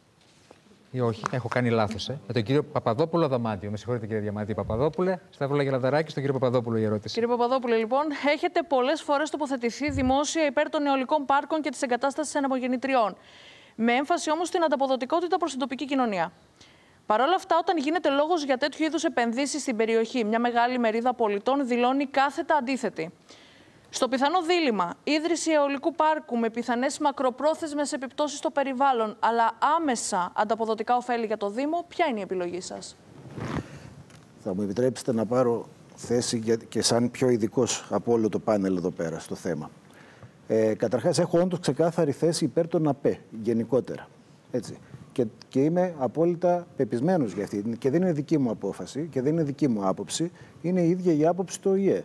Ή όχι, έχω κάνει λάθος. Ε. Με τον κύριο Παπαδόπουλο Δαμάντιο. Με συγχωρείτε, κύριε Διαμαντή Παπαδόπουλε. Σταυρούλα Γελαδαράκη, στον κύριο Παπαδόπουλο η ερώτηση. Κύριε Παπαδόπουλε, λοιπόν, έχετε πολλές φορές τοποθετηθεί δημόσια υπέρ των αιωλικών πάρκων και της εγκατάστασης ανεμογεννητριών. Με έμφαση όμως στην ανταποδοτικότητα προς την τοπική κοινωνία. Παρ' όλα αυτά, όταν γίνεται λόγος για τέτοιου είδους επενδύσεις στην περιοχή, μια μεγάλη μερίδα πολιτών δηλώνει κάθετα αντίθετη. Στο πιθανό δίλημμα, ίδρυση αιωλικού πάρκου με πιθανές μακροπρόθεσμες επιπτώσεις στο περιβάλλον, αλλά άμεσα ανταποδοτικά ωφέλη για το Δήμο, ποια είναι η επιλογή σας? Θα μου επιτρέψετε να πάρω θέση και σαν πιο ειδικός από όλο το πάνελ εδώ πέρα στο θέμα. Ε, καταρχάς, έχω όντως ξεκάθαρη θέση υπέρ των ΑΠΕ γενικότερα. Έτσι. Και, και είμαι απόλυτα πεπισμένος για αυτή. Και δεν είναι δική μου απόφαση και δεν είναι δική μου άποψη. Είναι η ίδια η άποψη του ΟΗΕ.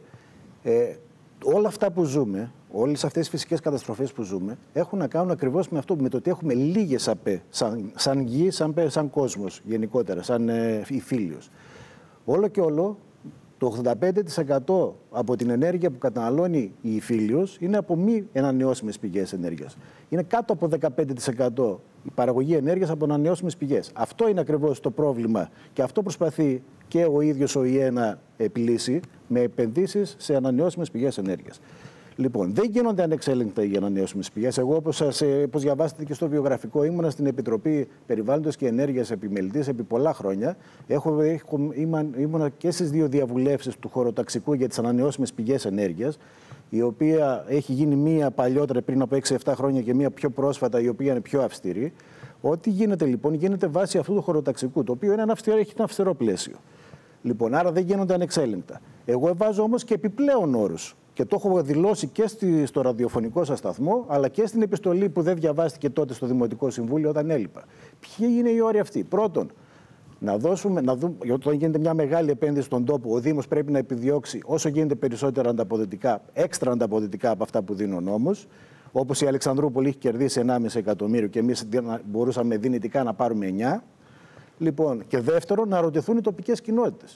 Ε, όλα αυτά που ζούμε, όλες αυτές τις φυσικές καταστροφές που ζούμε, έχουν να κάνουν ακριβώς με αυτό, με το ότι έχουμε λίγες ΑΠΕ, σαν, σαν γη, σαν, σαν κόσμος γενικότερα, σαν ε, υφήλιος. Όλο και όλο, το ογδόντα πέντε τοις εκατό από την ενέργεια που καταναλώνει η υφήλιος είναι από μη ανανεώσιμες πηγές ενέργειας. Είναι κάτω από δεκαπέντε τοις εκατό η παραγωγή ενέργειας από ανανεώσιμες πηγές. Αυτό είναι ακριβώς το πρόβλημα και αυτό προσπαθεί και ο ίδιος ο ΙΕ να επιλύσει με επενδύσεις σε ανανεώσιμες πηγές ενέργειας. Λοιπόν, δεν γίνονται ανεξέλεγκτα οι ανανεώσιμες πηγές. Εγώ, όπως, σας, όπως διαβάσετε και στο βιογραφικό, ήμουνα στην Επιτροπή Περιβάλλοντος και Ενέργειας επιμελητής επί πολλά χρόνια. Έχω, έχω, ήμουνα και στις δύο διαβουλεύσεις του χωροταξικού για τις ανανεώσιμες πηγές ενέργειας, η οποία έχει γίνει μία παλιότερα πριν από έξι εφτά χρόνια και μία πιο πρόσφατα, η οποία είναι πιο αυστηρή. Ό,τι γίνεται λοιπόν γίνεται βάσει αυτού του χωροταξικού, το οποίο είναι ένα αυστηρό, έχει ένα αυστηρό πλαίσιο. Λοιπόν, άρα δεν γίνονται ανεξέλεγκτα. Εγώ βάζω όμως και επιπλέον όρους. Και το έχω δηλώσει και στη, στο ραδιοφωνικό σας σταθμό, αλλά και στην επιστολή που δεν διαβάστηκε τότε στο Δημοτικό Συμβούλιο όταν έλειπα. Ποιοι είναι οι όροι αυτοί? Πρώτον, να δώσουμε, να δούμε, όταν γίνεται μια μεγάλη επένδυση στον τόπο, ο Δήμος πρέπει να επιδιώξει όσο γίνεται περισσότερα ανταποδοτικά, έξτρα ανταποδοτικά από αυτά που δίνει ο νόμος. Όπως η Αλεξανδρούπολη έχει κερδίσει ενάμιση εκατομμύριο και εμείς μπορούσαμε δυνητικά να πάρουμε εννιά. Λοιπόν, και δεύτερον, να ρωτηθούν οι τοπικές κοινότητες.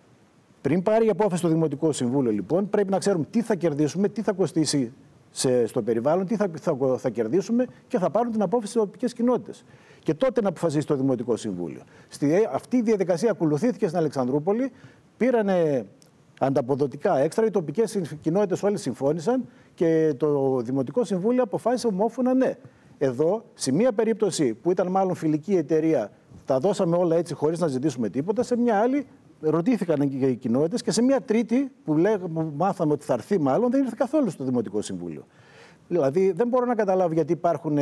Πριν πάρει η απόφαση στο Δημοτικό Συμβούλιο, λοιπόν, πρέπει να ξέρουμε τι θα κερδίσουμε, τι θα κοστίσει σε, στο περιβάλλον, τι θα, θα, θα κερδίσουμε και θα πάρουν την απόφαση στις τοπικές κοινότητες. Και τότε να αποφασίσει το Δημοτικό Συμβούλιο. Στη, αυτή η διαδικασία ακολουθήθηκε στην Αλεξανδρούπολη, πήρανε ανταποδοτικά έξτρα, οι τοπικές κοινότητες όλες συμφώνησαν και το Δημοτικό Συμβούλιο αποφάσισε ομόφωνα ναι. Εδώ, σε μία περίπτωση που ήταν μάλλον φιλική εταιρεία, τα δώσαμε όλα έτσι χωρίς να ζητήσουμε τίποτα, σε μια άλλη ρωτήθηκαν και οι κοινότητες και σε μια τρίτη που, λέγ, που μάθαμε ότι θα έρθει μάλλον δεν ήρθε καθόλου στο Δημοτικό Συμβούλιο. Δηλαδή δεν μπορώ να καταλάβω γιατί υπάρχουν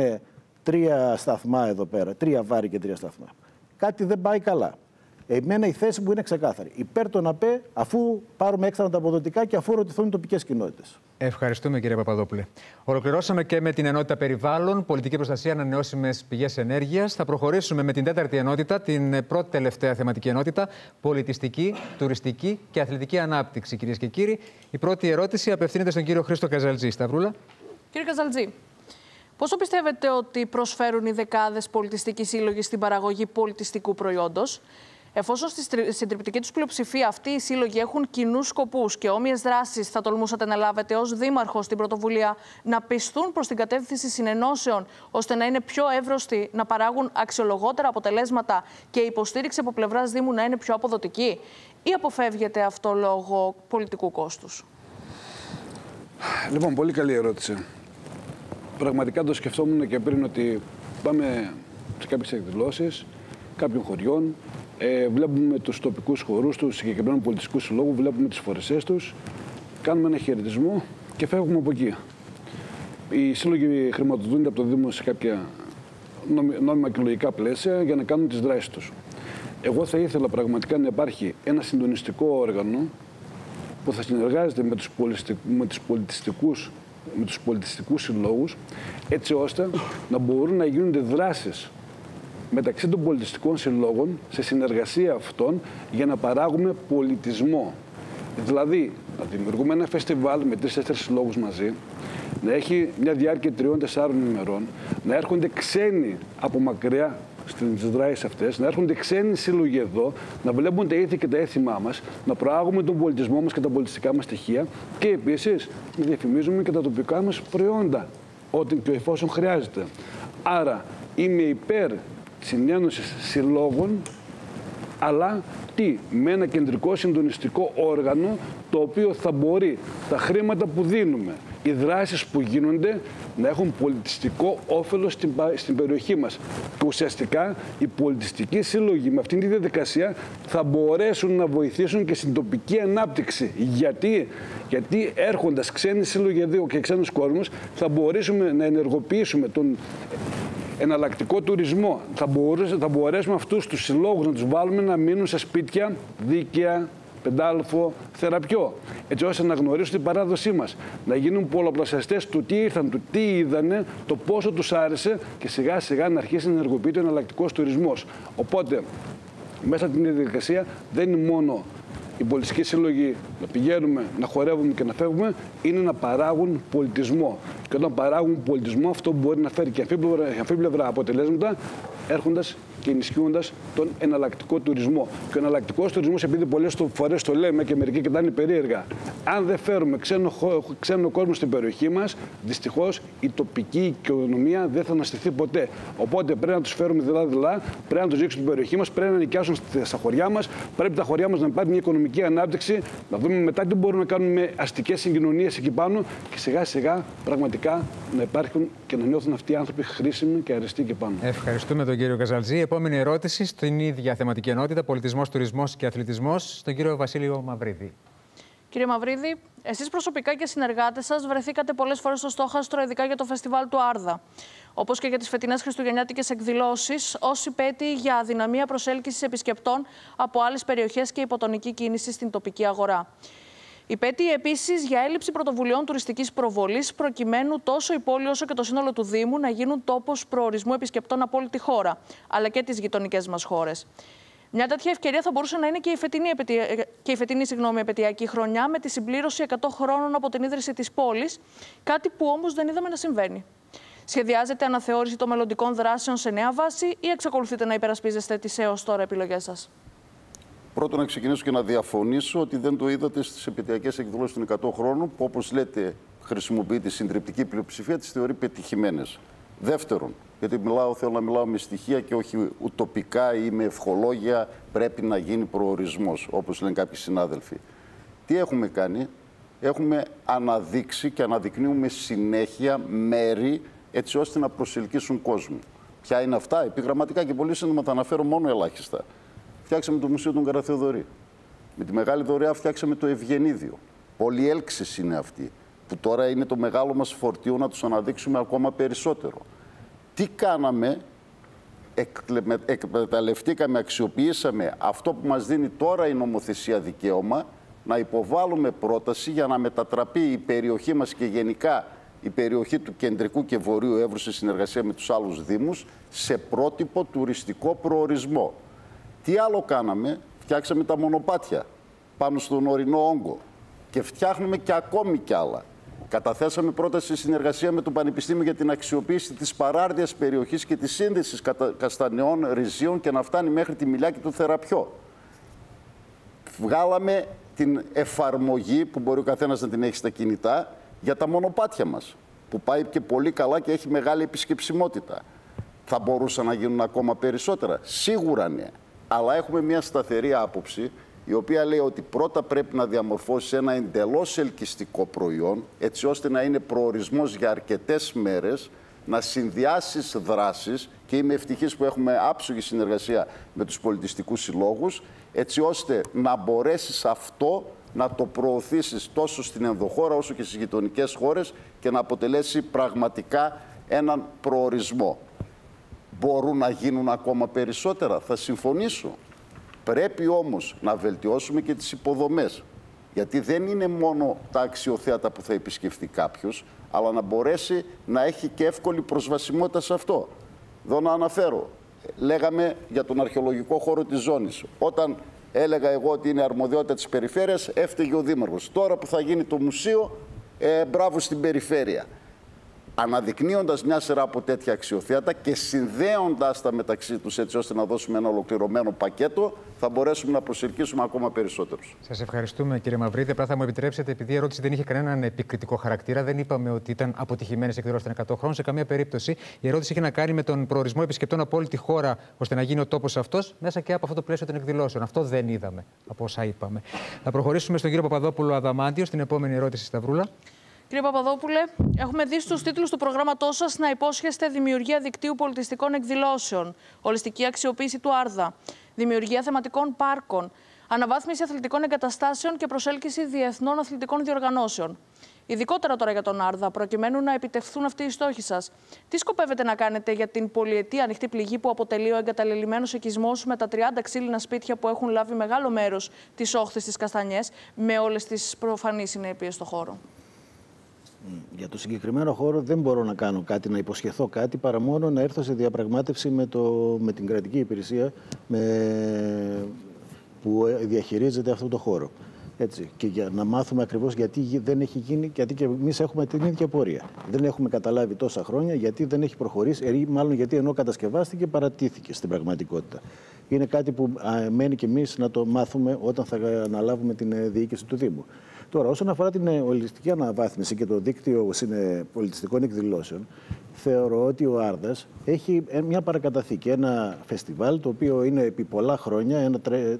τρία σταθμά εδώ πέρα, τρία βάρη και τρία σταθμά. Κάτι δεν πάει καλά. Εμένα η θέση μου είναι ξεκάθαρη. Υπέρ των ΑΠΕ, αφού πάρουμε έξτρα ανταποδοτικά και αφού ρωτηθούν οι τοπικές κοινότητες. Ευχαριστούμε, κύριε Παπαδόπουλε. Ολοκληρώσαμε και με την ενότητα περιβάλλον, πολιτική προστασία, ανανεώσιμες πηγές ενέργειας. Θα προχωρήσουμε με την τέταρτη ενότητα, την πρώτη τελευταία θεματική ενότητα, πολιτιστική, τουριστική και αθλητική ανάπτυξη. Κυρίες και κύριοι, η πρώτη ερώτηση απευθύνεται στον κύριο Χρήστο Καζαλτζή. Σταυρούλα. Κύριε Καζαλτζή, πόσο πιστεύετε ότι προσφέρουν οι δεκάδες πολιτιστικοί σύλλογοι στην παραγωγή πολιτιστικού προϊόντος? Εφόσον στη συντριπτική τους πλειοψηφία αυτοί οι σύλλογοι έχουν κοινούς σκοπούς και όμοιες δράσεις, θα τολμούσατε να λάβετε ως δήμαρχος την πρωτοβουλία να πιστούν προς την κατεύθυνση συνενώσεων, ώστε να είναι πιο εύρωστοι, να παράγουν αξιολογότερα αποτελέσματα και η υποστήριξη από πλευράς Δήμου να είναι πιο αποδοτική, ή αποφεύγεται αυτό λόγω πολιτικού κόστους? Λοιπόν, πολύ καλή ερώτηση. Πραγματικά το σκεφτόμουν και πριν ότι πάμε σε κάποιες εκδηλώσεις κάποιων χωριών. Ε, βλέπουμε τους τοπικούς χορούς του συγκεκριμένου πολιτιστικού συλλόγου, βλέπουμε τις φορεσές τους, κάνουμε ένα χαιρετισμό και φεύγουμε από εκεί. Οι σύλλογοι χρηματοδοτούνται από το Δήμο σε κάποια νόμιμα και λογικά πλαίσια για να κάνουν τις δράσεις τους. Εγώ θα ήθελα πραγματικά να υπάρχει ένα συντονιστικό όργανο που θα συνεργάζεται με τους, με τους πολιτιστικούς, με τους πολιτιστικούς συλλόγους, έτσι ώστε να μπορούν να γίνονται δράσεις μεταξύ των πολιτιστικών συλλόγων, σε συνεργασία αυτών, για να παράγουμε πολιτισμό. Δηλαδή, να δημιουργούμε ένα φεστιβάλ με τρεις-τέσσερις συλλόγους μαζί, να έχει μια διάρκεια τριών-τεσσάρων ημερών, να έρχονται ξένοι από μακριά στις δράσεις αυτές, να έρχονται ξένοι σύλλογοι εδώ, να βλέπουν τα ήθη και τα έθιμά μας, να προάγουμε τον πολιτισμό μας και τα πολιτιστικά μας στοιχεία και επίσης να διαφημίζουμε και τα τοπικά μας προϊόντα, ό,τι και εφόσον χρειάζεται. Άρα, είμαι υπέρ συνένωσης συλλόγων αλλά τι, με ένα κεντρικό συντονιστικό όργανο, το οποίο θα μπορεί τα χρήματα που δίνουμε, οι δράσεις που γίνονται, να έχουν πολιτιστικό όφελος στην, στην περιοχή μας. Και ουσιαστικά οι πολιτιστικοί σύλλογοι με αυτήν τη διαδικασία θα μπορέσουν να βοηθήσουν και στην τοπική ανάπτυξη. Γιατί, Γιατί έρχοντας ξένοι σύλλογοι εδώ και ξένους κόσμους, θα μπορέσουμε να ενεργοποιήσουμε τον εναλλακτικό τουρισμό. Θα μπορέσουμε, θα μπορέσουμε αυτούς τους συλλόγους να τους βάλουμε να μείνουν σε σπίτια δίκαια, Πεντάλοφο, Θεραπιό, έτσι ώστε να γνωρίσουν την παράδοσή μας, να γίνουν πολλαπλασιαστές του τι ήρθαν, του τι είδανε, το πόσο τους άρεσε και σιγά σιγά να αρχίσει να ενεργοποιείται ο εναλλακτικός τουρισμός. Οπότε, μέσα από την διαδικασία δεν είναι μόνο οι πολιτιστικοί σύλλογοι να πηγαίνουμε, να χορεύουμε και να φεύγουμε, είναι να παράγουν πολιτισμό. Και όταν παράγουν πολιτισμό, αυτό μπορεί να φέρει και αμφίπλευρα αποτελέσματα, έρχοντας και ενισχύοντας τον εναλλακτικό τουρισμό. Και ο εναλλακτικός τουρισμός, επειδή πολλές φορές το λέμε και μερικοί κοιτάνε περίεργα, αν δεν φέρουμε ξένο, ξένο κόσμο στην περιοχή μας, δυστυχώς η τοπική οικονομία δεν θα αναστηθεί ποτέ. Οπότε πρέπει να τους φέρουμε δειλά-δειλά, πρέπει να τους δείξουμε την περιοχή μας, πρέπει να νοικιάσουν στα χωριά μας, πρέπει τα χωριά μας να πάρουν μια οικονομική ανάπτυξη, να δούμε μετά τι μπορούμε να κάνουμε με αστικές συγκοινωνίες εκεί πάνω και σιγά-σιγά πραγματικά να υπάρχουν και να νιώθουν αυτοί οι άνθρωποι χρήσιμοι και αρεστοί εκεί πάνω. Ευχαριστούμε τον κύριο Καζαλτζή. Επόμενη ερώτηση στην ίδια θεματική ενότητα, πολιτισμός, τουρισμός και αθλητισμός, στον κύριο Βασίλειο Μαυρίδη. Κύριε Μαυρίδη, εσείς προσωπικά και συνεργάτες σας βρεθήκατε πολλές φορές στο στόχαστρο, ειδικά για το φεστιβάλ του Άρδα. Όπως και για τις φετινές χριστουγεννιάτικες εκδηλώσεις, ως υπέτειοι για αδυναμία προσέλκυσης επισκεπτών από άλλες περιοχές και υποτονική κίνηση στην τοπική αγορά. Υπέτειοι επίσης για έλλειψη πρωτοβουλειών τουριστικής προβολής, προκειμένου τόσο η πόλη όσο και το σύνολο του Δήμου να γίνουν τόπος προορισμού επισκεπτών από όλη τη χώρα, αλλά και τις γειτονικές μας χώρες. Μια τέτοια ευκαιρία θα μπορούσε να είναι και η φετινή, και η φετινή συγγνώμη, επαιτειακή χρονιά, με τη συμπλήρωση εκατό χρόνων από την ίδρυση της πόλης, κάτι που όμως δεν είδαμε να συμβαίνει. Σχεδιάζεται αναθεώρηση των μελλοντικών δράσεων σε νέα βάση ή εξακολουθείτε να υπερασπίζεστε τις έως τώρα επιλογές σας? Πρώτον, να ξεκινήσω και να διαφωνήσω ότι δεν το είδατε στις επαιτειακές εκδηλώσεις των εκατό χρόνων, που όπως λέτε χρησιμοποιεί τη συντριπτική πλειοψηφία, τις θεωρεί πετυχημένες. Δεύτερον, γιατί μιλάω, θέλω να μιλάω με στοιχεία και όχι ουτοπικά ή με ευχολόγια, πρέπει να γίνει προορισμός, όπως λένε κάποιοι συνάδελφοι. Τι έχουμε κάνει? Έχουμε αναδείξει και αναδεικνύουμε συνέχεια μέρη έτσι ώστε να προσελκύσουν κόσμο. Ποια είναι αυτά? Επιγραμματικά και πολύ σύντομα θα αναφέρω μόνο ελάχιστα. Φτιάξαμε το Μουσείο του Καραθεοδωρή. Με τη Μεγάλη Δωρεά φτιάξαμε το Ευγενίδιο. Πολυέλξης είναι αυτή, που τώρα είναι το μεγάλο μας φορτίο να τους αναδείξουμε ακόμα περισσότερο. Τι κάναμε? Εκμεταλλευτήκαμε, αξιοποιήσαμε αυτό που μας δίνει τώρα η νομοθεσία δικαίωμα, να υποβάλουμε πρόταση για να μετατραπεί η περιοχή μας και γενικά η περιοχή του Κεντρικού και Βορείου Εύρου σε συνεργασία με τους άλλους δήμους σε πρότυπο τουριστικό προορισμό. Τι άλλο κάναμε? Φτιάξαμε τα μονοπάτια πάνω στον ορεινό όγκο και φτιάχνουμε και ακόμη κι άλλα. Καταθέσαμε πρόταση σε συνεργασία με το Πανεπιστήμιο για την αξιοποίηση της παράρδιας περιοχής και τη σύνδεση καστανεών ριζίων και να φτάνει μέχρι τη Μιλιά και το Θεραπιό. Βγάλαμε την εφαρμογή που μπορεί ο καθένας να την έχει στα κινητά για τα μονοπάτια μας, που πάει και πολύ καλά και έχει μεγάλη επισκεψιμότητα. Θα μπορούσαν να γίνουν ακόμα περισσότερα? Σίγουρα ναι. Αλλά έχουμε μια σταθερή άποψη, η οποία λέει ότι πρώτα πρέπει να διαμορφώσει ένα εντελώς ελκυστικό προϊόν, έτσι ώστε να είναι προορισμός για αρκετές μέρες, να συνδυάσεις δράσεις, και είμαι ευτυχής που έχουμε άψογη συνεργασία με τους πολιτιστικούς συλλόγους, έτσι ώστε να μπορέσεις αυτό να το προωθήσεις τόσο στην ενδοχώρα όσο και στις γειτονικές χώρες και να αποτελέσει πραγματικά έναν προορισμό. Μπορούν να γίνουν ακόμα περισσότερα? Θα συμφωνήσω. Πρέπει όμως να βελτιώσουμε και τις υποδομές. Γιατί δεν είναι μόνο τα αξιοθέατα που θα επισκεφτεί κάποιος, αλλά να μπορέσει να έχει και εύκολη προσβασιμότητα σε αυτό. Εδώ να αναφέρω, λέγαμε για τον αρχαιολογικό χώρο της ζώνης. Όταν έλεγα εγώ ότι είναι αρμοδιότητα της περιφέρειας, έφταιγε ο Δήμαρχος. Τώρα που θα γίνει το μουσείο, ε, μπράβο στην περιφέρεια. αναδεικνύοντας μια σειρά από τέτοια αξιοθέατα και συνδέοντας τα μεταξύ τους έτσι ώστε να δώσουμε ένα ολοκληρωμένο πακέτο, θα μπορέσουμε να προσελκύσουμε ακόμα περισσότερους. Σας ευχαριστούμε, κύριε Μαυρίδη. Απλά θα μου επιτρέψετε, επειδή η ερώτηση δεν είχε κανέναν επικριτικό χαρακτήρα, δεν είπαμε ότι ήταν αποτυχημένες εκδηλώσεις των εκατό χρόνων σε καμία περίπτωση. Η ερώτηση είχε να κάνει με τον προορισμό επισκεπτών από όλη τη χώρα, ώστε να γίνει ο τόπος αυτός μέσα και από αυτό το πλαίσιο των εκδηλώσεων. Αυτό δεν είδαμε από όσα είπαμε. Θα προχωρήσουμε στον κύριο Παπαδόπουλο Αδαμάντιο στην επόμενη ερώτηση, Σταυρούλα. Κύριε Παπαδόπουλε, έχουμε δει στους τίτλους του προγράμματός σας να υπόσχεστε δημιουργία δικτύου πολιτιστικών εκδηλώσεων, ολιστική αξιοποίηση του Άρδα, δημιουργία θεματικών πάρκων, αναβάθμιση αθλητικών εγκαταστάσεων και προσέλκυση διεθνών αθλητικών διοργανώσεων. Ειδικότερα τώρα για τον Άρδα, προκειμένου να επιτευχθούν αυτοί οι στόχοι σας, τι σκοπεύετε να κάνετε για την πολυετή ανοιχτή πληγή που αποτελεί ο εγκαταλελειμμένος οικισμός με τα τριάντα ξύλινα σπίτια που έχουν λάβει μεγάλο μέρος της όχθης της Καστανιές, με όλες τις προφανείς συνέπειες στο χώρο? Για το συγκεκριμένο χώρο δεν μπορώ να κάνω κάτι, να υποσχεθώ κάτι, παρά μόνο να έρθω σε διαπραγμάτευση με, το, με την κρατική υπηρεσία με, που διαχειρίζεται αυτό το χώρο. Έτσι. Και για να μάθουμε ακριβώς γιατί δεν έχει γίνει, γιατί και εμείς έχουμε την ίδια πορεία. Δεν έχουμε καταλάβει τόσα χρόνια γιατί δεν έχει προχωρήσει, ή μάλλον γιατί ενώ κατασκευάστηκε παρατήθηκε στην πραγματικότητα. Είναι κάτι που α, μένει και εμείς να το μάθουμε όταν θα αναλάβουμε την διοίκηση του Δήμου. Τώρα, όσον αφορά την ολιστική αναβάθμιση και το δίκτυο πολιτιστικών εκδηλώσεων, θεωρώ ότι ο Άρδας έχει μια παρακαταθήκη, ένα φεστιβάλ το οποίο είναι επί πολλά χρόνια ένα,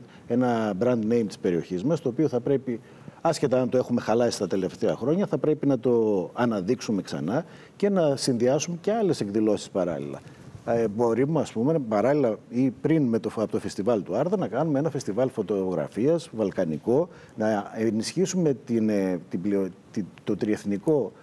ένα brand name της περιοχής μας, το οποίο θα πρέπει, άσχετα αν το έχουμε χαλάσει τα τελευταία χρόνια, θα πρέπει να το αναδείξουμε ξανά και να συνδυάσουμε και άλλες εκδηλώσεις παράλληλα. Ε, μπορούμε, ας πούμε, παράλληλα ή πριν με το, από το φεστιβάλ του Άρδα, να κάνουμε ένα φεστιβάλ φωτογραφίας βαλκανικό, να ενισχύσουμε την, την, την, το τριεθνικό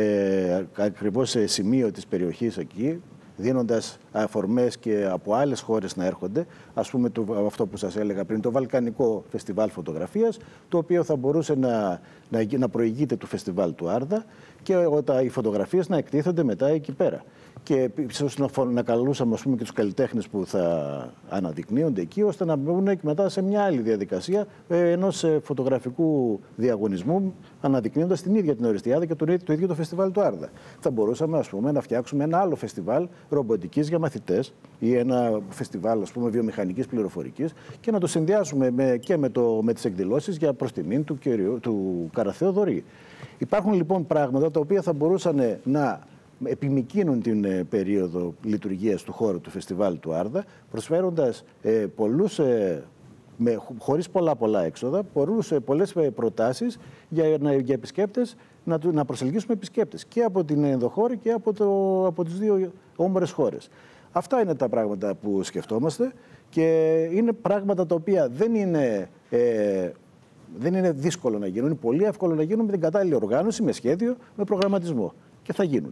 ε, ακριβώς σημείο της περιοχής εκεί, δίνοντας αφορμές και από άλλες χώρες να έρχονται. Ας πούμε το, αυτό που σας έλεγα πριν, το Βαλκανικό Φεστιβάλ Φωτογραφίας, το οποίο θα μπορούσε να, να, να προηγείται του φεστιβάλ του Άρδα και όταν οι φωτογραφίες να εκτίθενται μετά εκεί πέρα. Και ίσως να, να καλούσαμε, ας πούμε, και τους καλλιτέχνες που θα αναδεικνύονται εκεί, ώστε να μπουν και μετά σε μια άλλη διαδικασία ε, ενός ε, φωτογραφικού διαγωνισμού, αναδεικνύοντας την ίδια την Οριστιάδα και το, το ίδιο το φεστιβάλ του Άρδα. Θα μπορούσαμε, ας πούμε, να φτιάξουμε ένα άλλο φεστιβάλ ρομποτικής για μαθητές ή ένα φεστιβάλ, ας πούμε, βιομηχανικής πληροφορικής και να το συνδυάσουμε με, και με, το, με τις εκδηλώσεις για προς τιμήν του, του Καραθεοδωρή. Υπάρχουν λοιπόν πράγματα τα οποία θα μπορούσαν να επιμικρύνουν την περίοδο λειτουργίας του χώρου του φεστιβάλ του Άρδα, προσφέροντας ε, πολλούς, ε, με, χωρίς πολλά πολλά έξοδα, πολλούς, ε, πολλές προτάσεις για, για επισκέπτες, να, να προσελκύσουμε επισκέπτες και από την ενδοχώρη και από, το, από τις δύο όμορες χώρες. Αυτά είναι τα πράγματα που σκεφτόμαστε και είναι πράγματα τα οποία δεν είναι, ε, δεν είναι δύσκολο να γίνουν, είναι πολύ εύκολο να γίνουν με την κατάλληλη οργάνωση, με σχέδιο, με προγραμματισμό και θα γίνουν.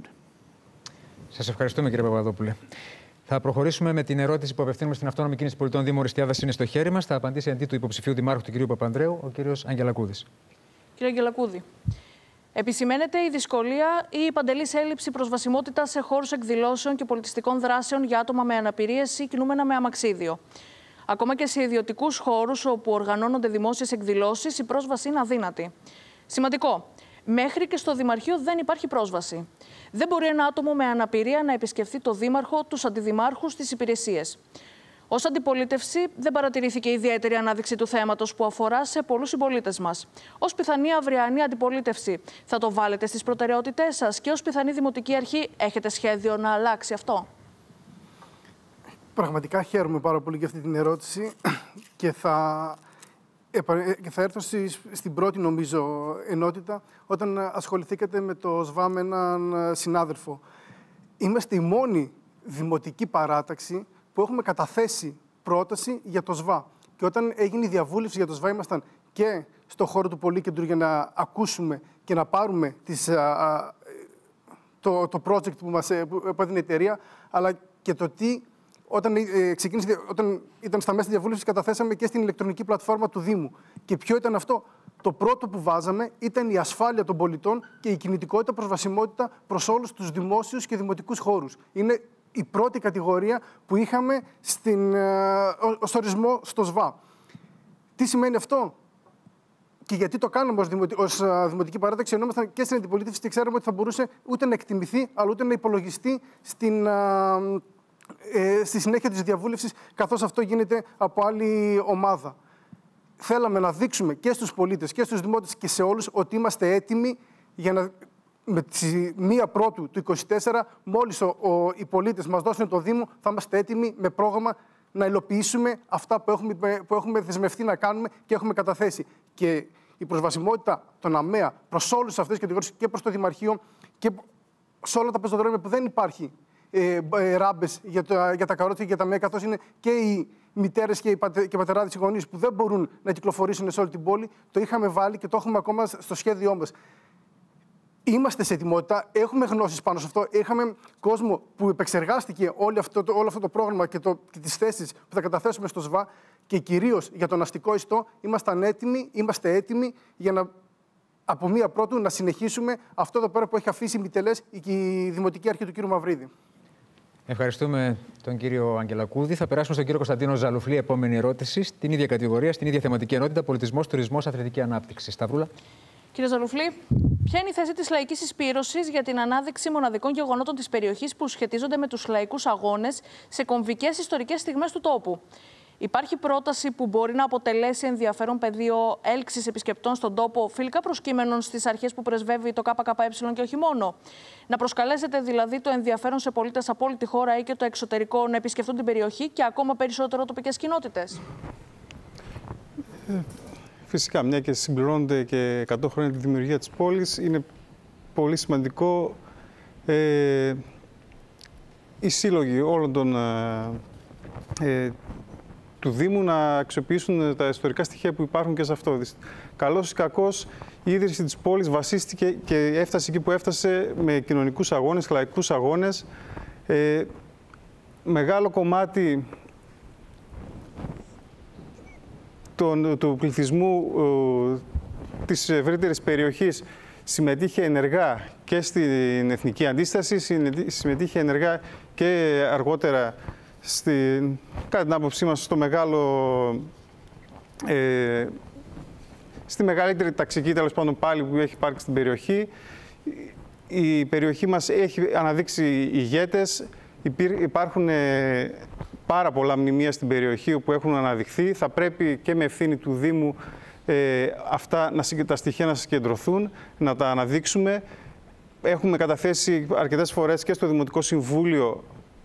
Σας ευχαριστούμε, κύριε Παπαδόπουλε. Θα προχωρήσουμε με την ερώτηση που απευθύνουμε στην Αυτόνομη Κίνηση Πολιτών Δήμου Οριστιάδας. Είναι στο χέρι μας. Θα απαντήσει αντί του υποψηφίου δημάρχου του κ. Παπανδρέου, ο κ. Αγγελακούδης. Κύριε Αγγελακούδη, επισημαίνεται η δυσκολία ή η παντελής έλλειψη προσβασιμότητας σε χώρους εκδηλώσεων και πολιτιστικών δράσεων για άτομα με αναπηρίες ή κινούμενα με αμαξίδιο. Ακόμα και σε ιδιωτικούς χώρους όπου οργανώνονται δημόσιες εκδηλώσεις, η πρόσβαση είναι αδύνατη. Σημαντικό. Μέχρι και στο Δημαρχείο δεν υπάρχει πρόσβαση. Δεν μπορεί ένα άτομο με αναπηρία να επισκεφθεί το Δήμαρχο, τους αντιδημάρχους, τις υπηρεσίες. Ως αντιπολίτευση, δεν παρατηρήθηκε ιδιαίτερη ανάδειξη του θέματος που αφορά σε πολλούς συμπολίτες μας. Ως πιθανή αυριανή αντιπολίτευση, θα το βάλετε στις προτεραιότητές σας και ως πιθανή δημοτική αρχή, έχετε σχέδιο να αλλάξει αυτό? Πραγματικά χαίρομαι πάρα πολύ για αυτή την ερώτηση και θα. Και θα έρθω στην πρώτη, νομίζω, ενότητα όταν ασχοληθήκατε με το ΣΒΑ με έναν συνάδελφο. Είμαστε η μόνη δημοτική παράταξη που έχουμε καταθέσει πρόταση για το ΣΒΑ. Και όταν έγινε η διαβούλευση για το ΣΒΑ, ήμασταν και στο χώρο του Πολύκεντρου για να ακούσουμε και να πάρουμε τις, α, α, το, το project που μας που έδινε η εταιρεία, αλλά και το τι. Όταν, ε, ξεκίνησε, όταν ήταν στα μέσα διαβούλευσης, καταθέσαμε και στην ηλεκτρονική πλατφόρμα του Δήμου. Και ποιο ήταν αυτό? Το πρώτο που βάζαμε ήταν η ασφάλεια των πολιτών και η κινητικότητα, προσβασιμότητα προς όλους τους δημόσιους και δημοτικούς χώρους. Είναι η πρώτη κατηγορία που είχαμε στην, ε, ως ορισμό στο ΣΒΑ. Τι σημαίνει αυτό? και γιατί το κάνουμε ως, δημοτι... ως δημοτική παράταξη, ενώ ήμασταν και στην αντιπολίτευση και ξέραμε ότι θα μπορούσε ούτε να εκτιμηθεί, αλλά ούτε να υπολογιστεί στην, α, ε, στη συνέχεια της διαβούλευσης, καθώς αυτό γίνεται από άλλη ομάδα. Θέλαμε να δείξουμε και στους πολίτες και στους δημότες και σε όλους ότι είμαστε έτοιμοι για να, με τη μία πρώτου του είκοσι τέσσερα, μόλις ο, ο, οι πολίτες μας δώσουν το Δήμο, θα είμαστε έτοιμοι με πρόγραμμα να υλοποιήσουμε αυτά που έχουμε, που έχουμε δεσμευτεί να κάνουμε και έχουμε καταθέσει. Και η προσβασιμότητα των ΑΜΕΑ προς όλους αυτές τις κατηγορίες και προς το Δημαρχείο και σε όλα τα πεζοδρόμια που δεν υπάρχει ε, ε, ράμπες για, για τα καρότσια και για τα ΑΜΕΑ, καθώς είναι και οι μητέρες και οι, πατε, και πατεράδες οι γονείς που δεν μπορούν να κυκλοφορήσουν σε όλη την πόλη, το είχαμε βάλει και το έχουμε ακόμα στο σχέδιό μας. Είμαστε σε ετοιμότητα, έχουμε γνώσεις πάνω σε αυτό. Είχαμε κόσμο που επεξεργάστηκε όλο αυτό το, όλο αυτό το πρόγραμμα και, το, και τις θέσεις που θα καταθέσουμε στο ΣΒΑ και κυρίως για τον αστικό ιστό. Ήμασταν έτοιμοι, είμαστε έτοιμοι για να από μία πρώτου να συνεχίσουμε αυτό εδώ πέρα που έχει αφήσει μητελές η Δημοτική Αρχή του κ. Μαυρίδη. Ευχαριστούμε τον κύριο Αγγελακούδη. Θα περάσουμε στον κύριο Κωνσταντίνο Ζαλουφλή. Επόμενη ερώτηση. Στην ίδια κατηγορία, στην ίδια θεματική ενότητα, πολιτισμός, τουρισμός, αθλητική ανάπτυξη. Σταυρούλα. Κύριε Ζαλουφλή, ποια είναι η θέση της λαϊκής συσπήρωσης για την ανάδειξη μοναδικών γεγονότων της περιοχής που σχετίζονται με τους λαϊκούς αγώνες σε κομβικές ιστορικές στιγμές του τόπου? Υπάρχει πρόταση που μπορεί να αποτελέσει ενδιαφέρον πεδίο έλξης επισκεπτών στον τόπο, φιλικά προσκύμενων στις αρχές που πρεσβεύει το ΚΚΕ και όχι μόνο? Να προσκαλέσετε δηλαδή το ενδιαφέρον σε πολίτες από όλη τη χώρα ή και το εξωτερικό να επισκεφτούν την περιοχή και ακόμα περισσότερο τοπικές κοινότητες? Φυσικά, μια και συμπληρώνονται και εκατό χρόνια τη δημιουργία της πόλης, είναι πολύ σημαντικό ε, οι σύλλογοι όλων των ε, του Δήμου να αξιοποιήσουν τα ιστορικά στοιχεία που υπάρχουν και σε αυτό. Καλώς ή κακώς, η ίδρυση της πόλης βασίστηκε και έφτασε εκεί που έφτασε με κοινωνικούς αγώνες, λαϊκούς αγώνες. Ε, μεγάλο κομμάτι τον, του πληθυσμού ε, της ευρύτερης περιοχής συμμετείχε ενεργά και στην Εθνική Αντίσταση, συμμετείχε ενεργά και αργότερα Στη, κατά την άποψή μας, στο μεγάλο, ε, στη μεγαλύτερη ταξική τέλος πάντων πάλι που έχει υπάρξει στην περιοχή. Η περιοχή μας έχει αναδείξει ηγέτες. Υπάρχουν ε, πάρα πολλά μνημεία στην περιοχή όπου έχουν αναδειχθεί. Θα πρέπει και με ευθύνη του Δήμου ε, αυτά να, τα στοιχεία να συγκεντρωθούν, να τα αναδείξουμε. Έχουμε καταθέσει αρκετές φορές και στο Δημοτικό Συμβούλιο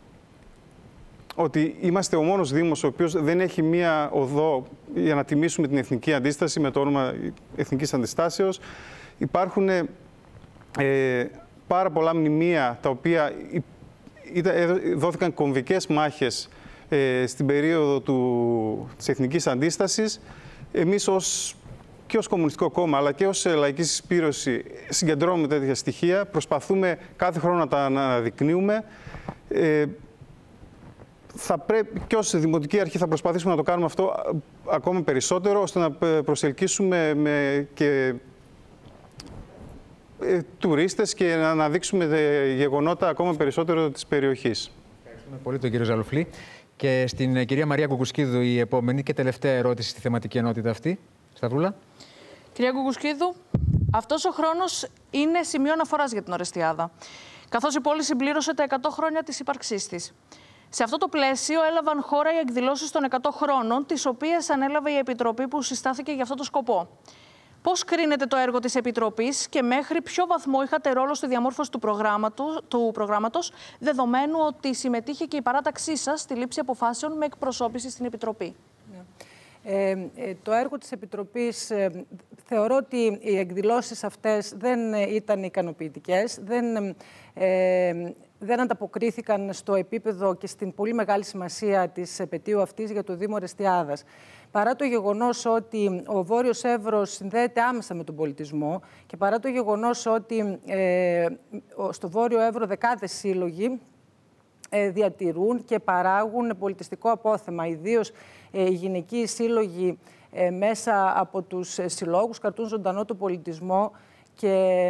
ότι είμαστε ο μόνος Δήμος ο οποίος δεν έχει μία οδό για να τιμήσουμε την Εθνική Αντίσταση με το όνομα Εθνικής Αντιστάσεως. Υπάρχουν ε, πάρα πολλά μνημεία τα οποία δόθηκαν κομβικές μάχες ε, στην περίοδο του, της Εθνικής Αντίστασης. Εμείς ως, και ως Κομμουνιστικό Κόμμα αλλά και ως Λαϊκή Συσπήρωση συγκεντρώνουμε τέτοια στοιχεία, προσπαθούμε κάθε χρόνο να τα αναδεικνύουμε. Ε, Θα πρέπει και ως Δημοτική Αρχή θα προσπαθήσουμε να το κάνουμε αυτό ακόμα περισσότερο, ώστε να προσελκύσουμε με και ε, τουρίστες και να αναδείξουμε γεγονότα ακόμα περισσότερο της περιοχής. Ευχαριστούμε πολύ τον κύριο Ζαλουφλή. Και στην κυρία Μαρία Κουκουσκίδου η επόμενη και τελευταία ερώτηση στη θεματική ενότητα αυτή. Σταυρούλα. Κυρία Κουκουσκίδου, αυτός ο χρόνος είναι σημείο αναφοράς για την Ορεστιάδα, καθώς η πόλη συμπλήρωσε τα εκατό χρόνια της ύπαρξής της. Σε αυτό το πλαίσιο έλαβαν χώρα οι εκδηλώσεις των εκατό χρόνων, τις οποίες ανέλαβε η Επιτροπή που συστάθηκε για αυτό το σκοπό. Πώς κρίνεται το έργο της Επιτροπής και μέχρι ποιο βαθμό είχατε ρόλο στη διαμόρφωση του, του προγράμματος, δεδομένου ότι συμμετείχε και η παράταξή σας στη λήψη αποφάσεων με εκπροσώπηση στην Επιτροπή? Ε, ε, το έργο της Επιτροπής, ε, θεωρώ ότι οι εκδηλώσεις αυτές δεν ήταν ικανοποιητικές, δεν, ε, δεν ανταποκρίθηκαν στο επίπεδο και στην πολύ μεγάλη σημασία της επετείου αυτής για το Δήμο Ορεστιάδας. Παρά το γεγονός ότι ο Βόρειος Εύρος συνδέεται άμεσα με τον πολιτισμό και παρά το γεγονός ότι ε, στο Βόρειο Εύρο δεκάδες σύλλογοι ε, διατηρούν και παράγουν πολιτιστικό απόθεμα, ιδίως ε, οι γυναικοί σύλλογοι ε, μέσα από τους συλλόγους κρατούν ζωντανό τον πολιτισμό και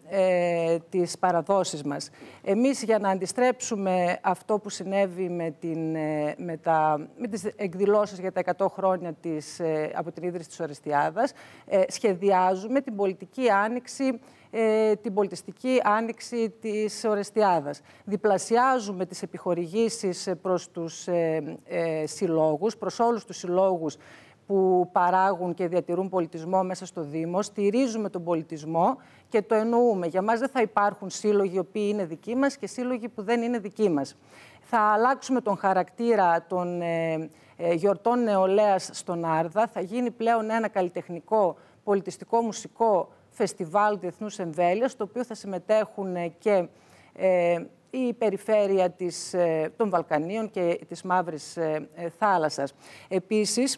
ε, τις παραδόσεις μας. Εμείς, για να αντιστρέψουμε αυτό που συνέβη με, την, ε, με, τα, με τις εκδηλώσεις για τα εκατό χρόνια της, ε, από την ίδρυση της Ορεστιάδας, ε, σχεδιάζουμε την πολιτική άνοιξη, ε, την πολιτιστική άνοιξη της Ορεστιάδας. Διπλασιάζουμε τις επιχορηγήσεις προς τους ε, ε, συλλόγους, προς όλους τους συλλόγους που παράγουν και διατηρούν πολιτισμό μέσα στο Δήμο. Στηρίζουμε τον πολιτισμό και το εννοούμε. Για μας δεν θα υπάρχουν σύλλογοι οι οποίοι είναι δικοί μας και σύλλογοι που δεν είναι δικοί μας. Θα αλλάξουμε τον χαρακτήρα των ε, ε, γιορτών νεολαίας στον Άρδα. Θα γίνει πλέον ένα καλλιτεχνικό, πολιτιστικό, μουσικό φεστιβάλ διεθνούς εμβέλειας, στο οποίο θα συμμετέχουν και ε, η περιφέρεια της, ε, των Βαλκανίων και της Μαύρης ε, ε, Θάλασσας. Επίσης,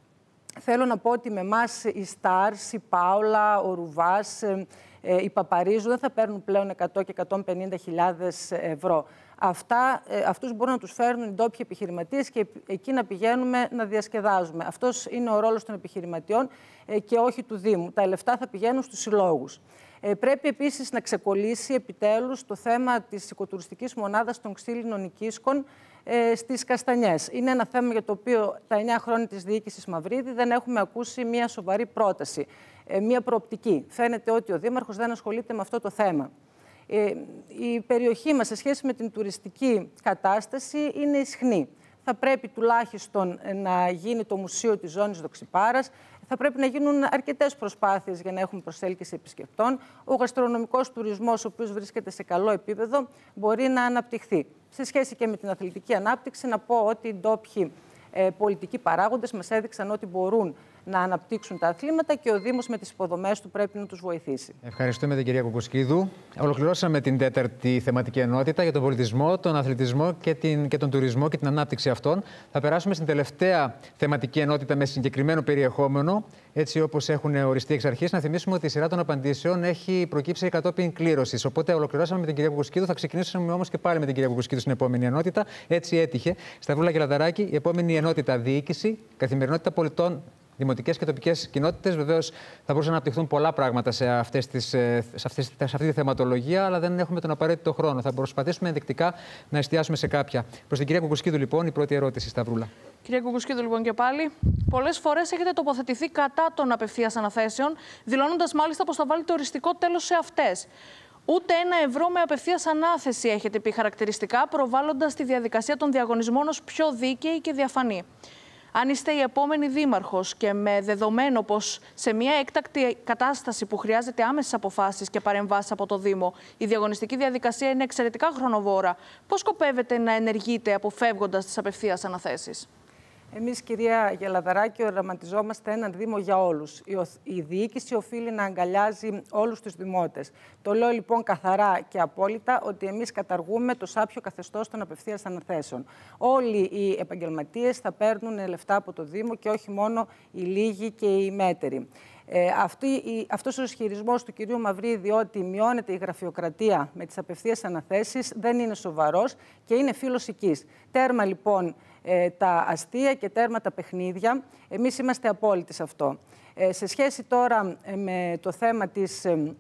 θέλω να πω ότι με εμάς η Στάρς, η Πάολα, ο Ρουβάς, η Παπαρίζου δεν θα παίρνουν πλέον εκατό και εκατόν πενήντα χιλιάδες ευρώ. Αυτά, αυτούς μπορούν να τους φέρνουν οι ντόπιοι επιχειρηματίες και εκεί να πηγαίνουμε να διασκεδάζουμε. Αυτός είναι ο ρόλος των επιχειρηματιών και όχι του Δήμου. Τα λεφτά θα πηγαίνουν στους συλλόγους. Ε, πρέπει επίσης να ξεκολλήσει επιτέλους το θέμα της οικοτουριστικής μονάδας των ξύλινων οικίσκων ε, στις Καστανιές. Είναι ένα θέμα για το οποίο τα εννιά χρόνια της διοίκησης Μαυρίδη δεν έχουμε ακούσει μια σοβαρή πρόταση, ε, μια προοπτική. Φαίνεται ότι ο Δήμαρχος δεν ασχολείται με αυτό το θέμα. Ε, η περιοχή μας σε σχέση με την τουριστική κατάσταση είναι ισχνή. Θα πρέπει τουλάχιστον να γίνει το Μουσείο της Ζώνης Δοξιπάρας. Θα πρέπει να γίνουν αρκετές προσπάθειες για να έχουμε προσέλκυση επισκεπτών. Ο γαστρονομικός τουρισμός, ο οποίος βρίσκεται σε καλό επίπεδο, μπορεί να αναπτυχθεί. Σε σχέση και με την αθλητική ανάπτυξη, να πω ότι οι ντόπιοι ε, πολιτικοί παράγοντες μας έδειξαν ότι μπορούν να αναπτύξουν τα αθλήματα και ο Δήμος με τις υποδομές του πρέπει να τους βοηθήσει. Ευχαριστούμε την κυρία Κουκουσκίδου. Ολοκληρώσαμε την τέταρτη θεματική ενότητα για τον πολιτισμό, τον αθλητισμό και, την, και τον τουρισμό και την ανάπτυξη αυτών. Θα περάσουμε στην τελευταία θεματική ενότητα με συγκεκριμένο περιεχόμενο, έτσι όπως έχουν οριστεί εξ αρχής. Να θυμίσουμε ότι η σειρά των απαντήσεων έχει προκύψει κατόπιν κλήρωσης. Οπότε ολοκληρώσαμε με την κυρία Κουκουσκίδου. Θα ξεκινήσουμε όμως και πάλι με την κυρία Κουκουσκίδου στην επόμενη ενότητα. Έτσι έτυχε. Σταυρούλα και Λαδαράκη, η επόμενη ενότητα διοίκηση, καθημερινότητα πολιτών. Δημοτικές και τοπικές κοινότητες. Βεβαίως θα μπορούσαν να αναπτυχθούν πολλά πράγματα σε, αυτές τις, σε, αυτές, σε αυτή τη θεματολογία, αλλά δεν έχουμε τον απαραίτητο χρόνο. Θα προσπαθήσουμε ενδεικτικά να εστιάσουμε σε κάποια. Προς την κυρία Κουκουσκίδου, λοιπόν, η πρώτη ερώτηση, Σταυρούλα. Κυρία Κουκουσκίδου, λοιπόν, και πάλι. Πολλές φορές έχετε τοποθετηθεί κατά των απευθείας αναθέσεων, δηλώνοντας μάλιστα πως θα βάλετε οριστικό τέλος σε αυτές. Ούτε ένα ευρώ με απευθείας ανάθεση έχετε πει χαρακτηριστικά, προβάλλοντας τη διαδικασία των διαγωνισμών ως πιο δίκαιη και διαφανή. Αν είστε η επόμενη δήμαρχος και με δεδομένο πως σε μια έκτακτη κατάσταση που χρειάζεται άμεσες αποφάσεις και παρεμβάσεις από το Δήμο, η διαγωνιστική διαδικασία είναι εξαιρετικά χρονοβόρα, πώς σκοπεύετε να ενεργείτε αποφεύγοντας τις απευθείας αναθέσεις? Εμείς, κυρία Γελαδαράκη, οραματιζόμαστε έναν Δήμο για όλους. Η διοίκηση οφείλει να αγκαλιάζει όλους τους δημότες. Το λέω λοιπόν καθαρά και απόλυτα ότι εμείς καταργούμε το σάπιο καθεστώς των απευθείας αναθέσεων. Όλοι οι επαγγελματίες θα παίρνουν λεφτά από το Δήμο και όχι μόνο οι λίγοι και οι μέτεροι. Ε, αυτή, η, αυτός ο ισχυρισμός του κυρίου Μαυρίδη ότι μειώνεται η γραφειοκρατία με τις απευθείας αναθέσεις δεν είναι σοβαρός και είναι φύλος οικής. Τέρμα λοιπόν ε, τα αστεία και τέρμα τα παιχνίδια. Εμείς είμαστε απόλυτοι σε αυτό. Ε, σε σχέση τώρα ε, με το θέμα της... Ε,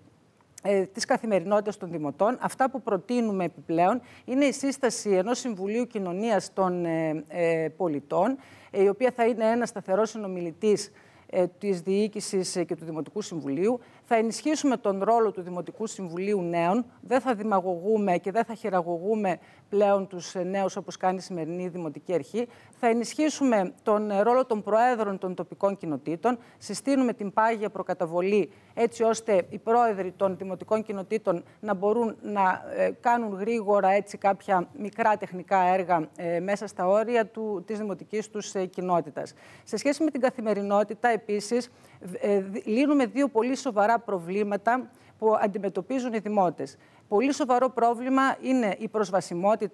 της καθημερινότητας των δημοτών, αυτά που προτείνουμε επιπλέον είναι η σύσταση ενός Συμβουλίου Κοινωνίας των ε, ε, Πολιτών, ε, η οποία θα είναι ένας σταθερός συνομιλητής ε, της Διοίκησης και του Δημοτικού Συμβουλίου. Θα ενισχύσουμε τον ρόλο του Δημοτικού Συμβουλίου Νέων. Δεν θα δημαγωγούμε και δεν θα χειραγωγούμε πλέον τους νέους όπως κάνει η σημερινή Δημοτική Αρχή. Θα ενισχύσουμε τον ρόλο των προέδρων των τοπικών κοινοτήτων. Συστήνουμε την πάγια προκαταβολή έτσι ώστε οι πρόεδροι των δημοτικών κοινοτήτων να μπορούν να ε, κάνουν γρήγορα έτσι κάποια μικρά τεχνικά έργα ε, μέσα στα όρια του, της δημοτικής τους ε, κοινότητας. Σε σχέση με την καθημερινότητα, επίσης, ε, λύνουμε δύο πολύ σοβαρά προβλήματα που αντιμετωπίζουν οι δημότες. Πολύ σοβαρό πρόβλημα είναι η προσβασιμότητα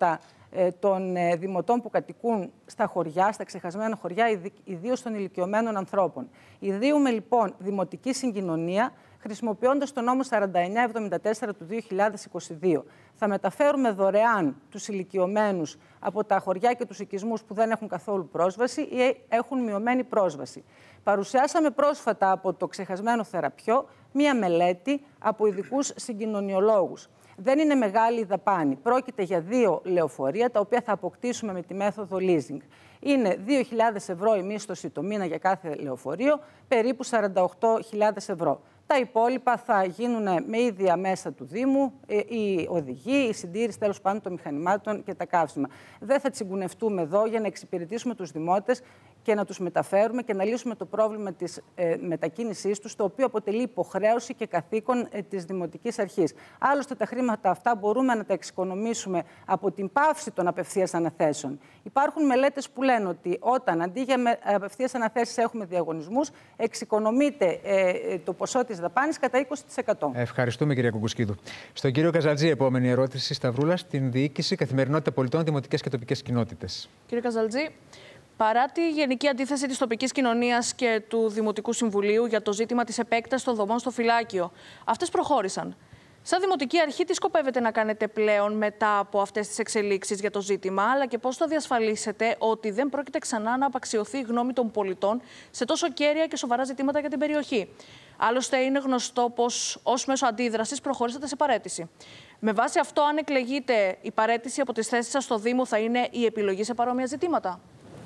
των δημοτών που κατοικούν στα χωριά, στα ξεχασμένα χωριά, ιδίως των ηλικιωμένων ανθρώπων. Ιδρύουμε λοιπόν δημοτική συγκοινωνία, χρησιμοποιώντας το νόμο σαράντα εννιά εβδομήντα τέσσερα του δύο χιλιάδες είκοσι δύο. Θα μεταφέρουμε δωρεάν τους ηλικιωμένους από τα χωριά και τους οικισμούς που δεν έχουν καθόλου πρόσβαση ή έχουν μειωμένη πρόσβαση. Παρουσιάσαμε πρόσφατα από το ξεχασμένο Θεραπιό μία μελέτη από ειδικούς συγκοινωνιολόγους. Δεν είναι μεγάλη η δαπάνη. Πρόκειται για δύο λεωφορεία, τα οποία θα αποκτήσουμε με τη μέθοδο leasing. Είναι δύο χιλιάδες ευρώ η μίσθωση το μήνα για κάθε λεωφορείο, περίπου σαράντα οκτώ χιλιάδες ευρώ. Τα υπόλοιπα θα γίνουν με ίδια μέσα του Δήμου, η οδηγή, η συντήρηση τέλος πάντων των μηχανημάτων και τα καύσιμα. Δεν θα τσιγκουνευτούμε εδώ για να εξυπηρετήσουμε τους δημότες και να τους μεταφέρουμε και να λύσουμε το πρόβλημα της ε, μετακίνησής τους, το οποίο αποτελεί υποχρέωση και καθήκον ε, της Δημοτικής Αρχής. Άλλωστε, τα χρήματα αυτά μπορούμε να τα εξοικονομήσουμε από την πάυση των απευθείας αναθέσεων. Υπάρχουν μελέτες που λένε ότι όταν αντί για απευθείας αναθέσεις έχουμε διαγωνισμούς, εξοικονομείται ε, ε, το ποσό της δαπάνης κατά είκοσι τοις εκατό. Ευχαριστούμε, κυρία Κουκουσκίδου. Στον κύριο Καζαλτζή, επόμενη ερώτηση. Σταυρούλα, στην διοίκηση, καθημερινότητα πολιτών, δημοτικές και τοπικές κοινότητες. Κύριε Καζαλτζή, παρά τη γενική αντίθεση της τοπικής κοινωνίας και του Δημοτικού Συμβουλίου για το ζήτημα της επέκτασης των δομών στο φυλάκιο, αυτές προχώρησαν. Σαν Δημοτική Αρχή, τι σκοπεύετε να κάνετε πλέον μετά από αυτές τις εξελίξεις για το ζήτημα, αλλά και πώς θα διασφαλίσετε ότι δεν πρόκειται ξανά να απαξιωθεί η γνώμη των πολιτών σε τόσο κέρια και σοβαρά ζητήματα για την περιοχή? Άλλωστε, είναι γνωστό πως ως μέσο αντίδρασης προχωρήσατε σε παραίτηση. Με βάση αυτό, αν εκλεγείτε, η παραίτηση από τις θέσεις σας στο Δήμο θα είναι η επιλογή σε παρόμοια ζητήματα?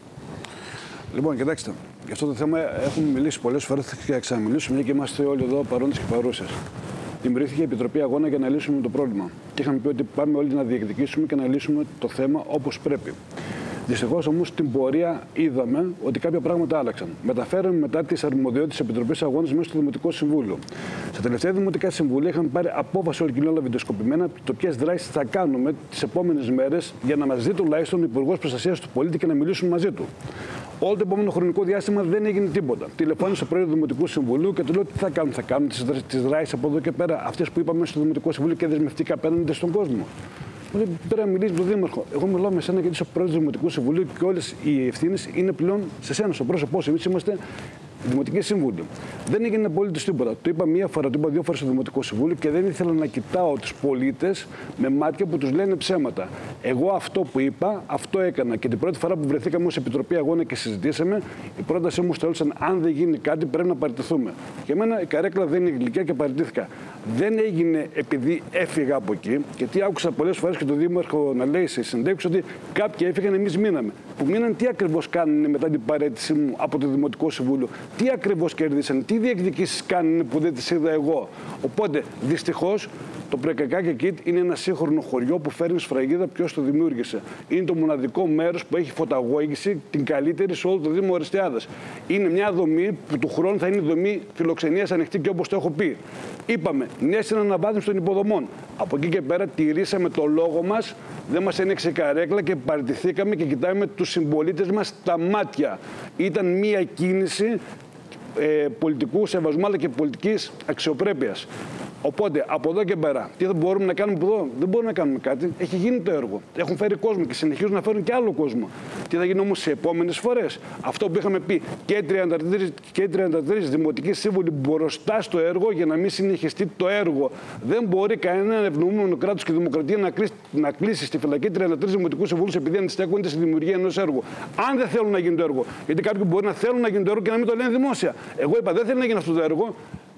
Λοιπόν, κοιτάξτε, για αυτό το θέμα έχουμε μιλήσει πολλές φορές και θα ξαναμιλήσουμε, μια και είμαστε όλοι εδώ παρόντες και παρούσες. Δημιουργήθηκε η Επιτροπή Αγώνα για να λύσουμε το πρόβλημα. Και είχαμε πει ότι πάμε όλοι να διεκδικήσουμε και να λύσουμε το θέμα όπως πρέπει. Δυστυχώς όμως στην πορεία είδαμε ότι κάποια πράγματα άλλαξαν. Μεταφέραμε μετά τις αρμοδιότητες της Επιτροπής Αγώνας μέσα στο Δημοτικό Συμβούλιο. Στα τελευταία Δημοτικά Συμβούλια είχαμε πάρει απόφαση όλη κοινή όλα βιντεοσκοπημένα το ποιες δράσεις θα κάνουμε τις επόμενες μέρες για να μας δει τουλάχιστον ο Υπουργός Προστασίας του Πολίτη και να μιλήσουμε μαζί του. Όλο το επόμενο χρονικό διάστημα δεν έγινε τίποτα. Τηλεφώνησα στο πρόεδρο του Δημοτικού Συμβουλίου και του λέω τι θα κάνουμε. Θα κάνουμε τις δράσεις από εδώ και πέρα, αυτές που είπαμε στο Δημοτικό Συμβούλιο και δεσμευτήκα απέναντι στον κόσμο. Μου λέει πρέπει να μιλήσει με τον Δήμαρχο. Εγώ μιλάω με σένα γιατί είσαι ο πρόεδρος του Δημοτικού Συμβουλίου και όλες οι ευθύνες είναι πλέον σε σένα, στο πρόσωπό σου. Εμείς είμαστε Δημοτική Σύμβουλοι. Δεν έγινε απολύτως τίποτα. Το είπα μία φορά, το είπα δύο φορές στο Δημοτικό Συμβούλιο και δεν ήθελα να κοιτάω τους πολίτες με μάτια που τους λένε ψέματα. Εγώ αυτό που είπα, αυτό έκανα. Και την πρώτη φορά που βρεθήκαμε ως Επιτροπή Αγώνα και συζητήσαμε, η πρότασή μου στέλνουσαν αν δεν γίνει κάτι πρέπει να παραιτηθούμε. Για μένα η καρέκλα δεν είναι γλυκιά και παραιτήθηκα. Δεν έγινε επειδή έφυγα από εκεί, γιατί άκουσα πολλές φορές και τον Δήμαρχο να λέει σε συνέντευξη ότι κάποιοι έφυγαν, εμείς μείναμε. Που μείναν τι ακριβώς κάνουν μετά την παραίτησή μου από το Δημοτικό Συμβούλιο. Τι ακριβώς κέρδισαν, τι διεκδικήσεις κάνουν που δεν τις είδα εγώ. Οπότε, δυστυχώς, το Πρεκακάκι Κιτ είναι ένα σύγχρονο χωριό που φέρνει σφραγίδα ποιος το δημιούργησε. Είναι το μοναδικό μέρος που έχει φωταγώγηση, την καλύτερη σε όλο το Δήμο Ορεστιάδας. Είναι μια δομή που του χρόνου θα είναι δομή φιλοξενίας ανοιχτή και όπως το έχω πει. Είπαμε, ναι στην αναβάθμιση των υποδομών. Από εκεί και πέρα τηρήσαμε το λόγο μας, δεν μας ένεξε καρέκλα και παραιτηθήκαμε και κοιτάμε τους συμπολίτες μας στα μάτια. Ήταν μια κίνηση ε, πολιτικού σεβασμού αλλά και πολιτικής αξιοπρέπειας. Οπότε από εδώ και πέρα, τι θα μπορούμε να κάνουμε από εδώ, δεν μπορούμε να κάνουμε κάτι. Έχει γίνει το έργο. Έχουν φέρει κόσμο και συνεχίζουν να φέρουν και άλλο κόσμο. Τι θα γίνει όμως σε επόμενες φορές. Αυτό που είχαμε πει και τριάντα τρεις δημοτικοί σύμβουλοι μπροστά στο έργο για να μην συνεχιστεί το έργο. Δεν μπορεί κανένα ευνοούμενο κράτος και δημοκρατία να κλείσει, να κλείσει στη φυλακή τριάντα τρεις δημοτικούς συμβούλους επειδή αντιστέκονται στη δημιουργία ενός έργου. Αν δεν θέλουν να γίνει το έργο. Γιατί κάποιοι μπορεί να θέλουν να γίνει το έργο και να μην το λένε δημόσια. Εγώ είπα δεν θέλω να γίνει αυτό το έργο.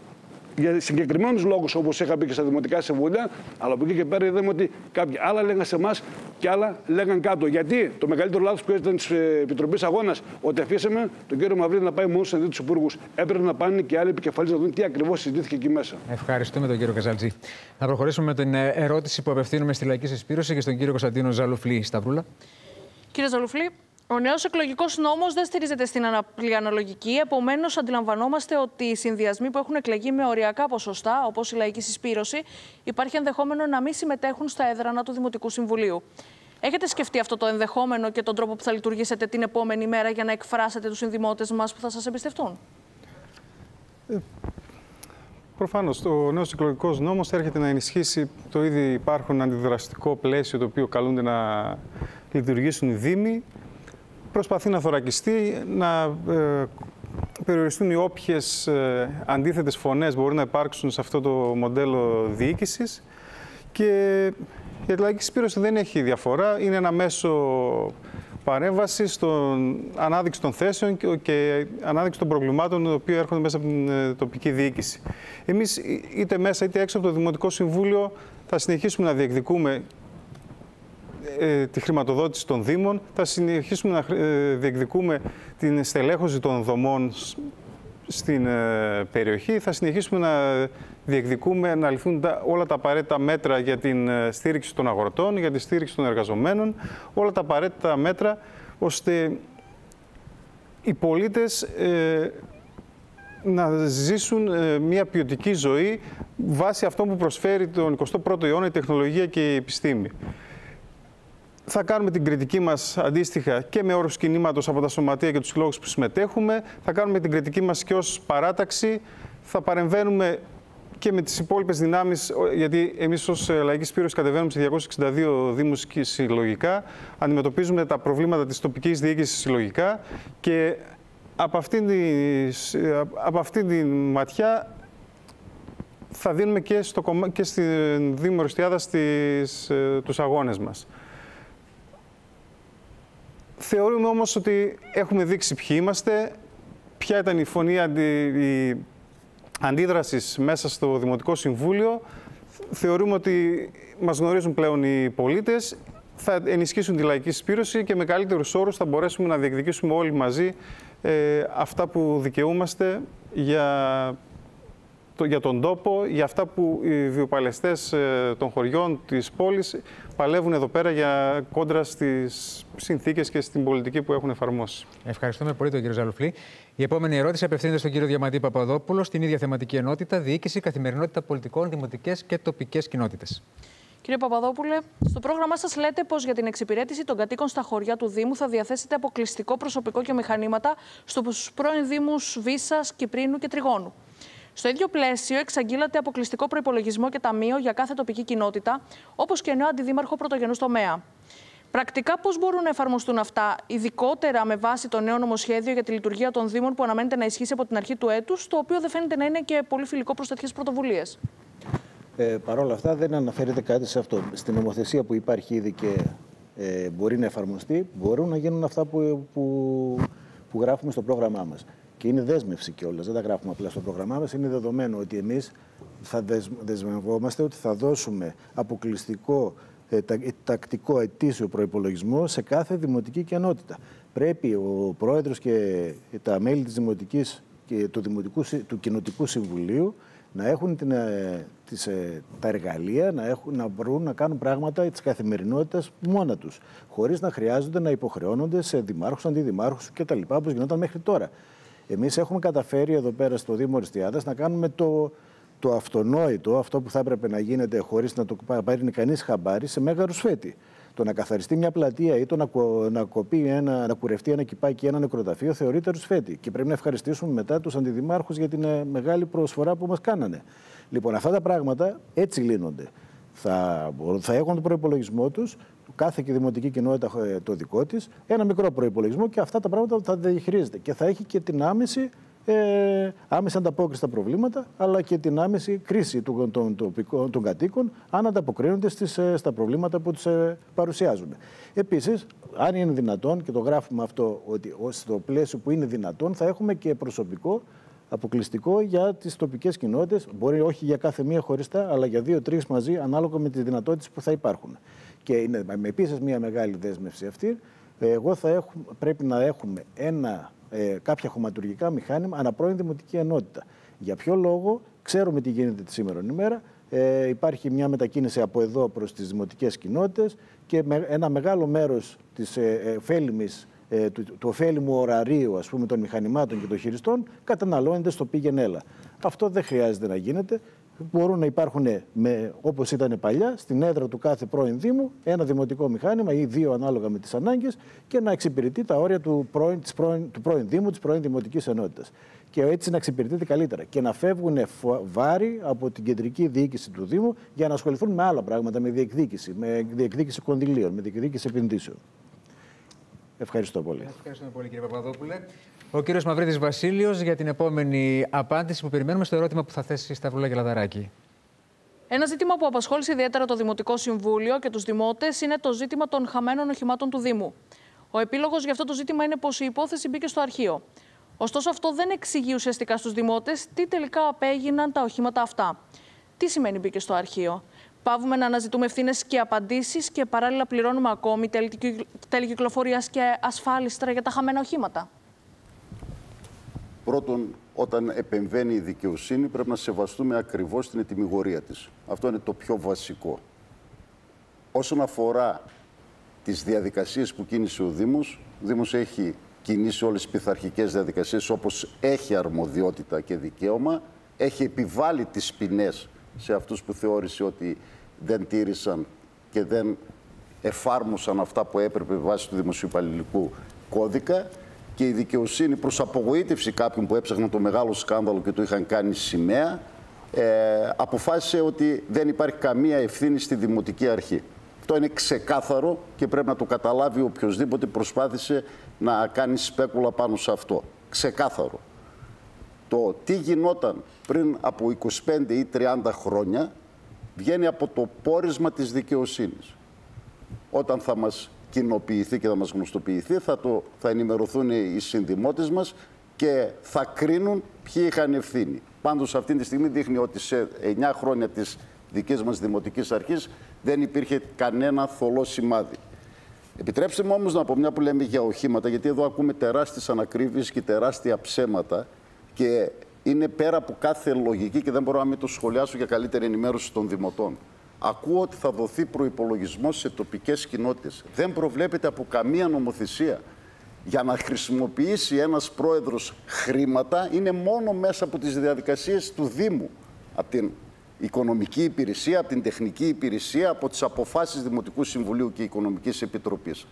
Για συγκεκριμένους λόγους, όπως είχα πει και στα Δημοτικά Συμβούλια, αλλά από εκεί και πέρα είδαμε ότι κάποιοι άλλα λέγαν σε εμάς και άλλα λέγαν κάτω. Γιατί το μεγαλύτερο λάθος που ήταν της Επιτροπής Αγώνας, ότι αφήσαμε τον κύριο Μαυρίδη να πάει μόνο σε δει τους υπουργούς. Έπρεπε να πάνε και άλλοι επικεφαλείς να δουν τι ακριβώς συζητήθηκε εκεί μέσα. Ευχαριστούμε τον κύριο Καζαλτζή. Να προχωρήσουμε με την ερώτηση που απευθύνουμε στη Λαϊκή Συσπήρωση και στον κύριο Κωνσταντίνο Ζαλουφλή. Σταυρούλα. Κύριε Ζαλουφλή. Ο νέος εκλογικός νόμος δεν στηρίζεται στην απλή αναλογική. Επομένως, αντιλαμβανόμαστε ότι οι συνδυασμοί που έχουν εκλεγεί με οριακά ποσοστά, όπως η Λαϊκή Συσπήρωση, υπάρχει ενδεχόμενο να μην συμμετέχουν στα έδρανα του Δημοτικού Συμβουλίου. Έχετε σκεφτεί αυτό το ενδεχόμενο και τον τρόπο που θα λειτουργήσετε την επόμενη μέρα για να εκφράσετε τους συνδημότες μας που θα σας εμπιστευτούν? Ε, Προφανώς, ο νέος εκλογικός νόμος έρχεται να ενισχύσει το ήδη υπάρχον αντιδραστικό πλαίσιο το οποίο καλούνται να λειτουργήσουν οι Δήμοι. Προσπαθεί να θωρακιστεί, να ε, περιοριστούν οι όποιες ε, αντίθετες φωνές μπορεί να υπάρξουν σε αυτό το μοντέλο διοίκησης. Και η λαϊκή συσπήρωση δεν έχει διαφορά. Είναι ένα μέσο παρέμβαση στον ανάδειξη των θέσεων και ανάδειξη των προβλημάτων τα οποία έρχονται μέσα από την τοπική διοίκηση. Εμείς είτε μέσα είτε έξω από το Δημοτικό Συμβούλιο θα συνεχίσουμε να διεκδικούμε ε, τη χρηματοδότηση των Δήμων, θα συνεχίσουμε να ε, διεκδικούμε την στελέχωση των δομών στην ε, περιοχή, θα συνεχίσουμε να διεκδικούμε να ληφθούν τα, όλα τα απαραίτητα μέτρα για την ε, στήριξη των αγροτών, για τη στήριξη των εργαζομένων, όλα τα απαραίτητα μέτρα ώστε οι πολίτες ε, να ζήσουν ε, μια ποιοτική ζωή βάσει αυτό που προσφέρει τον εικοστό πρώτο αιώνα η τεχνολογία και η επιστήμη. Θα κάνουμε την κριτική μας αντίστοιχα και με όρους κινήματος από τα σωματεία και τους συλλόγους που συμμετέχουμε. Θα κάνουμε την κριτική μας και ως παράταξη. Θα παρεμβαίνουμε και με τις υπόλοιπες δυνάμεις, γιατί εμείς ως Λαϊκή Συσπήρωση κατεβαίνουμε σε διακόσιους εξήντα δύο δήμους συλλογικά. Αντιμετωπίζουμε τα προβλήματα της τοπικής διοίκησης συλλογικά και από αυτήν τη, από αυτήν τη ματιά θα δίνουμε και, στο, και στη Δήμο Οριστιάδα στις, τους αγώνες μας. Θεωρούμε όμως ότι έχουμε δείξει ποιοι είμαστε, ποια ήταν η φωνή αντι, αντίδρασης μέσα στο Δημοτικό Συμβούλιο. Θεωρούμε ότι μας γνωρίζουν πλέον οι πολίτες, θα ενισχύσουν τη λαϊκή συσπήρωση και με καλύτερους όρους θα μπορέσουμε να διεκδικήσουμε όλοι μαζί ε, αυτά που δικαιούμαστε για, το, για τον τόπο, για αυτά που οι βιοπαλαιστές ε, των χωριών της πόλης παλεύουν εδώ πέρα για κόντρα στις συνθήκες και στην πολιτική που έχουν εφαρμόσει. Ευχαριστούμε πολύ τον κύριο Ζαλουφλή. Η επόμενη ερώτηση απευθύνεται στον κύριο Διαμαντή Παπαδόπουλο, στην ίδια θεματική ενότητα, διοίκηση, καθημερινότητα πολιτικών, δημοτικές και τοπικές κοινότητες. Κύριε Παπαδόπουλε, στο πρόγραμμά σας λέτε πως για την εξυπηρέτηση των κατοίκων στα χωριά του Δήμου θα διαθέσετε αποκλειστικό προσωπικό και μηχανήματα στους πρώην Δήμους Βίσας, Κυπρίνου και Τριγώνου. Στο ίδιο πλαίσιο, εξαγγείλατε αποκλειστικό προϋπολογισμό και ταμείο για κάθε τοπική κοινότητα, όπως και νέο αντιδήμαρχο πρωτογενούς τομέα. Πρακτικά, πώς μπορούν να εφαρμοστούν αυτά, ειδικότερα με βάση το νέο νομοσχέδιο για τη λειτουργία των Δήμων που αναμένεται να ισχύσει από την αρχή του έτους, το οποίο δεν φαίνεται να είναι και πολύ φιλικό προς τέτοιες πρωτοβουλίες? Ε, Παρ' όλα αυτά, δεν αναφέρεται κάτι σε αυτό. Στην νομοθεσία που υπάρχει ήδη και ε, μπορεί να εφαρμοστεί, μπορούν να γίνουν αυτά που, που, που γράφουμε στο πρόγραμμά μας. Και είναι δέσμευση κιόλας, δεν τα γράφουμε απλά στο πρόγραμμά μας. Είναι δεδομένο ότι εμείς θα δεσμευόμαστε ότι θα δώσουμε αποκλειστικό ε, τα, τακτικό ετήσιο προϋπολογισμό σε κάθε δημοτική κοινότητα. Πρέπει ο πρόεδρος και τα μέλη της Δημοτικής και του, Δημοτικού, του Κοινοτικού Συμβουλίου να έχουν την, ε, τις, ε, τα εργαλεία, να, έχουν, να μπορούν να κάνουν πράγματα της καθημερινότητας μόνα τους, χωρίς να χρειάζονται να υποχρεώνονται σε δημάρχους, αντιδημάρχους κτλ. Όπως γινόταν μέχρι τώρα. Εμείς έχουμε καταφέρει εδώ πέρα στο Δήμο Οριστιάδας να κάνουμε το, το αυτονόητο, αυτό που θα έπρεπε να γίνεται χωρίς να το πάρει κανείς χαμπάρι, σε Μέγα Ρουσφέτη. Το να καθαριστεί μια πλατεία ή το να, κο, να, κοπεί ένα, να κουρευτεί ένα κυπάκι ή ένα νεκροταφείο θεωρείται Ρουσφέτη. Και πρέπει να ευχαριστήσουμε μετά τους αντιδημάρχους για την ε, μεγάλη προσφορά που μας κάνανε. Λοιπόν, αυτά τα πράγματα έτσι λύνονται. Θα, θα έχουν τον προϋπολογισμό τους, κάθε και δημοτική κοινότητα το δικό της, ένα μικρό προϋπολογισμό και αυτά τα πράγματα θα διαχειρίζεται. Και θα έχει και την άμεση, ε, άμεση ανταπόκριση στα προβλήματα, αλλά και την άμεση κρίση των, των, των, των κατοίκων, αν ανταποκρίνονται στις, στα προβλήματα που τους ε, παρουσιάζουμε. Επίσης, αν είναι δυνατόν, και το γράφουμε αυτό, ότι στο πλαίσιο που είναι δυνατόν, θα έχουμε και προσωπικό αποκλειστικό για τις τοπικές κοινότητες, μπορεί όχι για κάθε μία χωριστά, αλλά για δύο-τρεις μαζί, ανάλογα με τις δυνατότητες που θα υπάρχουν. Και είναι επίσης μια μεγάλη δέσμευση αυτή. Εγώ θα έχουμε, πρέπει να έχουμε ένα, ε, κάποια χωματουργικά μηχάνημα ανά πρώην δημοτική ενότητα. Για ποιο λόγο? Ξέρουμε τι γίνεται τη σήμερα ημέρα. Ε, υπάρχει μια μετακίνηση από εδώ προς τις δημοτικές κοινότητες και με, ένα μεγάλο μέρος της ε, ωφέλιμης Ε, του, του ωφέλιμου ωραρίου, ας πούμε, των μηχανημάτων και των χειριστών καταναλώνεται στο πήγαινε έλα. Αυτό δεν χρειάζεται να γίνεται. Μπορούν να υπάρχουν, όπως ήταν παλιά, στην έδρα του κάθε πρώην Δήμου ένα δημοτικό μηχάνημα ή δύο ανάλογα με τις ανάγκες και να εξυπηρετεί τα όρια του πρώην, της πρώην, του πρώην Δήμου, της πρώην Δημοτικής Ενότητας. Και έτσι να εξυπηρετείται καλύτερα. Και να φεύγουν βάρη από την κεντρική διοίκηση του Δήμου για να ασχοληθούν με άλλα πράγματα, με διεκδίκηση, με διεκδίκηση κονδυλίων, με διεκδίκηση επενδύσεων. Ευχαριστώ πολύ. Ευχαριστούμε πολύ, κύριε Παπαδόπουλε. Ο κύριος Μαυρίδης Βασίλειος για την επόμενη απάντηση που περιμένουμε στο ερώτημα που θα θέσει η Σταυρούλα Γελαδαράκη. Ένα ζήτημα που απασχόλησε ιδιαίτερα το Δημοτικό Συμβούλιο και τους δημότες είναι το ζήτημα των χαμένων οχημάτων του Δήμου. Ο επίλογος για αυτό το ζήτημα είναι πως η υπόθεση μπήκε στο αρχείο. Ωστόσο, αυτό δεν εξηγεί ουσιαστικά στους δημότες τι τελικά απέγιναν τα οχήματα αυτά. Τι σημαίνει μπήκε στο αρχείο? Παύουμε να αναζητούμε ευθύνες και απαντήσεις και παράλληλα πληρώνουμε ακόμη τέλη κυκλοφορίας και ασφάλιστρα για τα χαμένα οχήματα? Πρώτον, όταν επεμβαίνει η δικαιοσύνη, πρέπει να σεβαστούμε ακριβώς την ετυμηγορία της. Αυτό είναι το πιο βασικό. Όσον αφορά τις διαδικασίες που κίνησε ο Δήμος, ο Δήμος έχει κινήσει όλες τις πειθαρχικές διαδικασίες όπως έχει αρμοδιότητα και δικαίωμα, έχει επιβάλει τις ποινές σε αυτούς που θεώρησε ότι δεν τήρησαν και δεν εφάρμοσαν αυτά που έπρεπε βάσει του Δημοσιουπαλληλικού Κώδικα, και η δικαιοσύνη, προς απογοήτευση κάποιων που έψαχναν το μεγάλο σκάνδαλο και το είχαν κάνει σημαία, ε, αποφάσισε ότι δεν υπάρχει καμία ευθύνη στη Δημοτική Αρχή. Αυτό είναι ξεκάθαρο και πρέπει να το καταλάβει οποιοσδήποτε προσπάθησε να κάνει σπέκουλα πάνω σε αυτό. Ξεκάθαρο. Το τι γινόταν πριν από είκοσι πέντε ή τριάντα χρόνια βγαίνει από το πόρισμα της δικαιοσύνης. Όταν θα μας κοινοποιηθεί και θα μας γνωστοποιηθεί, θα, το, θα ενημερωθούν οι συνδημότες μας και θα κρίνουν ποιοι είχαν ευθύνη. Πάντως αυτή τη στιγμή δείχνει ότι σε εννιά χρόνια της δικής μας Δημοτικής Αρχής δεν υπήρχε κανένα θολό σημάδι. Επιτρέψτε μου όμως να πω, μια που λέμε για οχήματα, γιατί εδώ ακούμε τεράστιες ανακρίβειες και τεράστια ψέματα και είναι πέρα από κάθε λογική και δεν μπορώ να μην το σχολιάσω για καλύτερη ενημέρωση των δημοτών. Ακούω ότι θα δοθεί προϋπολογισμός σε τοπικές κοινότητες. Δεν προβλέπεται από καμία νομοθεσία. Για να χρησιμοποιήσει ένας πρόεδρος χρήματα είναι μόνο μέσα από τις διαδικασίες του Δήμου. Από την Οικονομική Υπηρεσία, από την Τεχνική Υπηρεσία, από τις αποφάσεις Δημοτικού Συμβουλίου και Οικονομικής Επιτροπής.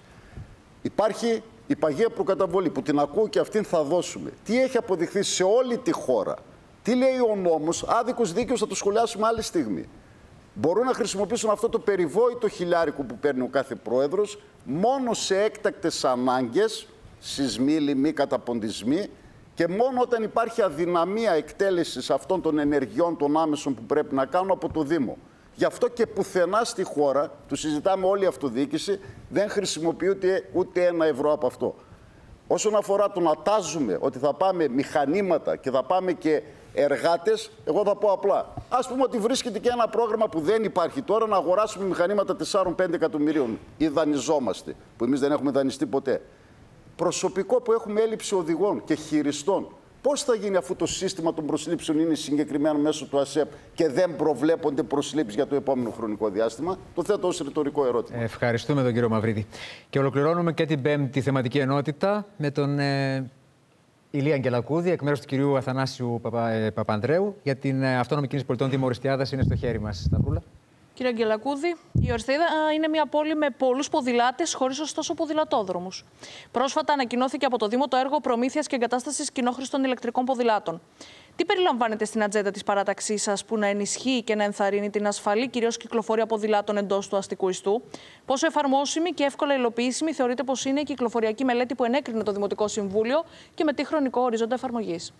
Υπάρχει η παγία προκαταβολή που την ακούω και αυτήν θα δώσουμε. Τι έχει αποδειχθεί σε όλη τη χώρα? Τι λέει ο νόμος? Άδικος δίκαιος θα το σχολιάσουμε άλλη στιγμή. Μπορούν να χρησιμοποιήσουν αυτό το περιβόητο χιλιάρικο που παίρνει ο κάθε πρόεδρος μόνο σε έκτακτες ανάγκες, σεισμοί, λοιμοί, καταποντισμοί, και μόνο όταν υπάρχει αδυναμία εκτέλεσης αυτών των ενεργειών των άμεσων που πρέπει να κάνουν από το Δήμο. Γι' αυτό και πουθενά στη χώρα, του συζητάμε όλη η αυτοδιοίκηση, δεν χρησιμοποιείται ούτε ένα ευρώ από αυτό. Όσον αφορά το να τάζουμε ότι θα πάμε μηχανήματα και θα πάμε και εργάτες, εγώ θα πω απλά. Ας πούμε ότι βρίσκεται και ένα πρόγραμμα που δεν υπάρχει τώρα να αγοράσουμε μηχανήματα τεσσάρων πέντε εκατομμυρίων ή δανειζόμαστε, που εμείς δεν έχουμε δανειστεί ποτέ. Προσωπικό που έχουμε έλλειψη οδηγών και χειριστών. Πώς θα γίνει αφού το σύστημα των προσλήψεων είναι συγκεκριμένο μέσω του ΑΣΕΠ και δεν προβλέπονται προσλήψεις για το επόμενο χρονικό διάστημα? Το θέτω ως ρητορικό ερώτημα. Ευχαριστούμε τον κύριο Μαυρίδη. Και ολοκληρώνουμε και την πέμπτη θεματική ενότητα με τον ε, Ηλία Αγγελακούδη, εκ μέρους του κυρίου Αθανάσιου Παπα, ε, Παπανδρέου, για την ε, αυτόνομη κίνηση πολιτών Δήμου Οριστιάδας. Είναι στο χέρι μας. Σταυρούλα. Κύριε Αγγελακούδη, η Οριστιάδα είναι μια πόλη με πολλούς ποδηλάτες, χωρίς ωστόσο ποδηλατόδρομους. Πρόσφατα ανακοινώθηκε από το Δήμο το έργο προμήθειας και εγκατάστασης κοινόχρηστων ηλεκτρικών ποδηλάτων. Τι περιλαμβάνεται στην ατζέντα της παράταξής σας που να ενισχύει και να ενθαρρύνει την ασφαλή κυρίως κυκλοφορία ποδηλάτων εντός του αστικού ιστού? Πόσο εφαρμόσιμη και εύκολα υλοποιήσιμη θεωρείτε πως είναι η κυκλοφοριακή μελέτη που ενέκρινε το Δημοτικό Συμβούλιο και με τι χρονικό ορίζοντα εφαρμογής?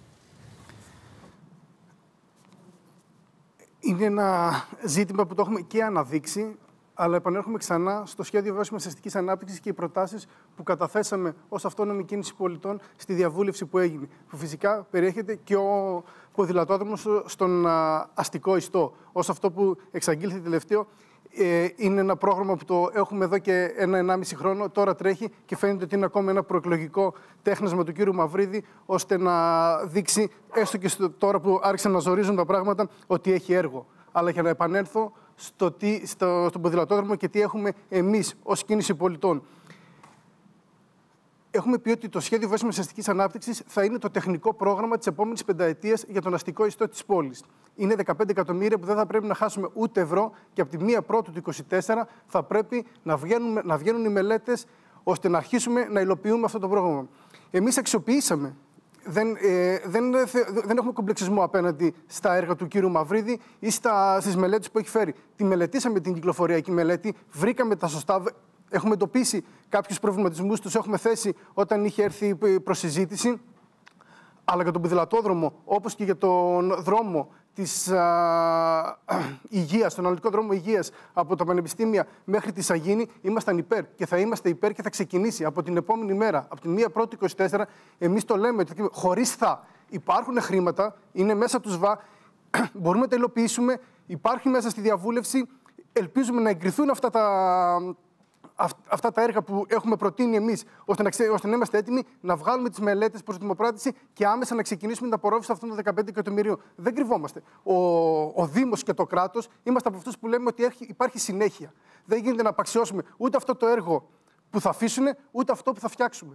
Είναι ένα ζήτημα που το έχουμε και αναδείξει, αλλά επανέρχομαι ξανά στο σχέδιο βιώσιμης αστικής ανάπτυξης και οι προτάσεις που καταθέσαμε ως αυτόνομη κίνηση πολιτών στη διαβούλευση που έγινε. Που φυσικά περιέχεται και ο ποδηλατόδρομος στον αστικό ιστό. Ως αυτό που εξαγγείλθηκε τελευταίο, ε, είναι ένα πρόγραμμα που το έχουμε εδώ και ένα ενάμιση χρόνο. Τώρα τρέχει και φαίνεται ότι είναι ακόμα ένα προεκλογικό τέχνασμα του κύριου Μαυρίδη, ώστε να δείξει, έστω και στο, τώρα που άρχισαν να ζορίζουν τα πράγματα, ότι έχει έργο. Αλλά για να επανέλθω στο τι, στο, στον ποδηλατόδρομο και τι έχουμε εμείς ως κίνηση πολιτών. Έχουμε πει ότι το σχέδιο βιώσιμης αστικής ανάπτυξης θα είναι το τεχνικό πρόγραμμα της επόμενης πενταετίας για τον αστικό ιστό της πόλης. Είναι δεκαπέντε εκατομμύρια που δεν θα πρέπει να χάσουμε ούτε ευρώ και από τη μία Πρώτου του είκοσι τέσσερα θα πρέπει να βγαίνουν, να βγαίνουν οι μελέτες ώστε να αρχίσουμε να υλοποιούμε αυτό το πρόγραμμα. Εμείς αξιοποιήσαμε. Δεν, ε, δεν, δεν έχουμε κομπλεξισμό απέναντι στα έργα του κύριου Μαυρίδη ή στα, στις μελέτες που έχει φέρει. Τη μελετήσαμε την κυκλοφοριακή μελέτη, βρήκαμε τα σωστά. Έχουμε εντοπίσει κάποιους προβληματισμούς, τους έχουμε θέσει όταν είχε έρθει προς συζήτηση. Αλλά για τον ποδηλατόδρομο, όπως και για τον δρόμο της α, υγείας, τον αναλυτικό δρόμο υγείας από τα πανεπιστήμια μέχρι τη Σαγίνη, ήμασταν υπέρ και θα είμαστε υπέρ και θα ξεκινήσει από την επόμενη μέρα, από την μία Πρώτη είκοσι τέσσερα. Εμείς το λέμε, χωρίς θα. Υπάρχουν χρήματα, είναι μέσα του ΣΒΑ, μπορούμε να τα υλοποιήσουμε, υπάρχει μέσα στη διαβούλευση. Ελπίζουμε να εγκριθούν αυτά τα. Αυτά τα έργα που έχουμε προτείνει εμείς, ώστε να, ξε... ώστε να είμαστε έτοιμοι να βγάλουμε τις μελέτες προς δημοπράτηση και άμεσα να ξεκινήσουμε την απορρόφηση αυτών των δεκαπέντε εκατομμυρίων. Δεν κρυβόμαστε. Ο, ο Δήμος και το κράτος είμαστε από αυτούς που λέμε ότι έχει... υπάρχει συνέχεια. Δεν γίνεται να απαξιώσουμε ούτε αυτό το έργο που θα αφήσουν, ούτε αυτό που θα φτιάξουμε.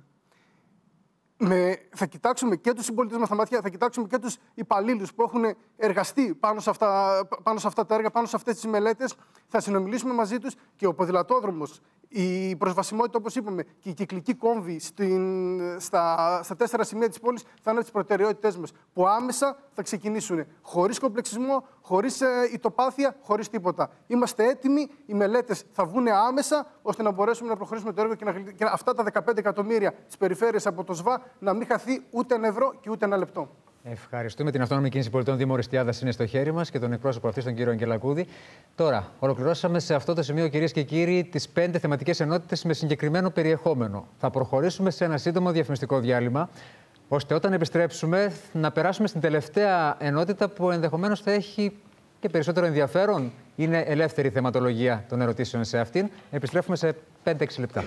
Με... Θα κοιτάξουμε και τους συμπολίτες μας στα μάτια, θα κοιτάξουμε και τους υπαλλήλους που έχουν εργαστεί πάνω σε, αυτά... πάνω σε αυτά τα έργα, πάνω σε αυτές τις μελέτες. Θα συνομιλήσουμε μαζί τους και ο ποδηλατόδρομος, η προσβασιμότητα, όπως είπαμε, και η κυκλική κόμβη στην... στα... στα τέσσερα σημεία της πόλης θα είναι τις προτεραιότητές μας, που άμεσα θα ξεκινήσουν χωρίς κομπλεξισμό, χωρίς ε, ητοπάθεια, χωρίς τίποτα. Είμαστε έτοιμοι, οι μελέτες θα βγουν άμεσα, ώστε να μπορέσουμε να προχωρήσουμε το έργο και, να... και αυτά τα δεκαπέντε εκατομμύρια της περιφέρειας από το ΣΒΑ να μην χαθεί ούτε ένα ευρώ και ούτε ένα λεπτό. Ευχαριστούμε. Την Αυτόνομη Κίνηση Πολιτών Δήμο Οριστιάδας είναι στο χέρι μας και τον εκπρόσωπο αυτή, τον κύριο Αγγελακούδη. Τώρα, ολοκληρώσαμε σε αυτό το σημείο, κυρίες και κύριοι, τις πέντε θεματικές ενότητες με συγκεκριμένο περιεχόμενο. Θα προχωρήσουμε σε ένα σύντομο διαφημιστικό διάλειμμα, ώστε όταν επιστρέψουμε να περάσουμε στην τελευταία ενότητα που ενδεχομένως θα έχει και περισσότερο ενδιαφέρον. Είναι ελεύθερη θεματολογία των ερωτήσεων σε αυτήν. Επιστρέφουμε σε πέντε έξι λεπτά.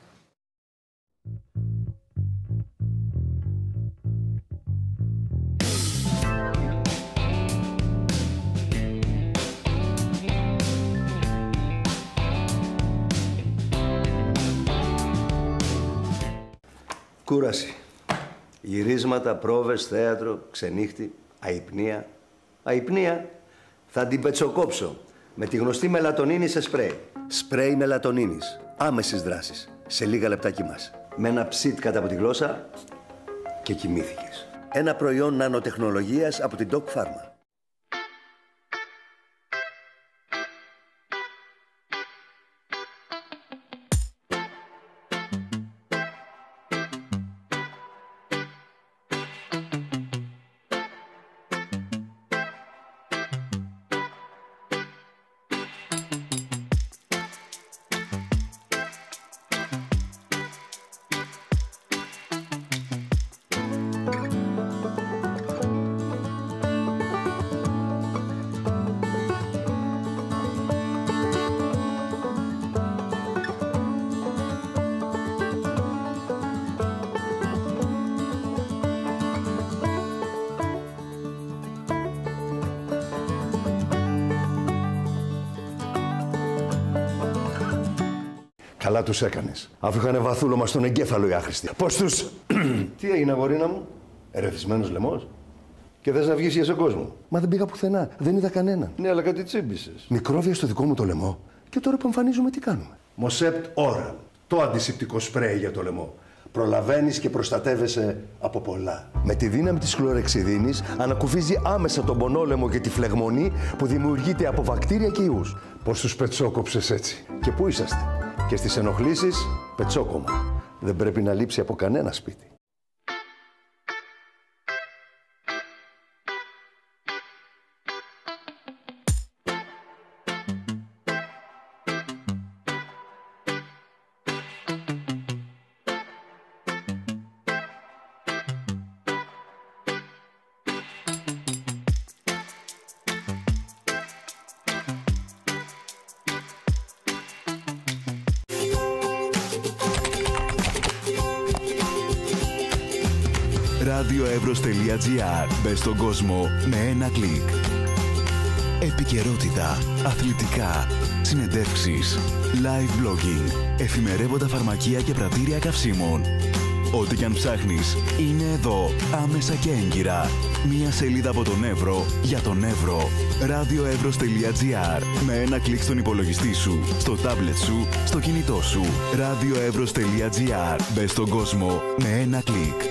Κούραση. Γυρίσματα, πρόβες, θέατρο, ξενύχτη, αϊπνία. Αϊπνία θα την πετσοκόψω με τη γνωστή μελατονίνη σε σπρέι. Σπρέι μελατονίνης. Άμεσης δράσης. Σε λίγα λεπτά κοιμάσαι. Με ένα ψιτ κάτω από τη γλώσσα και κοιμήθηκες. Ένα προϊόν νανοτεχνολογίας από την Doc Pharma. Καλά τους έκανες. Αφού είχανε βαθούλωμα στον εγκέφαλο οι άχρηστοι. Πώς τους... Τι έγινε, αγορίνα μου? Ερεθισμένος λαιμός. Και θες να βγεις για στον κόσμο? Μα δεν πήγα πουθενά. Δεν είδα κανέναν. Ναι, αλλά κάτι τσίμπησες. Μικρόβια στο δικό μου το λαιμό. Και τώρα που εμφανίζουμε τι κάνουμε? Μοσέπτ Oral. Το αντισηπτικό σπρέι για το λαιμό. Προλαβαίνεις και προστατεύεσαι από πολλά. Με τη δύναμη της χλωρεξιδίνης ανακουφίζει άμεσα τον πονόλαιμο και τη φλεγμονή που δημιουργείται από βακτήρια και ιούς. Πώς τους πετσόκοψες έτσι? Και πού είσαστε? Και στις ενοχλήσεις, πετσόκομα. Δεν πρέπει να λείψει από κανένα σπίτι. radioevros.gr. Μπες στον κόσμο με ένα κλικ. Επικαιρότητα, αθλητικά, συνεντεύξεις, live blogging, εφημερεύοντα φαρμακεία και πρατήρια καυσίμων. Ό,τι κι αν ψάχνεις είναι εδώ, άμεσα και έγκυρα. Μία σελίδα από τον Εύρο για τον Εύρο. ραδιοεύρος τελεία τζι άρ. Με ένα κλικ στον υπολογιστή σου, στο τάμπλετ σου, στο κινητό σου. ραδιοεύρος τελεία τζι άρ. Μπες στον κόσμο με ένα κλικ.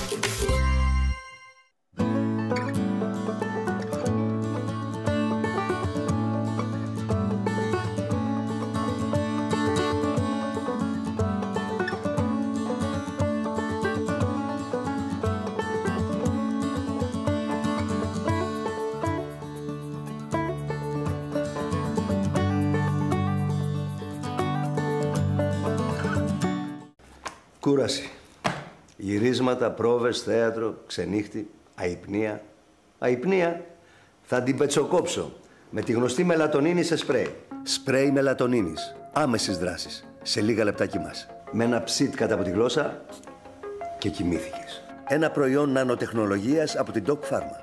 Κούραση. Γυρίσματα, πρόβες, θέατρο, ξενύχτη, αϊπνία. Αϊπνία θα την πετσοκόψω με τη γνωστή μελατονίνη σε σπρέι. Σπρέι μελατονίνης. Άμεσης δράσης. Σε λίγα λεπτά κοιμάσαι. Με ένα ψιτ κάτω από τη γλώσσα και κοιμήθηκες. Ένα προϊόν νανοτεχνολογίας από την Doc Pharma.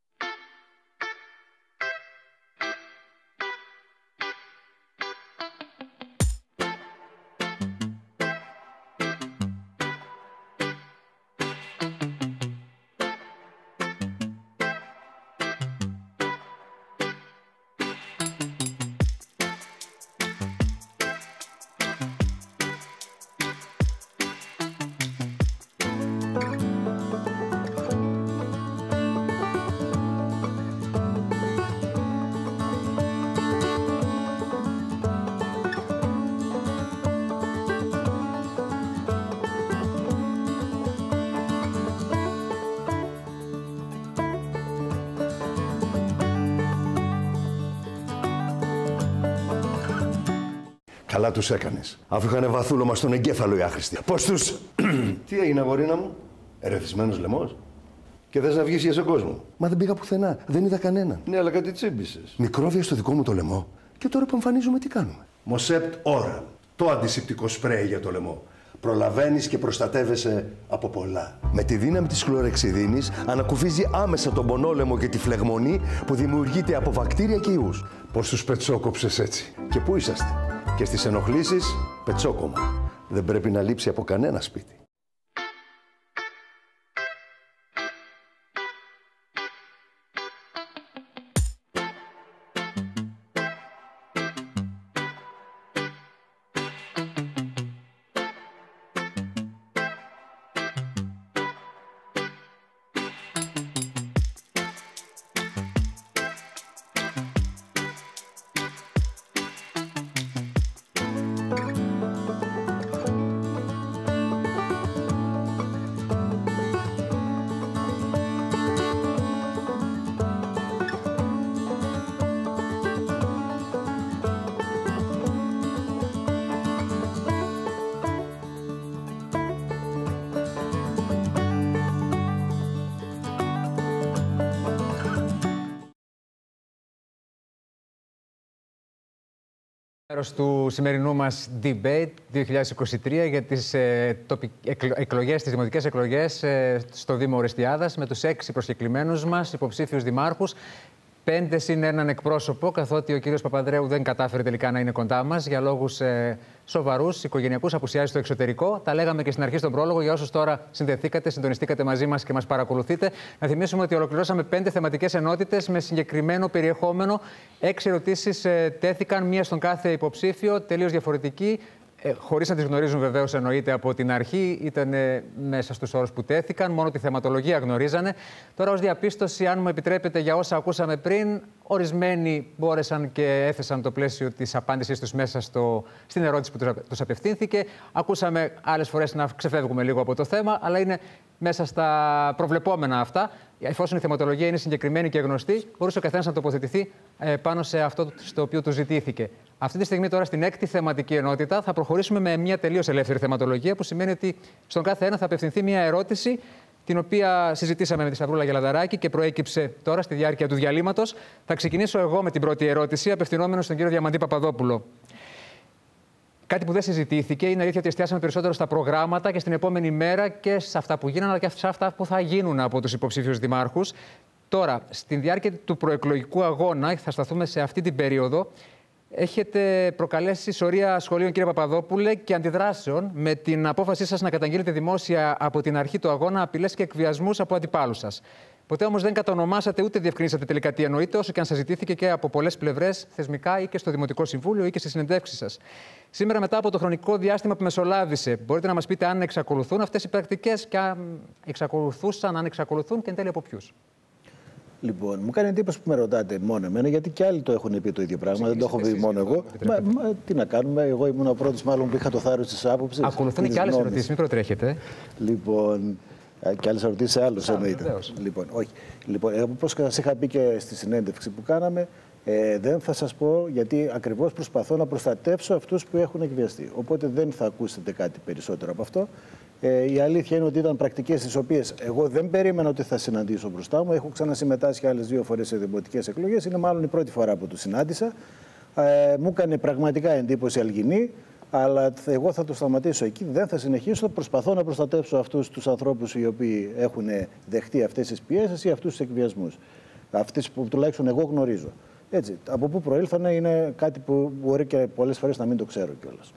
Καλά τους έκανες. Αφού είχαν βαθούλωμα στον εγκέφαλο οι άχρηστοι. Πώς τους... Τι έγινε, αγορίνα μου? Ερεθισμένος λαιμός. Και θες να βγεις για στον κόσμο? Μα δεν πήγα πουθενά. Δεν είδα κανέναν. Ναι, αλλά κάτι τσίμπησες. Μικρόβια στο δικό μου το λαιμό. Και τώρα που εμφανίζουμε τι κάνουμε? Μοσέπτ Oral. Το αντισηπτικό σπρέι για το λαιμό. Προλαβαίνεις και προστατεύεσαι από πολλά. Με τη δύναμη της χλωρεξιδίνης ανακουφίζει άμεσα τον πονόλαιμο και τη φλεγμονή που δημιουργείται από βακτήρια και ιούς. Πώς τους πετσόκοψες έτσι? Και πού είσαστε? Και στις ενοχλήσεις, πετσόκομα. Δεν πρέπει να λείψει από κανένα σπίτι. Μέρος του σημερινού μας debate δύο χιλιάδες είκοσι τρία για τις ε, τοπικ... εκλογές, τις δημοτικές εκλογές ε, στο Δήμο Ορεστιάδας με τους έξι προσκεκλημένους μας υποψήφιους δημάρχους. Πέντε συν έναν εκπρόσωπο, καθότι ο κύριος Παπανδρέου δεν κατάφερε τελικά να είναι κοντά μας για λόγους ε, σοβαρούς, οικογενειακούς, απουσιάζει στο εξωτερικό. Τα λέγαμε και στην αρχή στον πρόλογο για όσους τώρα συνδεθήκατε, συντονιστήκατε μαζί μας και μας παρακολουθείτε. Να θυμίσουμε ότι ολοκληρώσαμε πέντε θεματικές ενότητες με συγκεκριμένο περιεχόμενο. Έξι ερωτήσεις ε, τέθηκαν, μία στον κάθε υποψήφιο, τελείως διαφορετική. Ε, χωρίς να τις γνωρίζουν βεβαίως, εννοείται από την αρχή, ήταν ε, μέσα στους όρους που τέθηκαν, μόνο τη θεματολογία γνωρίζανε. Τώρα, ως διαπίστωση, αν μου επιτρέπετε, για όσα ακούσαμε πριν, ορισμένοι μπόρεσαν και έθεσαν το πλαίσιο της απάντησής τους μέσα στο, στην ερώτηση που τους απευθύνθηκε. Ακούσαμε άλλες φορές να ξεφεύγουμε λίγο από το θέμα, αλλά είναι μέσα στα προβλεπόμενα αυτά. Εφόσον η θεματολογία είναι συγκεκριμένη και γνωστή, μπορούσε ο καθένας να τοποθετηθεί ε, πάνω σε αυτό στο οποίο του ζητήθηκε. Αυτή τη στιγμή, τώρα, στην έκτη θεματική ενότητα, θα προχωρήσουμε με μια τελείως ελεύθερη θεματολογία, που σημαίνει ότι στον κάθε ένα θα απευθυνθεί μια ερώτηση, την οποία συζητήσαμε με τη Σταυρούλα Γελαδαράκη και προέκυψε τώρα στη διάρκεια του διαλύματος. Θα ξεκινήσω εγώ με την πρώτη ερώτηση, απευθυνόμενο στον κύριο Διαμαντή Παπαδόπουλο. Κάτι που δεν συζητήθηκε, είναι αλήθεια ότι εστιάσαμε περισσότερο στα προγράμματα και στην επόμενη μέρα και σε αυτά που γίνανε, αλλά και σε αυτά που θα γίνουν από τους υποψήφιους δημάρχους. Τώρα, στη διάρκεια του προεκλογικού αγώνα, θα σταθούμε σε αυτή την περίοδο, Έχετε προκαλέσει σωρία σχολείων, κύριε Παπαδόπουλε, και αντιδράσεων με την απόφασή σας να καταγγείλετε δημόσια από την αρχή του αγώνα απειλές και εκβιασμούς από αντιπάλους σας. Ποτέ όμως δεν κατονομάσατε ούτε διευκρινίσατε τελικά τι εννοείτε, όσο και αν σας ζητήθηκε και από πολλές πλευρές, θεσμικά ή και στο Δημοτικό Συμβούλιο ή και στις συνεντεύξεις σας. Σήμερα, μετά από το χρονικό διάστημα που μεσολάβησε, μπορείτε να μας πείτε αν εξακολουθούν αυτές οι πρακτικές και αν εξακολουθούσαν, αν εξακολουθούν και εν τέλει από ποιους? Λοιπόν, μου κάνει εντύπωση που με ρωτάτε μόνο εμένα, γιατί και άλλοι το έχουν πει το ίδιο πράγμα. Δεν το έχω πει μόνο εγώ. Μα, μα, τι να κάνουμε, εγώ ήμουν ο πρώτος μάλλον που είχα το θάρρος της άποψης. Ακολουθούν και άλλες ερωτήσεις, μην προτρέχετε. Λοιπόν, και άλλες ερωτήσεις σε άλλους εννοείται. Λοιπόν, όχι. Λοιπόν, όπως σας είχα πει και στη συνέντευξη που κάναμε, ε, δεν θα σας πω, γιατί ακριβώς προσπαθώ να προστατεύσω αυτούς που έχουν εκβιαστεί. Οπότε δεν θα ακούσετε κάτι περισσότερο από αυτό. Ε, η αλήθεια είναι ότι ήταν πρακτικές τις οποίες εγώ δεν περίμενα ότι θα συναντήσω μπροστά μου. Έχω ξανασυμμετάσχει άλλες δύο φορές σε δημοτικές εκλογές. Είναι μάλλον η πρώτη φορά που τους συνάντησα. Ε, μου έκανε πραγματικά εντύπωση αλγινή, αλλά εγώ θα το σταματήσω εκεί. Δεν θα συνεχίσω. Προσπαθώ να προστατεύσω αυτούς τους ανθρώπους οι οποίοι έχουν δεχτεί αυτές τις πιέσεις ή αυτούς τους εκβιασμούς. Αυτές που τουλάχιστον εγώ γνωρίζω. Έτσι, από πού προήλθανε είναι κάτι που μπορεί και πολλές φορές να μην το ξέρω κιόλας.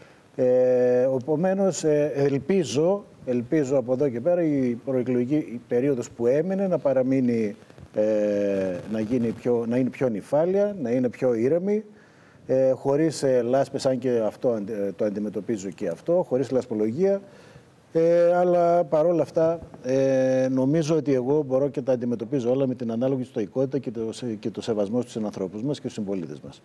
Ε, Επομένως, ε, ελπίζω, ελπίζω από εδώ και πέρα η προεκλογική περίοδος που έμεινε να παραμείνει, ε, να, γίνει πιο, να είναι πιο νηφάλια, να είναι πιο ήρεμη, ε, χωρίς ε, λάσπες, αν και αυτό ε, το αντιμετωπίζω και αυτό, χωρίς λασπολογία. Ε, αλλά παρόλα αυτά ε, νομίζω ότι εγώ μπορώ και τα αντιμετωπίζω όλα με την ανάλογη στοικότητα και το, και το σεβασμό στους συνανθρώπους μας και στους συμπολίτες μας.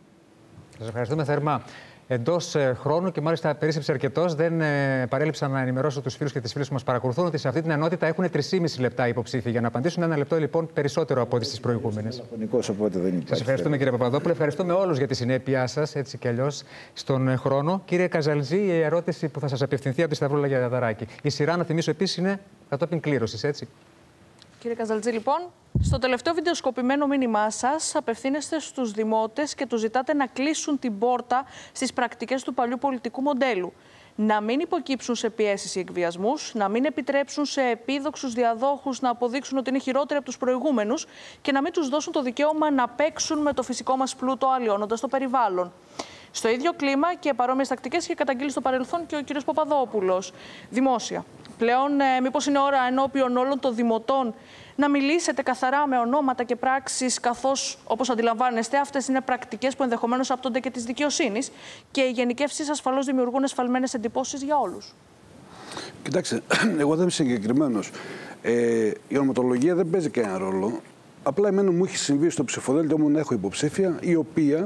Σας ευχαριστούμε θερμά. Εντός χρόνου και μάλιστα περίσσεψε αρκετός, δεν ε, παρέλειψα να ενημερώσω τους φίλους και τις φίλες που μας παρακολουθούν ότι σε αυτή την ενότητα έχουν τρισήμισι λεπτά υποψήφοι για να απαντήσουν. Ένα λεπτό λοιπόν περισσότερο από ό,τι στις προηγούμενες. Οπότε δεν υπάρχει. Σας ευχαριστούμε, κύριε Παπαδόπουλε. Ευχαριστούμε όλους για τη συνέπειά σας, έτσι κι αλλιώς, στον χρόνο. Κύριε Καζαλτζή, η ερώτηση που θα σας απευθυνθεί από τη Σταυρούλα Γιαδαράκη. Η σειρά, να θυμίσω επίσης, είναι κατόπιν κλήρωσης, έτσι. Κύριε Καζαλτζή, λοιπόν, στο τελευταίο βιντεοσκοπημένο μήνυμά σας απευθύνεστε στους δημότες και τους ζητάτε να κλείσουν την πόρτα στις πρακτικές του παλιού πολιτικού μοντέλου. Να μην υποκύψουν σε πιέσεις ή εκβιασμούς, να μην επιτρέψουν σε επίδοξους διαδόχους να αποδείξουν ότι είναι χειρότεροι από τους προηγούμενους και να μην τους δώσουν το δικαίωμα να παίξουν με το φυσικό μας πλούτο, αλλοιώνοντας το περιβάλλον. Στο ίδιο κλίμα και παρόμοιες τακτικές είχε καταγγείλει στο παρελθόν και ο κ. Παπαδόπουλος δημόσια. Πλέον, ε, μήπως είναι ώρα ενώπιον όλων των δημοτών να μιλήσετε καθαρά με ονόματα και πράξεις, καθώς, όπως αντιλαμβάνεστε, αυτές είναι πρακτικές που ενδεχομένως άπτονται και της δικαιοσύνης και οι γενικεύσεις ασφαλώς δημιουργούν εσφαλμένες εντυπώσεις για όλους. Κοιτάξτε, εγώ δεν είμαι συγκεκριμένος. Ε, η ονοματολογία δεν παίζει κανένα ρόλο. Απλά εμένα μου έχει συμβεί στο ψηφοδέλτιο μου να έχω υποψήφια, η οποία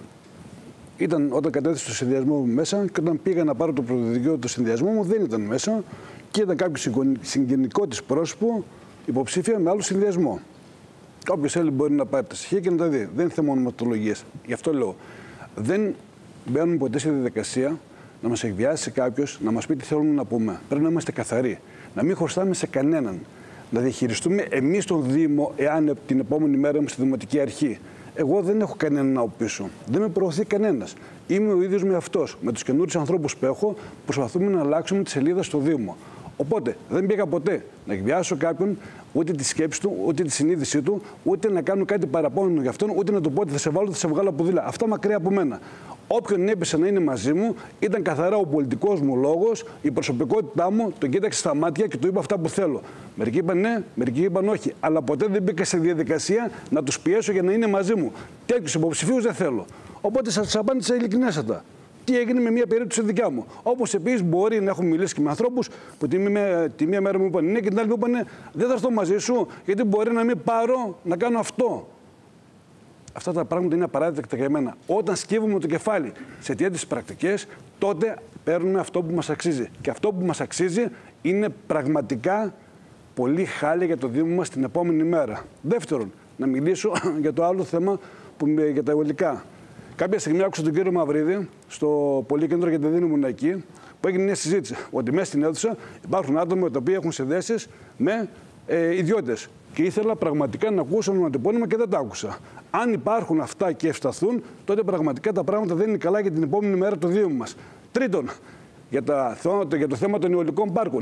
ήταν όταν κατέθεσε το συνδυασμό μου μέσα και όταν πήγα να πάρω το πρωτοδικείο του συνδυασμού μου δεν ήταν μέσα και ήταν κάποιο συγγενικό της πρόσωπο υποψήφια με άλλο συνδυασμό. Όποιος θέλει μπορεί να πάρει τα στοιχεία και να τα δει. Δεν είναι θέμα ονοματολογίας. Γι' αυτό λέω. Δεν μπαίνουμε ποτέ σε διαδικασία να μας εκβιάσει κάποιος, να μας πει τι θέλουμε να πούμε. Πρέπει να είμαστε καθαροί. Να μην χρωστάμε σε κανέναν. Να διαχειριστούμε εμείς τον Δήμο, εάν την επόμενη μέρα είμαστε στη Δημοτική Αρχή. Εγώ δεν έχω κανέναν από πίσω. Δεν με προωθεί κανένας. Είμαι ο ίδιος με αυτός. Με τους καινούριους ανθρώπους που έχω, προσπαθούμε να αλλάξουμε τη σελίδα στο Δήμο. Οπότε δεν πήγα ποτέ να εκβιάσω κάποιον, ούτε τη σκέψη του, ούτε τη συνείδησή του, ούτε να κάνω κάτι παραπάνω για αυτόν, ούτε να του πω ότι θα σε βάλω, θα σε βγάλω από δίλα. Αυτά μακριά από μένα. Όποιον έπεισε να είναι μαζί μου, ήταν καθαρά ο πολιτικός μου λόγος, η προσωπικότητά μου, τον κοίταξε στα μάτια και του είπα αυτά που θέλω. Μερικοί είπαν ναι, μερικοί είπαν όχι. Αλλά ποτέ δεν μπήκα σε διαδικασία να τους πιέσω για να είναι μαζί μου. Τέτοιους υποψηφίους δεν θέλω. Οπότε σας απάντησα ειλικρινέστατα. Τι έγινε με μια περίπτωση δικιά μου. Όπως επίσης μπορεί να έχω μιλήσει και με ανθρώπους που τη μία, τη μία μέρα μου είπαν ναι και την άλλη μου είπαν δεν θα έρθω μαζί σου γιατί μπορεί να μην πάρω να κάνω αυτό. Αυτά τα πράγματα είναι απαράδεκτα για μένα. Όταν σκύβουμε το κεφάλι σε τέτοιες πρακτικές, τότε παίρνουμε αυτό που μας αξίζει. Και αυτό που μας αξίζει είναι πραγματικά πολύ χάλια για το Δήμο μας την επόμενη μέρα. Δεύτερον, να μιλήσω για το άλλο θέμα που, για τα αιωλικά. Κάποια στιγμή άκουσα τον κύριο Μαυρίδη στο Πολύκεντρο, γιατί δεν ήμουν εκεί, που έγινε μια συζήτηση ότι μέσα στην αίθουσα υπάρχουν άτομα τα οποία έχουν συνδέσεις με ε, ιδιώτες. Και ήθελα πραγματικά να ακούσω ονοματεπώνυμα και δεν τα άκουσα. Αν υπάρχουν αυτά και ευσταθούν, τότε πραγματικά τα πράγματα δεν είναι καλά για την επόμενη μέρα του Δήμου μας. Τρίτον, για, τα, για το θέμα των αιωλικών πάρκων.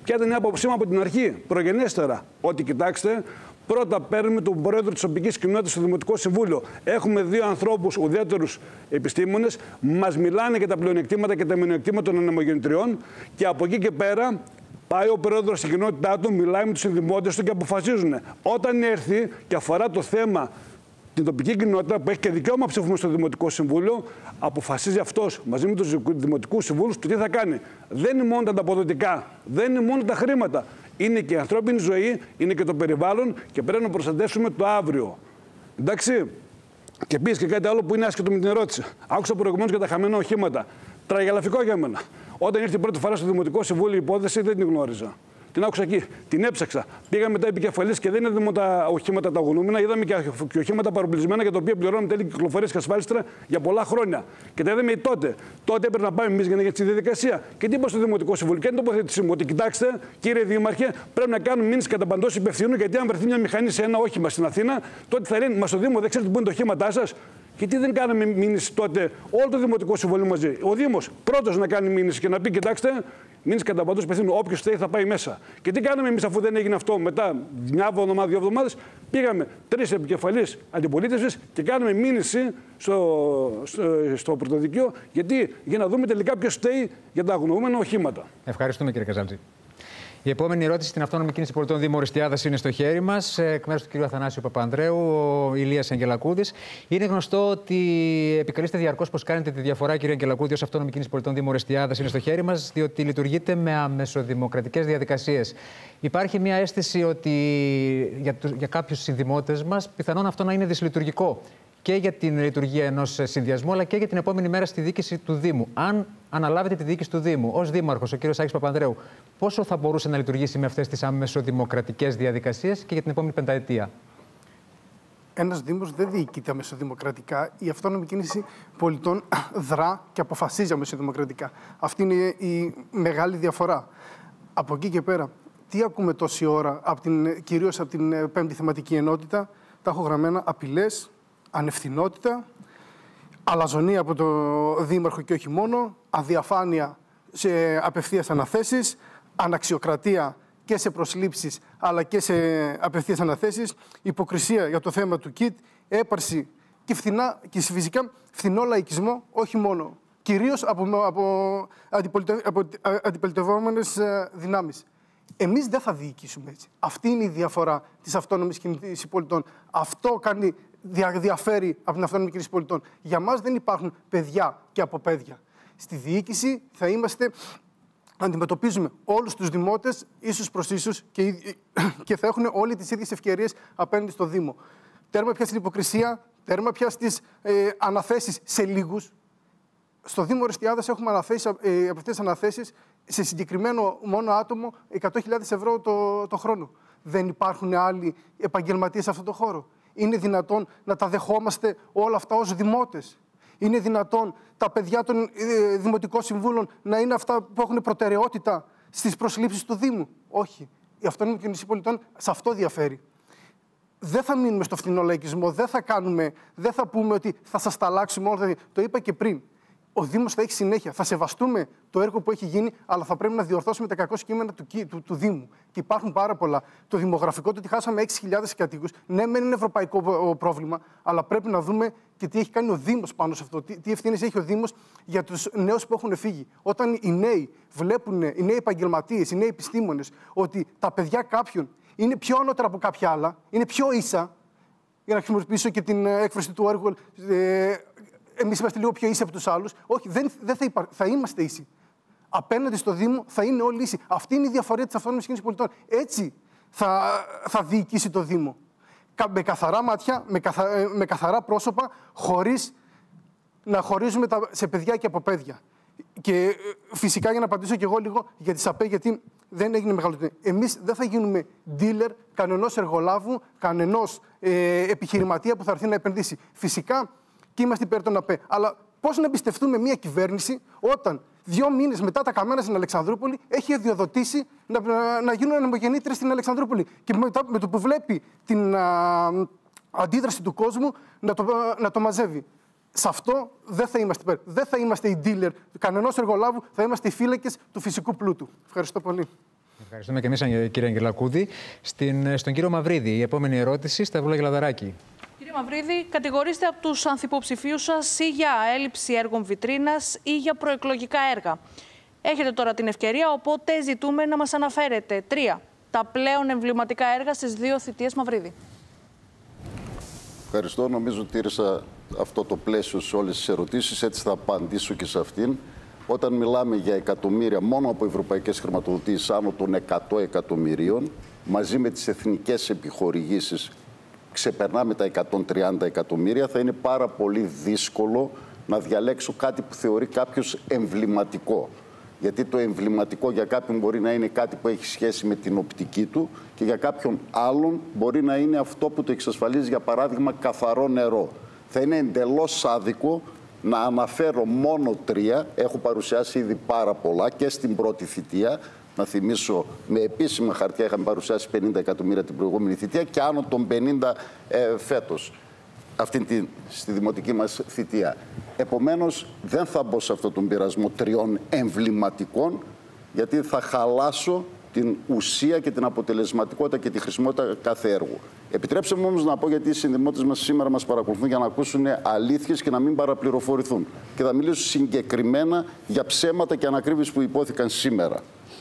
Ποια ήταν η άποψή μου από την αρχή, προγενέστερα, ότι κοιτάξτε, πρώτα παίρνουμε τον πρόεδρο της τοπικής κοινότητας στο Δημοτικό Συμβούλιο. Έχουμε δύο ανθρώπους, ουδέτερους επιστήμονες, μας μιλάνε για τα πλεονεκτήματα και τα μειονεκτήματα των ανεμογεννητριών και από εκεί και πέρα πάει ο πρόεδρος στην κοινότητά του, μιλάει με τους συνδημότες του και αποφασίζουν. Όταν έρθει και αφορά το θέμα την τοπική κοινότητα που έχει και δικαίωμα ψηφούμε στο Δημοτικό Συμβούλιο, αποφασίζει αυτός μαζί με τους Δημοτικούς Συμβούλους το τι θα κάνει. Δεν είναι μόνο τα ανταποδοτικά, δεν είναι μόνο τα χρήματα. Είναι και η ανθρώπινη ζωή, είναι και το περιβάλλον και πρέπει να προστατεύσουμε το αύριο. Εντάξει. Και επίσης και κάτι άλλο που είναι άσχετο με την ερώτηση. Άκουσα προηγουμένως για τα χαμένα οχήματα. Τραγελαφικό για μένα. Όταν ήρθε η πρώτη φορά στο Δημοτικό Συμβούλιο η υπόθεση δεν την γνώριζα. Την άκουσα εκεί, την έψαξα. Πήγα μετά επικεφαλής και δεν είναι μόνο τα οχήματα τα αγωνούμενα, είδαμε και οχήματα παροπλισμένα για τα οποία πληρώνουμε τέλη κυκλοφορίας και ασφάλιστρα για πολλά χρόνια. Και τα είδαμε τότε. Τότε έπρεπε να πάμε εμείς για να γίνει τη διαδικασία. Και τι είπα στο Δημοτικό Συμβούλιο, και είναι τοποθέτησή μου, ότι κοιτάξτε, κύριε Δήμαρχε, πρέπει να κάνουμε μήνυση κατά παντός υπευθύνου, γιατί αν βρεθεί μια μηχανή σε ένα όχημα στην Αθήνα, τότε θα λένε, μα στο Δήμο δεν ξέρετε πού είναι τα οχήματά σας. Γιατί δεν κάναμε μήνυση τότε όλο το Δημοτικό Συμβούλιο μαζί. Ο Δήμος πρώτος να κάνει μήνυση και να πει: κοιτάξτε, μήνυση κατά παντός υπευθύνου. Όποιος θέλει θα πάει μέσα. Και τι κάναμε εμείς αφού δεν έγινε αυτό? Μετά μια εβδομάδα, δύο εβδομάδες, πήγαμε τρεις επικεφαλείς αντιπολίτευσης και κάναμε μήνυση στο, στο, στο πρωτοδικείο. Γιατί για να δούμε τελικά ποιος φταίει για τα αγνοούμενα οχήματα. Ευχαριστούμε, κύριε Καζάλτζη. Η επόμενη ερώτηση στην Αυτόνομη Κίνηση Πολιτών Δήμου Οριστιάδας είναι στο χέρι μας, εκ μέρους του κ. Αθανάσιου Παπανδρέου, ο Ηλίας Αγγελακούδης. Είναι γνωστό ότι επικαλείστε διαρκώς πως κάνετε τη διαφορά, κ. Αγγελακούδη, ως Αυτόνομη Κίνηση Πολιτών Δήμου Οριστιάδας είναι στο χέρι μας, διότι λειτουργείτε με αμεσοδημοκρατικές διαδικασίες. Υπάρχει μια αίσθηση ότι για, τους, για κάποιους συνδημότες μας πιθανόν αυτό να είναι δυσλειτουργικό και για την λειτουργία ενός συνδυασμού, αλλά και για την επόμενη μέρα στη διοίκηση του Δήμου. Αν αναλάβετε τη διοίκηση του Δήμου ως Δήμαρχος, ο κ. Άκης Παπανδρέου, πόσο θα μπορούσε να λειτουργήσει με αυτές τις αμεσοδημοκρατικές διαδικασίες και για την επόμενη πενταετία? Ένας Δήμος δεν διοικείται αμεσοδημοκρατικά. Η Αυτόνομη Κίνηση Πολιτών δρά και αποφασίζει αμεσοδημοκρατικά. Αυτή είναι η μεγάλη διαφορά. Από εκεί και πέρα, τι ακούμε τόση ώρα, από την, κυρίως από την πέμπτη θεματική ενότητα? Τα έχω γραμμένα: απειλές, ανευθυνότητα, αλαζονία από το Δήμαρχο και όχι μόνο, αδιαφάνεια σε απευθείας αναθέσεις, αναξιοκρατία και σε προσλήψεις αλλά και σε απευθείας αναθέσεις, υποκρισία για το θέμα του ΚΙΤ, έπαρση και, φθηνά, και φυσικά φθηνό λαϊκισμό, όχι μόνο, κυρίως από, από, αντιπολιτε, από αντιπολιτευόμενες δυνάμεις. Εμείς δεν θα διοικήσουμε έτσι. Αυτή είναι η διαφορά της Αυτόνομης Κίνησης Πολιτών. Αυτό κάνει, διαφέρει από την Αυτόνομη Κίνηση Πολιτών. Για μας δεν υπάρχουν παιδιά και αποπαίδια. Στη διοίκηση θα είμαστε, αντιμετωπίζουμε όλους τους δημότες ίσους προς ίσους και, και θα έχουν όλοι τις ίδιες ευκαιρίες απέναντι στο Δήμο. Τέρμα πια στην υποκρισία, τέρμα πια στις ε, αναθέσεις σε λίγους. Στο Δήμο Οριστιάδας έχουμε αναθέσει, ε, απευθείας αναθέσεις σε συγκεκριμένο μόνο άτομο εκατό χιλιάδες ευρώ το, το χρόνο. Δεν υπάρχουν άλλοι επαγγελματίες σε αυτό το χώρο. Είναι δυνατόν να τα δεχόμαστε όλα αυτά ως δημότες? Είναι δυνατόν τα παιδιά των ε, δημοτικών συμβούλων να είναι αυτά που έχουν προτεραιότητα στις προσλήψεις του Δήμου? Όχι. Η Αυτόνομη Κίνηση Πολιτών σε αυτό διαφέρει. Δεν θα μείνουμε στο φθηνό λαϊκισμό, δεν θα κάνουμε, δεν θα πούμε ότι θα σας τα αλλάξουμε όλα. Το είπα και πριν. Ο Δήμος θα έχει συνέχεια. Θα σεβαστούμε το έργο που έχει γίνει, αλλά θα πρέπει να διορθώσουμε τα κακό κείμενα του, του, του Δήμου. Και υπάρχουν πάρα πολλά. Το δημογραφικό, το ότι χάσαμε έξι χιλιάδες κατοίκους, ναι, μεν είναι ευρωπαϊκό πρόβλημα, αλλά πρέπει να δούμε και τι έχει κάνει ο Δήμος πάνω σε αυτό. Τι, τι ευθύνες έχει ο Δήμος για τους νέους που έχουν φύγει. Όταν οι νέοι βλέπουν, οι νέοι επαγγελματίες, οι νέοι επιστήμονες, ότι τα παιδιά κάποιων είναι πιο ανώτερα από κάποια άλλα, είναι πιο ίσα, για να χρησιμοποιήσω και την έκφραση του έργου. Ε, Εμείς είμαστε λίγο πιο ίσοι από τους άλλους. Όχι, δεν, δεν θα, υπά... θα είμαστε ίσοι. Απέναντι στο Δήμο θα είναι όλοι ίσοι. Αυτή είναι η διαφορά της Αυτόνομης Κίνησης Πολιτών. Έτσι θα, θα διοικήσει το Δήμο. Με καθαρά μάτια, με, καθα... με καθαρά πρόσωπα, χωρίς να χωρίζουμε τα... σε παιδιά και από παιδιά. Και φυσικά για να απαντήσω και εγώ λίγο για τις ΑΠΕ, γιατί δεν έγινε μεγάλο. Εμείς δεν θα γίνουμε dealer κανενός εργολάβου, κανενός ε, επιχειρηματία που θα έρθει να επενδύσει. Φυσικά και είμαστε υπέρ των ΑΠΕ. Αλλά πώς να εμπιστευτούμε μια κυβέρνηση όταν δύο μήνες μετά τα καμένα στην Αλεξανδρούπολη έχει αδειοδοτήσει να, να, να γίνουν ανεμογεννήτριες στην Αλεξανδρούπολη. Και μετά, με το που βλέπει την α, αντίδραση του κόσμου να το, να το μαζεύει. Σε αυτό δεν θα είμαστε υπέρ. Δεν θα είμαστε οι dealer κανενός εργολάβου, θα είμαστε οι φύλακες του φυσικού πλούτου. Ευχαριστώ πολύ. Ευχαριστούμε και εμείς, κύριε Αγγελακούδη. Στην, στον κύριο Μαυρίδη, η επόμενη ερώτηση, Σταυρούλα Γελαδαράκη. Κύριε Μαυρίδη, κατηγορείστε από τους ανθυποψηφίους σας ή για έλλειψη έργων βιτρίνας ή για προεκλογικά έργα. Έχετε τώρα την ευκαιρία, οπότε ζητούμε να μας αναφέρετε τρία τα πλέον εμβληματικά έργα στις δύο θητείες Μαυρίδη. Ευχαριστώ. Νομίζω ότι τήρησα αυτό το πλαίσιο σε όλες τις ερωτήσεις, έτσι θα απαντήσω και σε αυτήν. Όταν μιλάμε για εκατομμύρια μόνο από ευρωπαϊκές χρηματοδοτήσεις άνω των εκατό εκατομμυρίων, μαζί με τις εθνικές επιχορηγήσεις ξεπερνάμε τα εκατόν τριάντα εκατομμύρια, θα είναι πάρα πολύ δύσκολο να διαλέξω κάτι που θεωρεί κάποιος εμβληματικό. Γιατί το εμβληματικό για κάποιον μπορεί να είναι κάτι που έχει σχέση με την οπτική του και για κάποιον άλλον μπορεί να είναι αυτό που το εξασφαλίζει, για παράδειγμα, καθαρό νερό. Θα είναι εντελώς άδικο να αναφέρω μόνο τρία. Έχω παρουσιάσει ήδη πάρα πολλά και στην πρώτη θητεία. Να θυμίσω, με επίσημα χαρτιά είχαμε παρουσιάσει πενήντα εκατομμύρια την προηγούμενη θητεία και άνω των πενήντα ε, φέτος, αυτή τη, στη δημοτική μας θητεία. Επομένως, δεν θα μπω σε αυτόν τον πειρασμό τριών εμβληματικών, γιατί θα χαλάσω την ουσία και την αποτελεσματικότητα και τη χρησιμότητα κάθε έργου. Επιτρέψτε μου όμως να πω, γιατί οι συνδημότες μας σήμερα μας παρακολουθούν για να ακούσουν αλήθειες και να μην παραπληροφορηθούν. Και θα μιλήσω συγκεκριμένα για ψέματα και ανακρίβειες που υπόθηκαν σήμερα.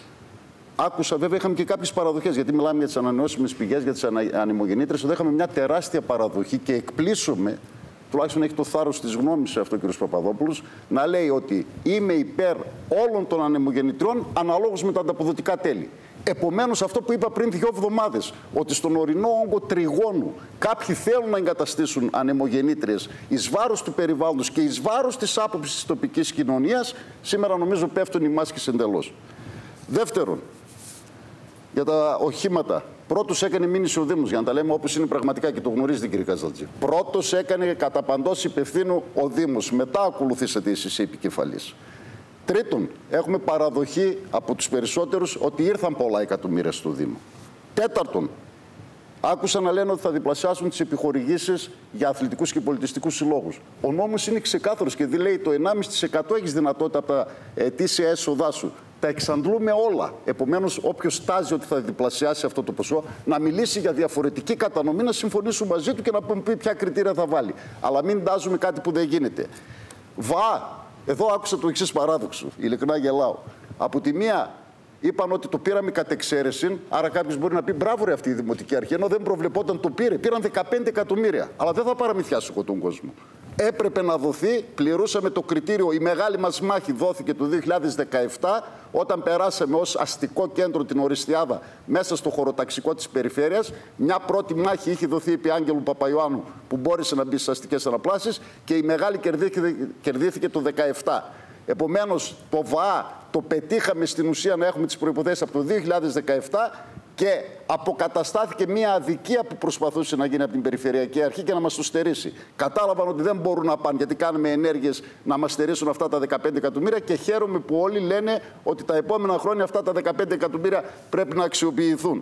Άκουσα, βέβαια, είχαμε και κάποιες παραδοχές, γιατί μιλάμε για τις ανανεώσιμες πηγές, για τις ανεμογεννήτρες. Εδώ είχαμε μια τεράστια παραδοχή και εκπλήσωμε, τουλάχιστον έχει το θάρρος της γνώμης αυτό ο κ. Παπαδόπουλος, να λέει ότι είμαι υπέρ όλων των ανεμογεννητριών αναλόγως με τα ανταποδοτικά τέλη. Επομένως, αυτό που είπα πριν δύο εβδομάδες, ότι στον ορεινό όγκο τριγώνου κάποιοι θέλουν να εγκαταστήσουν ανεμογεννήτριες εις βάρος του περιβάλλοντος και εις βάρος της άποψης της τοπικής κοινωνίας, σήμερα νομίζω πέφτουν οι μάσκες εντελώς. Δεύτερον, για τα οχήματα. Πρώτος έκανε μήνυση ο Δήμος, για να τα λέμε όπως είναι πραγματικά και το γνωρίζετε, κύριε Καζαλτζή. Πρώτος έκανε κατά παντός υπευθύνου ο Δήμος. Μετά ακολουθήσατε εσείς οι επικεφαλείς. Τρίτον, έχουμε παραδοχή από τους περισσότερους ότι ήρθαν πολλά εκατομμύρια στο Δήμο. Τέταρτον, άκουσα να λένε ότι θα διπλασιάσουν τις επιχορηγήσεις για αθλητικούς και πολιτιστικούς συλλόγους. Ο νόμος είναι ξεκάθαρος και λέει το ενάμιση τοις εκατό έχεις δυνατότητα από τα ετήσια έσοδά σου. Τα εξαντλούμε όλα. Επομένως, όποιος τάζει ότι θα διπλασιάσει αυτό το ποσό, να μιλήσει για διαφορετική κατανομή, να συμφωνήσουμε μαζί του και να πούμε ποια κριτήρια θα βάλει. Αλλά μην τάζουμε κάτι που δεν γίνεται. Βα, εδώ άκουσα το εξής παράδοξο. Ειλικρινά γελάω. Από τη μία, είπαν ότι το πήραμε κατ' εξαίρεση, άρα κάποιος μπορεί να πει μπράβο ρε αυτή η δημοτική αρχή, ενώ δεν προβλεπόταν το πήρε. Πήραν δεκαπέντε εκατομμύρια. Αλλά δεν θα παραμυθιάσω εγώ τον κόσμο. Έπρεπε να δοθεί, πληρούσαμε το κριτήριο. Η μεγάλη μας μάχη δόθηκε το δύο χιλιάδες δεκαεπτά, όταν περάσαμε ως αστικό κέντρο την Οριστιάδα μέσα στο χωροταξικό της περιφέρειας. Μια πρώτη μάχη είχε δοθεί επί Άγγελου Παπαϊωάννου, που μπόρεσε να μπει στις αστικές αναπλάσεις, και η μεγάλη κερδίθηκε, κερδίθηκε το δεκαεπτά. Επομένως, το ΒΑ το πετύχαμε στην ουσία να έχουμε τις προϋποθέσεις από το δύο χιλιάδες δεκαεπτά και αποκαταστάθηκε μια αδικία που προσπαθούσε να γίνει από την Περιφερειακή Αρχή και να μας το στερήσει. Κατάλαβαν ότι δεν μπορούν να πάνε, γιατί κάνουμε ενέργειες να μας στερήσουν αυτά τα δεκαπέντε εκατομμύρια, και χαίρομαι που όλοι λένε ότι τα επόμενα χρόνια αυτά τα δεκαπέντε εκατομμύρια πρέπει να αξιοποιηθούν.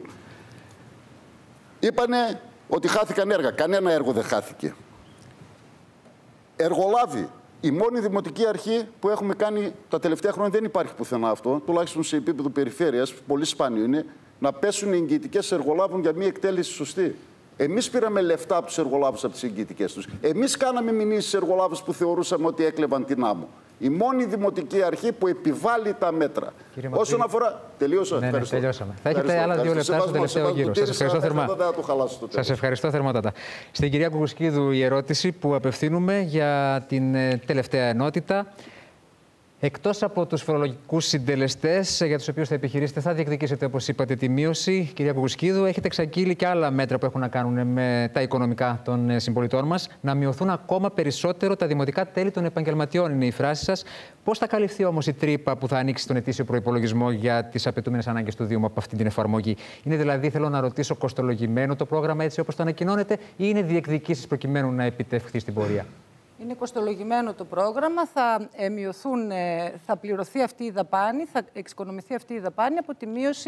Είπανε ότι χάθηκαν έργα. Κανένα έργο δεν χάθηκε. Εργολάβοι. Η μόνη δημοτική αρχή που έχουμε κάνει τα τελευταία χρόνια, δεν υπάρχει πουθενά αυτό, τουλάχιστον σε επίπεδο περιφέρειας, πολύ σπάνιο είναι, να πέσουν οι εγγυητικές εργολάβων για μία εκτέλεση σωστή. Εμείς πήραμε λεφτά από τους εργολάβους από τις εγγυητικές τους. Εμείς κάναμε μηνύσεις στους εργολάβους που θεωρούσαμε ότι έκλεβαν την άμμο. Η μόνη δημοτική αρχή που επιβάλλει τα μέτρα. Κύριε Όσον αφορά. Τελείωσα. Ναι, ναι, τελειώσαμε. Θα έχετε άλλα δύο λεπτά στο τελευταίο γύρο. Σας ευχαριστώ θερμά. Σας ευχαριστώ θερμότατα. Στην κυρία Κουκουσκίδου η ερώτηση που απευθύνουμε για την τελευταία ενότητα. Εκτός από τους φορολογικούς συντελεστές για τους οποίους θα επιχειρήσετε, θα διεκδικήσετε, όπως είπατε, τη μείωση. Κυρία Κουκουσκίδου, έχετε εξαγγείλει και άλλα μέτρα που έχουν να κάνουν με τα οικονομικά των συμπολιτών μας. Να μειωθούν ακόμα περισσότερο τα δημοτικά τέλη των επαγγελματιών, είναι η φράση σας. Πώς θα καλυφθεί όμως η τρύπα που θα ανοίξει τον ετήσιο προϋπολογισμό για τις απαιτούμενες ανάγκες του Δήμου από αυτή την εφαρμογή? Είναι δηλαδή, θέλω να ρωτήσω, κοστολογημένο το πρόγραμμα έτσι όπως το ανακοινώνετε, ή είναι διεκδικήσεις προκειμένου να επιτευχθεί στην πορεία? Είναι κοστολογημένο το πρόγραμμα, θα, ε, μειωθούν, ε, θα πληρωθεί αυτή η δαπάνη, θα εξοικονομηθεί αυτή η δαπάνη από τη μείωση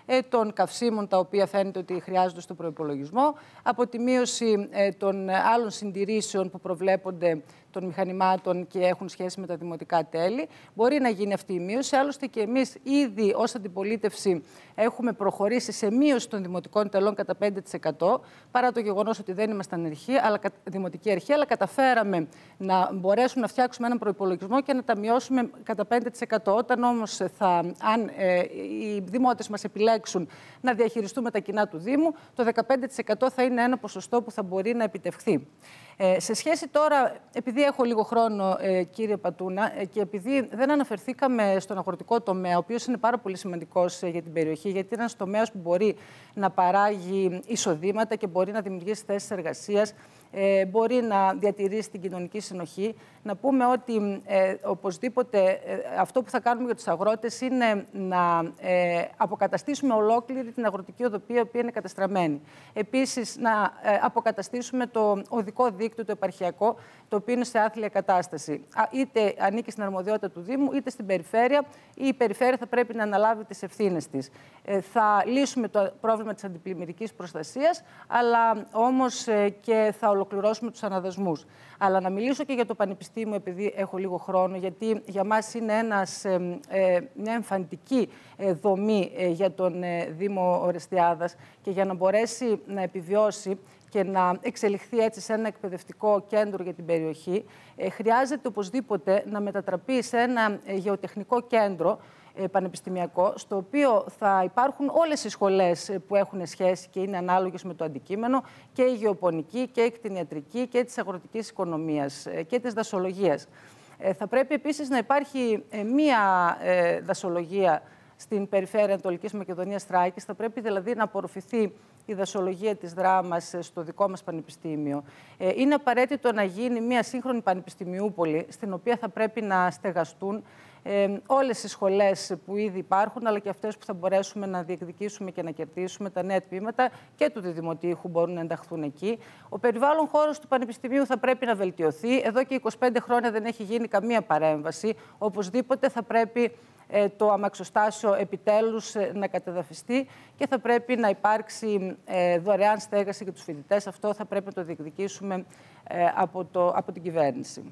των καυσίμων, τα οποία φαίνεται ότι χρειάζονται στο προϋπολογισμό, από τη μείωση των άλλων συντηρήσεων που προβλέπονται των μηχανημάτων και έχουν σχέση με τα δημοτικά τέλη. Μπορεί να γίνει αυτή η μείωση. Άλλωστε και εμείς ήδη ως αντιπολίτευση έχουμε προχωρήσει σε μείωση των δημοτικών τελών κατά πέντε τοις εκατό, παρά το γεγονός ότι δεν ήμασταν αρχή, αλλά, δημοτική αρχή, αλλά καταφέραμε να μπορέσουμε να φτιάξουμε έναν προϋπολογισμό και να τα μειώσουμε κατά πέντε τοις εκατό. Όταν όμως θα, αν ε, οι δημότες μας επιλέξουν να διαχειριστούμε τα κοινά του Δήμου, το δεκαπέντε τοις εκατό θα είναι ένα ποσοστό που θα μπορεί να επιτευχθεί. Ε, σε σχέση τώρα, επειδή έχω λίγο χρόνο, ε, κύριε Πατούνα, ε, και επειδή δεν αναφερθήκαμε στον αγροτικό τομέα, ο οποίος είναι πάρα πολύ σημαντικός ε, για την περιοχή, γιατί είναι ένας τομέας που μπορεί να παράγει εισοδήματα και μπορεί να δημιουργήσει θέσεις εργασίας, ε, μπορεί να διατηρήσει την κοινωνική συνοχή. Να πούμε ότι ε, οπωσδήποτε ε, αυτό που θα κάνουμε για τους αγρότες είναι να ε, αποκαταστήσουμε ολόκληρη την αγροτική οδοπία, η οποία είναι κατεστραμμένη. Επίσης, να ε, αποκαταστήσουμε το οδικό δίκτυο, το επαρχιακό, το οποίο είναι σε άθλια κατάσταση. Είτε ανήκει στην αρμοδιότητα του Δήμου, είτε στην περιφέρεια, ή η περιφέρεια θα πρέπει να αναλάβει τις ευθύνες της. Ε, θα λύσουμε το πρόβλημα της αντιπλημμυρικής προστασίας, αλλά όμως ε, και θα ολοκληρώσουμε τους αναδασμούς. Αλλά να μιλήσω και για το Πανεπιστήμιο, επειδή έχω λίγο χρόνο, γιατί για μας είναι ένας, ε, ε, μια εμφαντική ε, δομή ε, για τον ε, Δήμο Ορεστιάδας, και για να μπορέσει να επιβιώσει και να εξελιχθεί έτσι σε ένα εκπαιδευτικό κέντρο για την περιοχή, ε, χρειάζεται οπωσδήποτε να μετατραπεί σε ένα ε, γεωτεχνικό κέντρο ε, πανεπιστημιακό, στο οποίο θα υπάρχουν όλες οι σχολές ε, που έχουν σχέση και είναι ανάλογες με το αντικείμενο, και η γεωπονική και η κτηνιατρική και της αγροτικής οικονομίας ε, και της δασολογίας. Ε, θα πρέπει επίσης να υπάρχει ε, μία ε, δασολογία στην περιφέρεια Ανατολικής Μακεδονίας Θράκης. Θα πρέπει δηλαδή να απορροφηθεί η δασολογία της Δράμας στο δικό μας πανεπιστήμιο. Ε, είναι απαραίτητο να γίνει μια σύγχρονη πανεπιστημιούπολη, στην οποία θα πρέπει να στεγαστούν ε, όλες οι σχολές που ήδη υπάρχουν, αλλά και αυτές που θα μπορέσουμε να διεκδικήσουμε και να κερδίσουμε. Τα νέα τμήματα και του Διδημοτήχου μπορούν να ενταχθούν εκεί. Ο περιβάλλον χώρος του Πανεπιστημίου θα πρέπει να βελτιωθεί. Εδώ και είκοσι πέντε χρόνια δεν έχει γίνει καμία παρέμβαση. Οπωσδήποτε θα πρέπει το αμαξοστάσιο επιτέλους να κατεδαφιστεί και θα πρέπει να υπάρξει δωρεάν στέγαση για τους φοιτητές. Αυτό θα πρέπει να το διεκδικήσουμε από, το, από την κυβέρνηση.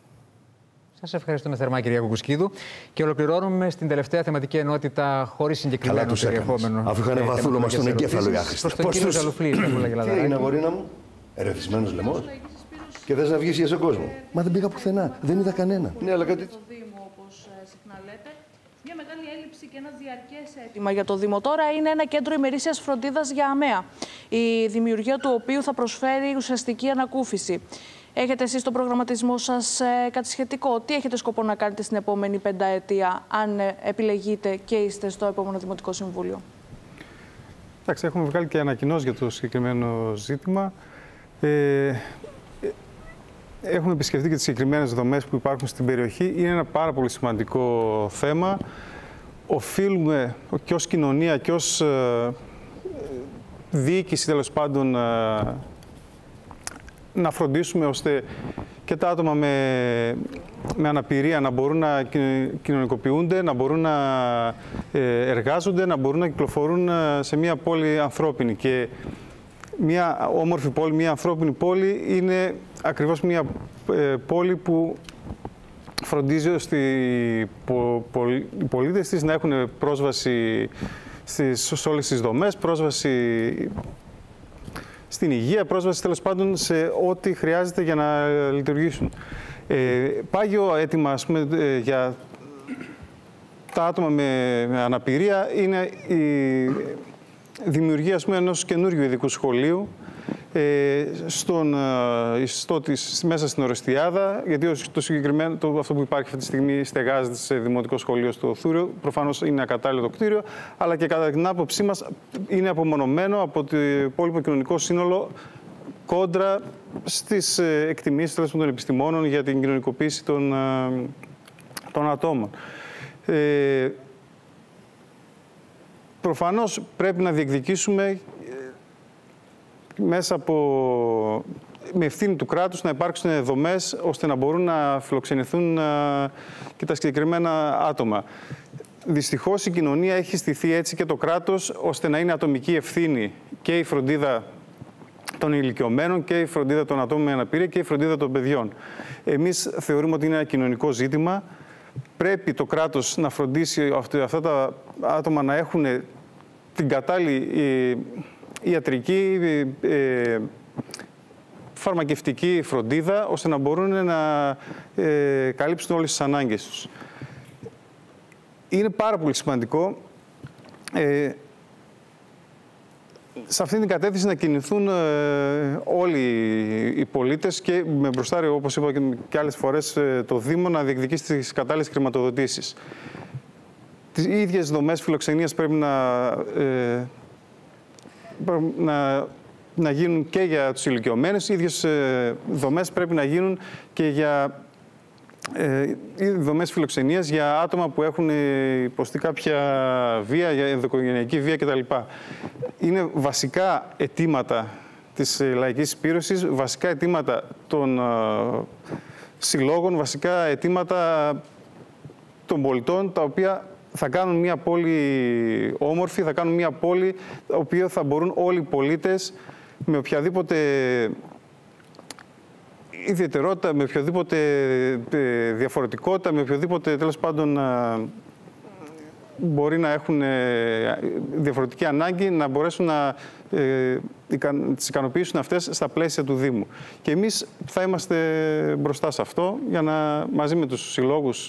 Σας ευχαριστούμε θερμά, κυρία Κουκουσκίδου. Και ολοκληρώνουμε στην τελευταία θεματική ενότητα χωρίς συγκεκριμένο περιεχόμενο. Αφού είχαν βαθούλωμα στον εγκέφαλο οι άχρηστοι. Προς τον κύριο Ζαλουφλή, θα ήθελα και Τι είναι, αγορίνα μου, ερεθισμένος λαιμός. Και θες να βγεις για στον κόσμο. Μα δεν πήγα πουθενά, δεν είδα κανένα. Ναι, αλλά κάτι. Μια μεγάλη έλλειψη και ένα διαρκές αίτημα για το Δήμο τώρα είναι ένα κέντρο ημερήσιας φροντίδας για αμαία, η δημιουργία του οποίου θα προσφέρει ουσιαστική ανακούφιση. Έχετε εσείς στον προγραμματισμό σας ε, κάτι σχετικό? Τι έχετε σκοπό να κάνετε στην επόμενη πενταετία, αν ε, επιλεγείτε και είστε στο επόμενο Δημοτικό Συμβούλιο? Εντάξει, έχουμε βγάλει και ανακοινώσεις για το συγκεκριμένο ζήτημα. Ε, Έχουμε επισκεφτεί και τις συγκεκριμένες δομές που υπάρχουν στην περιοχή. Είναι ένα πάρα πολύ σημαντικό θέμα. Οφείλουμε και ως κοινωνία και ως ε, διοίκηση, τέλος πάντων, ε, να φροντίσουμε ώστε και τα άτομα με, με αναπηρία να μπορούν να κοινωνικοποιούνται, να μπορούν να ε, εργάζονται, να μπορούν να κυκλοφορούν σε μια πόλη ανθρώπινη. Και μια όμορφη πόλη, μια ανθρώπινη πόλη είναι ακριβώς μια ε, πόλη που φροντίζει ώστε οι πο, πο, πολίτες της να έχουν πρόσβαση στις, σε όλες τις δομές, πρόσβαση στην υγεία, πρόσβαση τέλος πάντων σε ό,τι χρειάζεται για να λειτουργήσουν. Ε, πάγιο αίτημα, ας πούμε, ε, για τα άτομα με, με αναπηρία είναι η δημιουργία, ας πούμε, ενός καινούριου ειδικού σχολείου ε, στον, στο, της, μέσα στην Ορεστιάδα, γιατί το συγκεκριμένο, το, αυτό που υπάρχει αυτή τη στιγμή στεγάζεται σε δημοτικό σχολείο στο Θούριο. Προφανώς είναι ακατάλληλο το κτίριο, αλλά και κατά την άποψή μας είναι απομονωμένο από το υπόλοιπο κοινωνικό σύνολο κόντρα στις εκτιμήσεις των επιστημόνων για την κοινωνικοποίηση των, των ατόμων. Ε, Προφανώς πρέπει να διεκδικήσουμε μέσα από, με ευθύνη του κράτους, να υπάρξουν δομές ώστε να μπορούν να φιλοξενηθούν και τα συγκεκριμένα άτομα. δυστυχώς η κοινωνία έχει στηθεί έτσι και το κράτος, ώστε να είναι ατομική ευθύνη και η φροντίδα των ηλικιωμένων και η φροντίδα των ατόμων με αναπηρία και η φροντίδα των παιδιών. Εμείς θεωρούμε ότι είναι ένα κοινωνικό ζήτημα. Πρέπει το κράτος να φροντίσει αυτά τα άτομα να έχουν την κατάλληλη ιατρική, φαρμακευτική φροντίδα, ώστε να μπορούν να ε, καλύψουν όλες τις ανάγκες τους. Είναι πάρα πολύ σημαντικό ε, σε αυτή την κατεύθυνση να κινηθούν ε, όλοι οι πολίτες και με μπροστάρι, όπως είπα και, και άλλες φορές, ε, το Δήμο να διεκδικήσει τις κατάλληλες χρηματοδοτήσεις. Τις ίδιες δομές φιλοξενίας πρέπει να, ε, να να γίνουν και για τους ηλικιωμένους, οι ίδιες ε, δομές πρέπει να γίνουν και για ε, δομές φιλοξενίας για άτομα που έχουν υποστεί κάποια βία, για ενδοοικογενειακή βία κτλ. Είναι βασικά αιτήματα της λαϊκής συσπήρωσης, βασικά αιτήματα των ε, συλλόγων, βασικά αιτήματα των πολιτών, τα οποία θα κάνουν μια πόλη όμορφη, θα κάνουν μια πόλη, τα οποία θα μπορούν όλοι οι πολίτες με οποιαδήποτε ιδιαιτερότητα, με οποιαδήποτε διαφορετικότητα, με οποιοδήποτε τέλος πάντων μπορεί να έχουν διαφορετική ανάγκη, να μπορέσουν να ε, τις ικανοποιήσουν αυτές στα πλαίσια του Δήμου. Και εμείς θα είμαστε μπροστά σε αυτό, για να, μαζί με τους συλλόγους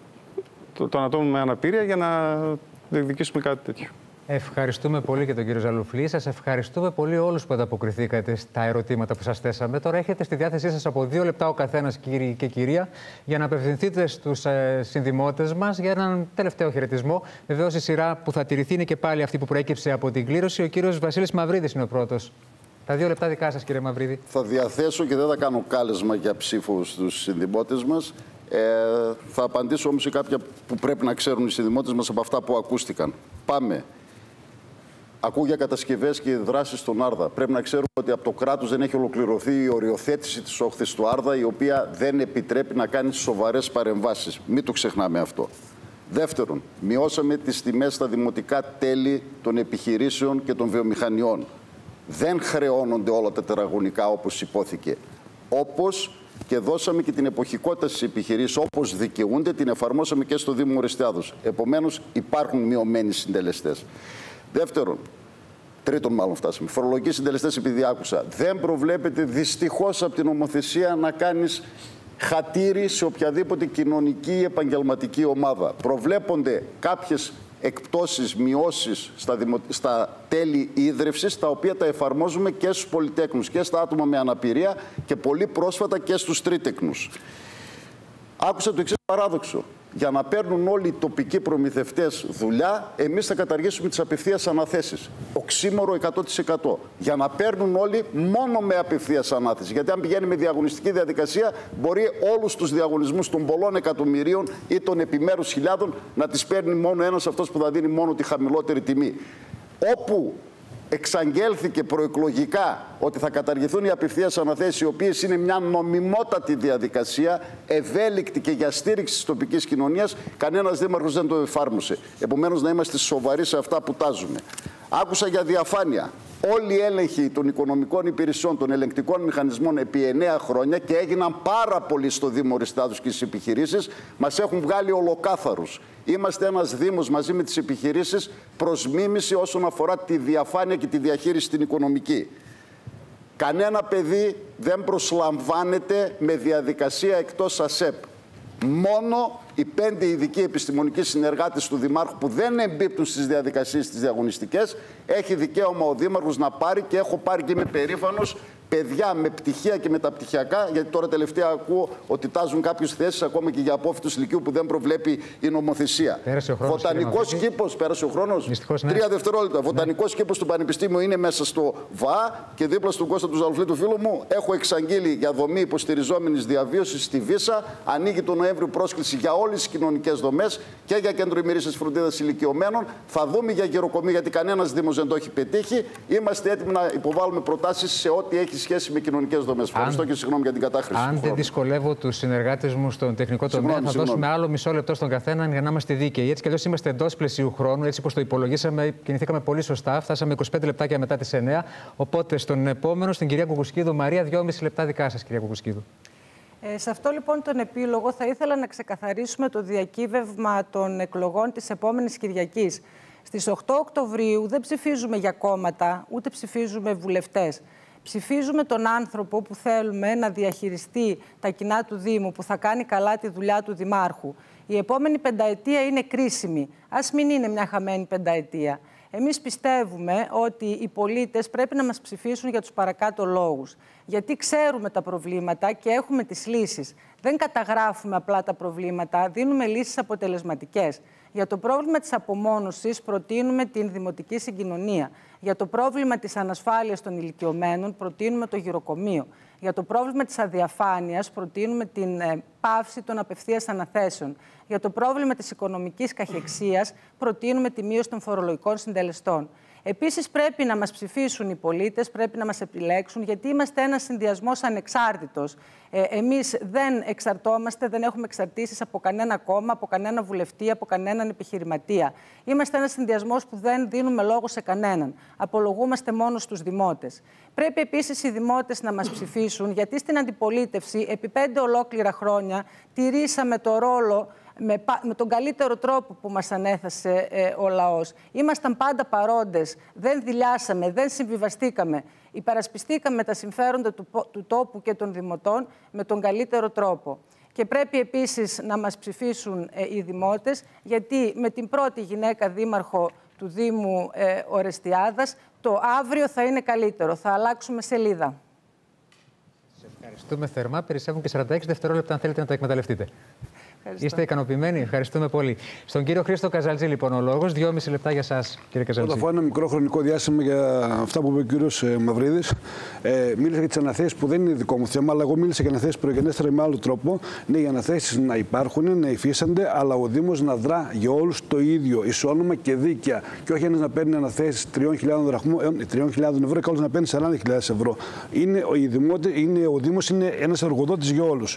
των ατόμων με αναπηρία, για να διεκδικήσουμε κάτι τέτοιο. Ευχαριστούμε πολύ και τον κύριο Ζαλουφλή. Σας ευχαριστούμε πολύ όλους που ανταποκριθήκατε στα ερωτήματα που σας θέσαμε. Τώρα έχετε στη διάθεσή σας από δύο λεπτά ο καθένας, κύριοι και κυρία, για να απευθυνθείτε στους ε, συνδημότες μας για έναν τελευταίο χαιρετισμό. Βεβαίως η σειρά που θα τηρηθεί είναι και πάλι αυτή που προέκυψε από την κλήρωση. Ο κύριος Βασίλης Μαυρίδης είναι ο πρώτος. Τα δύο λεπτά δικά σας, κύριε Μαυρίδη. Θα διαθέσω και δεν θα κάνω κάλεσμα για ψήφο στους συνδημότες μας. Ε, θα απαντήσω όμως σε κάποια που πρέπει να ξέρουν οι συνδημότες μας από αυτά που ακούστηκαν. Πάμε. Ακούω για κατασκευές και δράσεις στον Άρδα. Πρέπει να ξέρουμε ότι από το κράτος δεν έχει ολοκληρωθεί η οριοθέτηση της όχθης του Άρδα, η οποία δεν επιτρέπει να κάνει σοβαρές παρεμβάσεις. Μην το ξεχνάμε αυτό. Δεύτερον, μειώσαμε τις τιμές στα δημοτικά τέλη των επιχειρήσεων και των βιομηχανιών. Δεν χρεώνονται όλα τα τετραγωνικά όπως υπόθηκε. Όπως και δώσαμε και την εποχικότητα στις επιχειρήσεις, όπως δικαιούνται, την εφαρμόσαμε και στο Δήμο Οριστιάδος. Επομένως, υπάρχουν μειωμένοι συντελεστές. Δεύτερον, τρίτον μάλλον φτάσαμε, φορολογικοί συντελεστές, επειδή άκουσα. Δεν προβλέπεται δυστυχώς από την νομοθεσία να κάνεις χατήρι σε οποιαδήποτε κοινωνική ή επαγγελματική ομάδα. Προβλέπονται κάποιες εκπτώσεις, μειώσεις στα, δημο... στα τέλη ίδρυυσης, τα οποία τα εφαρμόζουμε και στους πολυτέκνους και στα άτομα με αναπηρία και πολύ πρόσφατα και στους τρίτεκνους. Άκουσα το εξής παράδοξο. Για να παίρνουν όλοι οι τοπικοί προμηθευτές δουλειά, εμείς θα καταργήσουμε τις απευθείας αναθέσεις. Οξύμορο εκατό τοις εκατό. Για να παίρνουν όλοι μόνο με απευθείας ανάθεση. Γιατί αν πηγαίνει με διαγωνιστική διαδικασία, μπορεί όλους τους διαγωνισμούς των πολλών εκατομμυρίων ή των επιμέρους χιλιάδων να τις παίρνει μόνο ένας, αυτός που θα δίνει μόνο τη χαμηλότερη τιμή. Όπου εξαγγέλθηκε προεκλογικά ότι θα καταργηθούν οι απευθείας αναθέσεις, οι οποίες είναι μια νομιμότατη διαδικασία, ευέλικτη και για στήριξη της τοπικής κοινωνίας, κανένας δήμαρχος δεν το εφάρμοσε. Επομένως, να είμαστε σοβαροί σε αυτά που τάζουμε. Άκουσα για διαφάνεια. Όλοι οι έλεγχοι των οικονομικών υπηρεσιών, των ελεγκτικών μηχανισμών επί εννέα χρόνια, και έγιναν πάρα πολλοί στο Δήμο Οριστάδος και στις επιχειρήσεις, μας έχουν βγάλει ολοκάθαρους. Είμαστε ένας Δήμος μαζί με τις επιχειρήσεις προς μίμηση όσον αφορά τη διαφάνεια και τη διαχείριση στην οικονομική. Κανένα παιδί δεν προσλαμβάνεται με διαδικασία εκτός ΑΣΕΠ. Μόνο οι πέντε ειδικοί επιστημονικοί συνεργάτες του Δημάρχου που δεν εμπίπτουν στις διαδικασίες τις διαγωνιστικές, έχει δικαίωμα ο Δήμαρχος να πάρει, και έχω πάρει και είμαι περήφανος, παιδιά με πτυχία και μεταπτυχιακά, γιατί τώρα τελευταία ακούω ότι τάζουν κάποιες θέσεις ακόμα και για απόφοιτους λυκείου που δεν προβλέπει η νομοθεσία. Βοτανικός κήπος, πέρασε ο χρόνος. Δυστυχώς, ναι. Τρία δευτερόλεπτα. Ναι. Βοτανικός κήπος του Πανεπιστήμιου είναι μέσα στο ΒΑ και δίπλα στον Κώστα του Ζαλουφλή, του φίλου μου, έχω εξαγγείλει για δομή υποστηριζόμενης διαβίωσης στη Βίσα. Ανοίγει τον Νοέμβριο πρόσκληση για όλες όλες τις κοινωνικές δομές και για κέντρο ημερήσιας φροντίδας ηλικιωμένων. Θα δούμε για γεροκομεία, γιατί κανένας Δήμος δεν το έχει πετύχει. Είμαστε έτοιμοι να υποβάλουμε προτάσεις σε ό,τι έχει σχέση με κοινωνικές δομές. Ευχαριστώ και συγγνώμη για την κατάχρηση. Αν δεν δυσκολεύω τους συνεργάτες μου στον τεχνικό τομέα, θα συγγνώμη. δώσουμε άλλο μισό λεπτό στον καθέναν για να είμαστε δίκαιοι. Έτσι κι αλλιώς είμαστε εντός πλαισίου χρόνου, έτσι όπως το υπολογίσαμε, κινηθήκαμε πολύ σωστά. Φτάσαμε είκοσι πέντε λεπτάκια μετά τις εννιά. Οπότε στον επόμενο, στην κυρία Κουκουσκίδου Μαρία, δυόμιση λεπτά δικά σας, κυρία Κουκουσκίδου. Ε, σε αυτό λοιπόν τον επίλογο θα ήθελα να ξεκαθαρίσουμε το διακύβευμα των εκλογών της επόμενης Κυριακής. Στις οκτώ Οκτωβρίου δεν ψηφίζουμε για κόμματα, ούτε ψηφίζουμε βουλευτές. Ψηφίζουμε τον άνθρωπο που θέλουμε να διαχειριστεί τα κοινά του Δήμου, που θα κάνει καλά τη δουλειά του Δημάρχου. Η επόμενη πενταετία είναι κρίσιμη. Ας μην είναι μια χαμένη πενταετία. Εμείς πιστεύουμε ότι οι πολίτες πρέπει να μας ψηφίσουν για τους παρακάτω λόγους. Γιατί ξέρουμε τα προβλήματα και έχουμε τις λύσεις. Δεν καταγράφουμε απλά τα προβλήματα, δίνουμε λύσεις αποτελεσματικές. Για το πρόβλημα της απομόνωσης προτείνουμε την δημοτική συγκοινωνία. Για το πρόβλημα της ανασφάλειας των ηλικιωμένων προτείνουμε το γυροκομείο. Για το πρόβλημα της αδιαφάνειας προτείνουμε την ε, πάυση των απευθείας αναθέσεων. Για το πρόβλημα της οικονομικής καχεξίας προτείνουμε τη μείωση των φορολογικών συντελεστών. Επίσης πρέπει να μας ψηφίσουν οι πολίτες, πρέπει να μας επιλέξουν, γιατί είμαστε ένας συνδυασμός ανεξάρτητος. Ε, εμείς δεν εξαρτώμαστε, δεν έχουμε εξαρτήσεις από κανένα κόμμα, από κανένα βουλευτή, από κανέναν επιχειρηματία. Είμαστε ένας συνδυασμός που δεν δίνουμε λόγο σε κανέναν. Απολογούμαστε μόνο στους δημότες. Πρέπει επίσης οι δημότες να μας ψηφίσουν, γιατί στην αντιπολίτευση επί πέντε ολόκληρα χρόνια τηρήσαμε το ρόλο με, με τον καλύτερο τρόπο που μας ανέθεσε ε, ο λαός. Ήμασταν πάντα παρόντες, δεν δειλιάσαμε, δεν συμβιβαστήκαμε. Υπερασπιστήκαμε τα συμφέροντα του, του τόπου και των δημοτών με τον καλύτερο τρόπο. Και πρέπει επίσης να μας ψηφίσουν ε, οι δημότες, γιατί με την πρώτη γυναίκα δήμαρχο του Δήμου ε, Ορεστιάδας, το αύριο θα είναι καλύτερο. Θα αλλάξουμε σελίδα. Σε ευχαριστούμε θερμά. Περισσεύουν και σαράντα έξι δευτερόλεπτα αν θέλετε να τα εκμεταλλευτείτε. Ευχαριστώ. Είστε ικανοποιημένοι. Ευχαριστούμε πολύ. Στον κύριο Χρήστο Καζαλτζή, λοιπόν, ο λόγος. Δυόμιση λεπτά για εσάς, κύριε Καζαλτζή. Πρώτα απ' ένα μικρό χρονικό διάστημα για αυτά που είπε ο κύριος Μαυρίδης. Ε, μίλησε για τις αναθέσεις που δεν είναι δικό μου θέμα, αλλά εγώ μίλησα για αναθέσεις προγενέστερα με άλλο τρόπο. Ναι, οι αναθέσεις να υπάρχουν, να υφίστανται, αλλά ο Δήμος να δρά για όλους το ίδιο, ισόνομα και δίκαια. Και όχι ένας να παίρνει αναθέσεις τριών χιλιάδων ευρώ και άλλος να παίρνει σαράντα χιλιάδες ευρώ. Είναι, οι δημότε, είναι, ο Δήμος είναι ένας εργοδότης για όλους.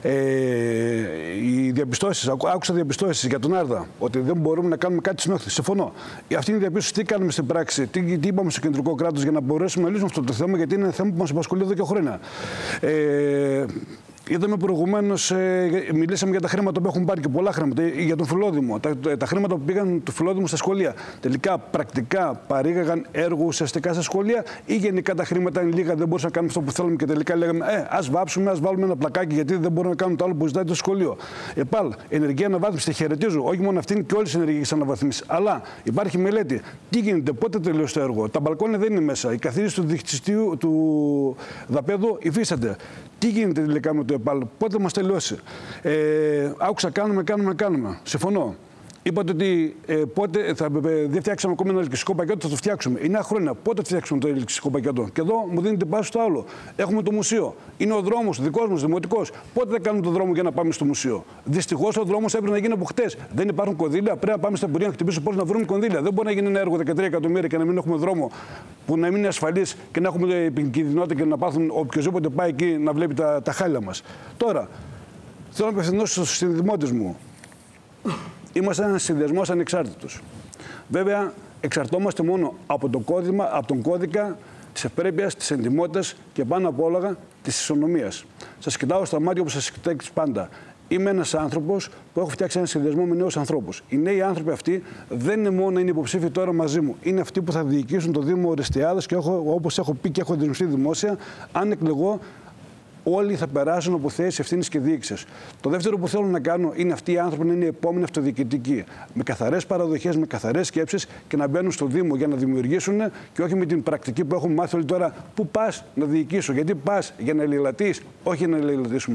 Ε, οι διαπιστώσεις, άκουσα διαπιστώσεις για τον Άρδα, ότι δεν μπορούμε να κάνουμε κάτι στην όχθη. Συμφωνώ. Αυτή είναι η διαπίστωση. Τι κάνουμε στην πράξη, τι, τι είπαμε στο κεντρικό κράτος για να μπορέσουμε να λύσουμε αυτό το θέμα, γιατί είναι ένα θέμα που μας απασχολεί εδώ και χρόνια. Ε, Είδαμε προηγουμένως, ε, μιλήσαμε για τα χρήματα που έχουν πάρει και πολλά χρήματα, για τον Φιλόδημο. Τα, τα χρήματα που πήγαν του Φιλόδημου στα σχολεία. Τελικά, πρακτικά παρήγαγαν έργο ουσιαστικά στα σχολεία, ή γενικά τα χρήματα είναι λίγα, δεν μπορούσαμε να κάνουμε αυτό που θέλουμε και τελικά λέγαμε, ε, ας βάψουμε, ας βάλουμε ένα πλακάκι, γιατί δεν μπορούμε να κάνουμε το άλλο που ζητάει το σχολείο. Επάλ, ενεργειακή αναβάθμιση, τη χαιρετίζω. Όχι μόνο αυτήν και όλες τις ενεργειακές αναβαθμίσεις. Αλλά υπάρχει μελέτη. Τι γίνεται, πότε τελειώσει το έργο. Τα μπαλκόνια δεν είναι μέσα. Η καθίδρυση του διχτυστίου του δαπέδου υφίσταται. Τι γίνεται τελικά με το ΕΠΑΛ, πότε μας τελειώσει. Ε, άκουσα, κάνουμε, κάνουμε, κάνουμε. Συμφωνώ. Είπατε ότι ε, πότε θα, ε, δεν φτιάξαμε ακόμα ένα ελκυστικό πακέτο, θα το φτιάξουμε. εννιά χρόνια. Πότε θα φτιάξουμε το ελκυστικό πακέτο. Και εδώ μου δίνετε πάση στο άλλο. Έχουμε το μουσείο. Είναι ο δρόμος, δικός μας, δημοτικός. Πότε θα κάνουμε το δρόμο για να πάμε στο μουσείο. Δυστυχώς ο δρόμος έπρεπε να γίνει από χτες. Δεν υπάρχουν κονδύλια. Πρέπει να πάμε στα Υπουργεία να χτυπήσουμε πώς να βρούμε κονδύλια. Δεν μπορεί να γίνει ένα έργο δεκατρία εκατομμύρια και να μην έχουμε δρόμο που να μην είναι ασφαλής και να έχουμε επικινδυνότητα και να πάθουν οποιοδήποτε πάει εκεί να βλέπει τα, τα χάλια μας. Τώρα, θέλω να απευθυνθώ στους συνδημότες μου. Είμαστε ένας συνδυασμός ανεξάρτητος. Βέβαια, εξαρτώμαστε μόνο από τον, κώδιμα, από τον κώδικα της ευπρέπειας, της εντιμότητας και πάνω απ' όλα της ισονομίας. Σας κοιτάω στα μάτια όπως σας κοιτάω πάντα. Είμαι ένας άνθρωπος που έχω φτιάξει ένα συνδυασμό με νέους ανθρώπους. Οι νέοι άνθρωποι αυτοί δεν είναι μόνο είναι υποψήφοι τώρα μαζί μου. Είναι αυτοί που θα διοικήσουν το Δήμο Ορεστιάδας και έχω, όπως έχω πει και έχω δηλωθεί δημόσια, αν εκλεγώ, όλοι θα περάσουν από θέσεις ευθύνης και διοίκησης. Το δεύτερο που θέλω να κάνω είναι αυτοί οι άνθρωποι να είναι οι επόμενοι αυτοδιοικητικοί. Με καθαρές παραδοχές, με καθαρές σκέψεις και να μπαίνουν στο Δήμο για να δημιουργήσουν και όχι με την πρακτική που έχουμε μάθει όλοι τώρα. Πού πας να διοικήσω, γιατί πας για να λαιλατείς, όχι για να λαιλατήσουμε.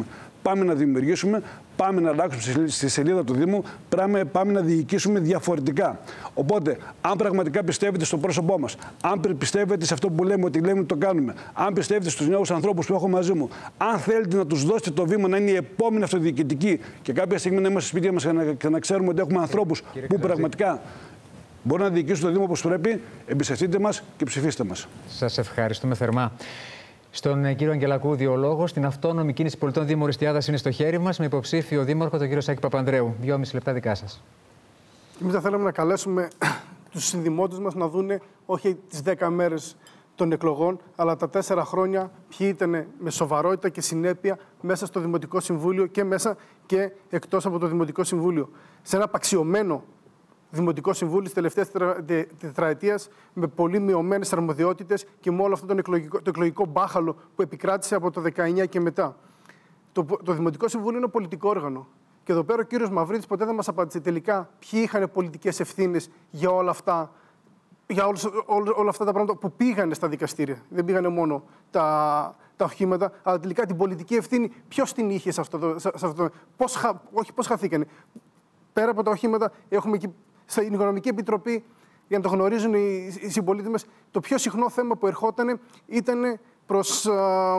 πάμε να δημιουργήσουμε, πάμε να αλλάξουμε στη σελίδα του Δήμου, πάμε, πάμε να διοικήσουμε διαφορετικά. Οπότε, αν πραγματικά πιστεύετε στο πρόσωπό μας, αν πιστεύετε σε αυτό που λέμε ότι λέμε ότι το κάνουμε, αν πιστεύετε στους νέους ανθρώπους που έχω μαζί μου, αν θέλετε να τους δώσετε το βήμα να είναι η επόμενη αυτοδιοικητική και κάποια στιγμή να είμαστε στη σπίτια μας και να, και να ξέρουμε ότι έχουμε ανθρώπους Κύριε που Καζή. πραγματικά μπορούν να διοικήσουν το Δήμο όπως πρέπει, εμπιστευτείτε μας και ψηφίστε μας. Σας ευχαριστούμε θερμά. Στον κύριο Αγγελακούδη, ο λόγος στην αυτόνομη κίνηση πολιτών Δήμου Οριστιάδας είναι στο χέρι μας, με υποψήφιο δήμαρχο τον κύριο Σάκη Παπανδρέου. Δυόμιση λεπτά δικά σας. Εμείς θα θέλαμε να καλέσουμε τους συνδημότες μας να δούνε όχι τις δέκα μέρες των εκλογών, αλλά τα τέσσερα χρόνια ποιοι ήταν με σοβαρότητα και συνέπεια μέσα στο Δημοτικό Συμβούλιο και μέσα και εκτός από το Δημοτικό Συμβούλιο. Σε ένα απαξιωμένο Δημοτικό Συμβούλιο της τελευταίας τετραετίας με πολύ μειωμένες αρμοδιότητες και με όλο αυτό τον εκλογικό, το εκλογικό μπάχαλο που επικράτησε από το δεκαεννιά και μετά. Το, το Δημοτικό Συμβούλιο είναι πολιτικό όργανο. Και εδώ πέρα ο κύριος Μαυρίδης ποτέ δεν μας απάντησε τελικά ποιοι είχαν πολιτικές ευθύνες για όλα αυτά, για όλους, όλα, όλα αυτά τα πράγματα που πήγανε στα δικαστήρια. Δεν πήγανε μόνο τα, τα οχήματα, αλλά τελικά την πολιτική ευθύνη ποιος την είχε σε αυτό το. Σε αυτό το πώς, όχι πώς χαθήκανε. Πέρα από τα οχήματα, έχουμε και στην Οικονομική Επιτροπή, για να το γνωρίζουν οι, οι συμπολίτες μας, το πιο συχνό θέμα που ερχόταν ήταν προς α,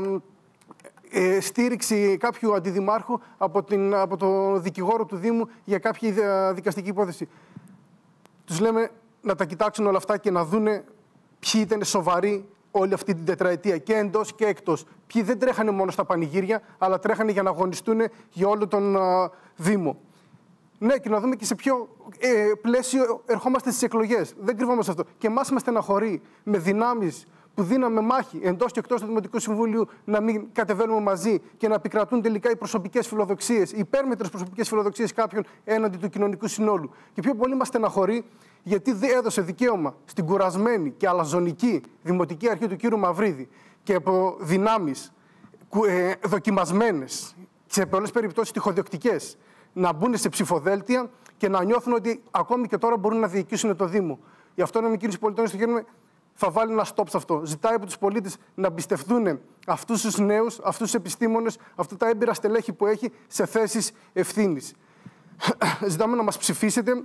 ε, στήριξη κάποιου αντιδημάρχου από, την, από το δικηγόρο του Δήμου για κάποια δικαστική υπόθεση. Τους λέμε να τα κοιτάξουν όλα αυτά και να δούνε ποιοι ήταν σοβαροί όλη αυτή την τετραετία, και εντός και εκτός. Ποιοι δεν τρέχανε μόνο στα πανηγύρια, αλλά τρέχανε για να αγωνιστούν για όλο τον α, Δήμο. Ναι, και να δούμε και σε ποιο ε, πλαίσιο ερχόμαστε στις εκλογές. Δεν κρυβόμαστε αυτό. Και εμάς μας στεναχωρεί με δυνάμεις που δίναμε μάχη εντός και εκτός του Δημοτικού Συμβουλίου να μην κατεβαίνουμε μαζί και να επικρατούν τελικά οι προσωπικές φιλοδοξίες, οι υπέρμετρες προσωπικές φιλοδοξίες κάποιων έναντι του κοινωνικού συνόλου. Και πιο πολύ μας στεναχωρεί γιατί έδωσε δικαίωμα στην κουρασμένη και αλαζονική Δημοτική Αρχή του κ. Μαυρίδη και από δυνάμεις ε, δοκιμασμένες και σε πολλές περιπτώσεις τυχοδιοκτικές να μπουν σε ψηφοδέλτια και να νιώθουν ότι ακόμη και τώρα μπορούν να διοικήσουν το Δήμο. Γι' αυτό η κίνηση πολιτών στο χέρι μου θα βάλει ένα stop σε αυτό. Ζητάει από τους πολίτες να εμπιστευτούν αυτούς τους νέους, αυτούς τους επιστήμονες, αυτά τα έμπειρα στελέχη που έχει σε θέσεις ευθύνης. Ζητάμε να μας ψηφίσετε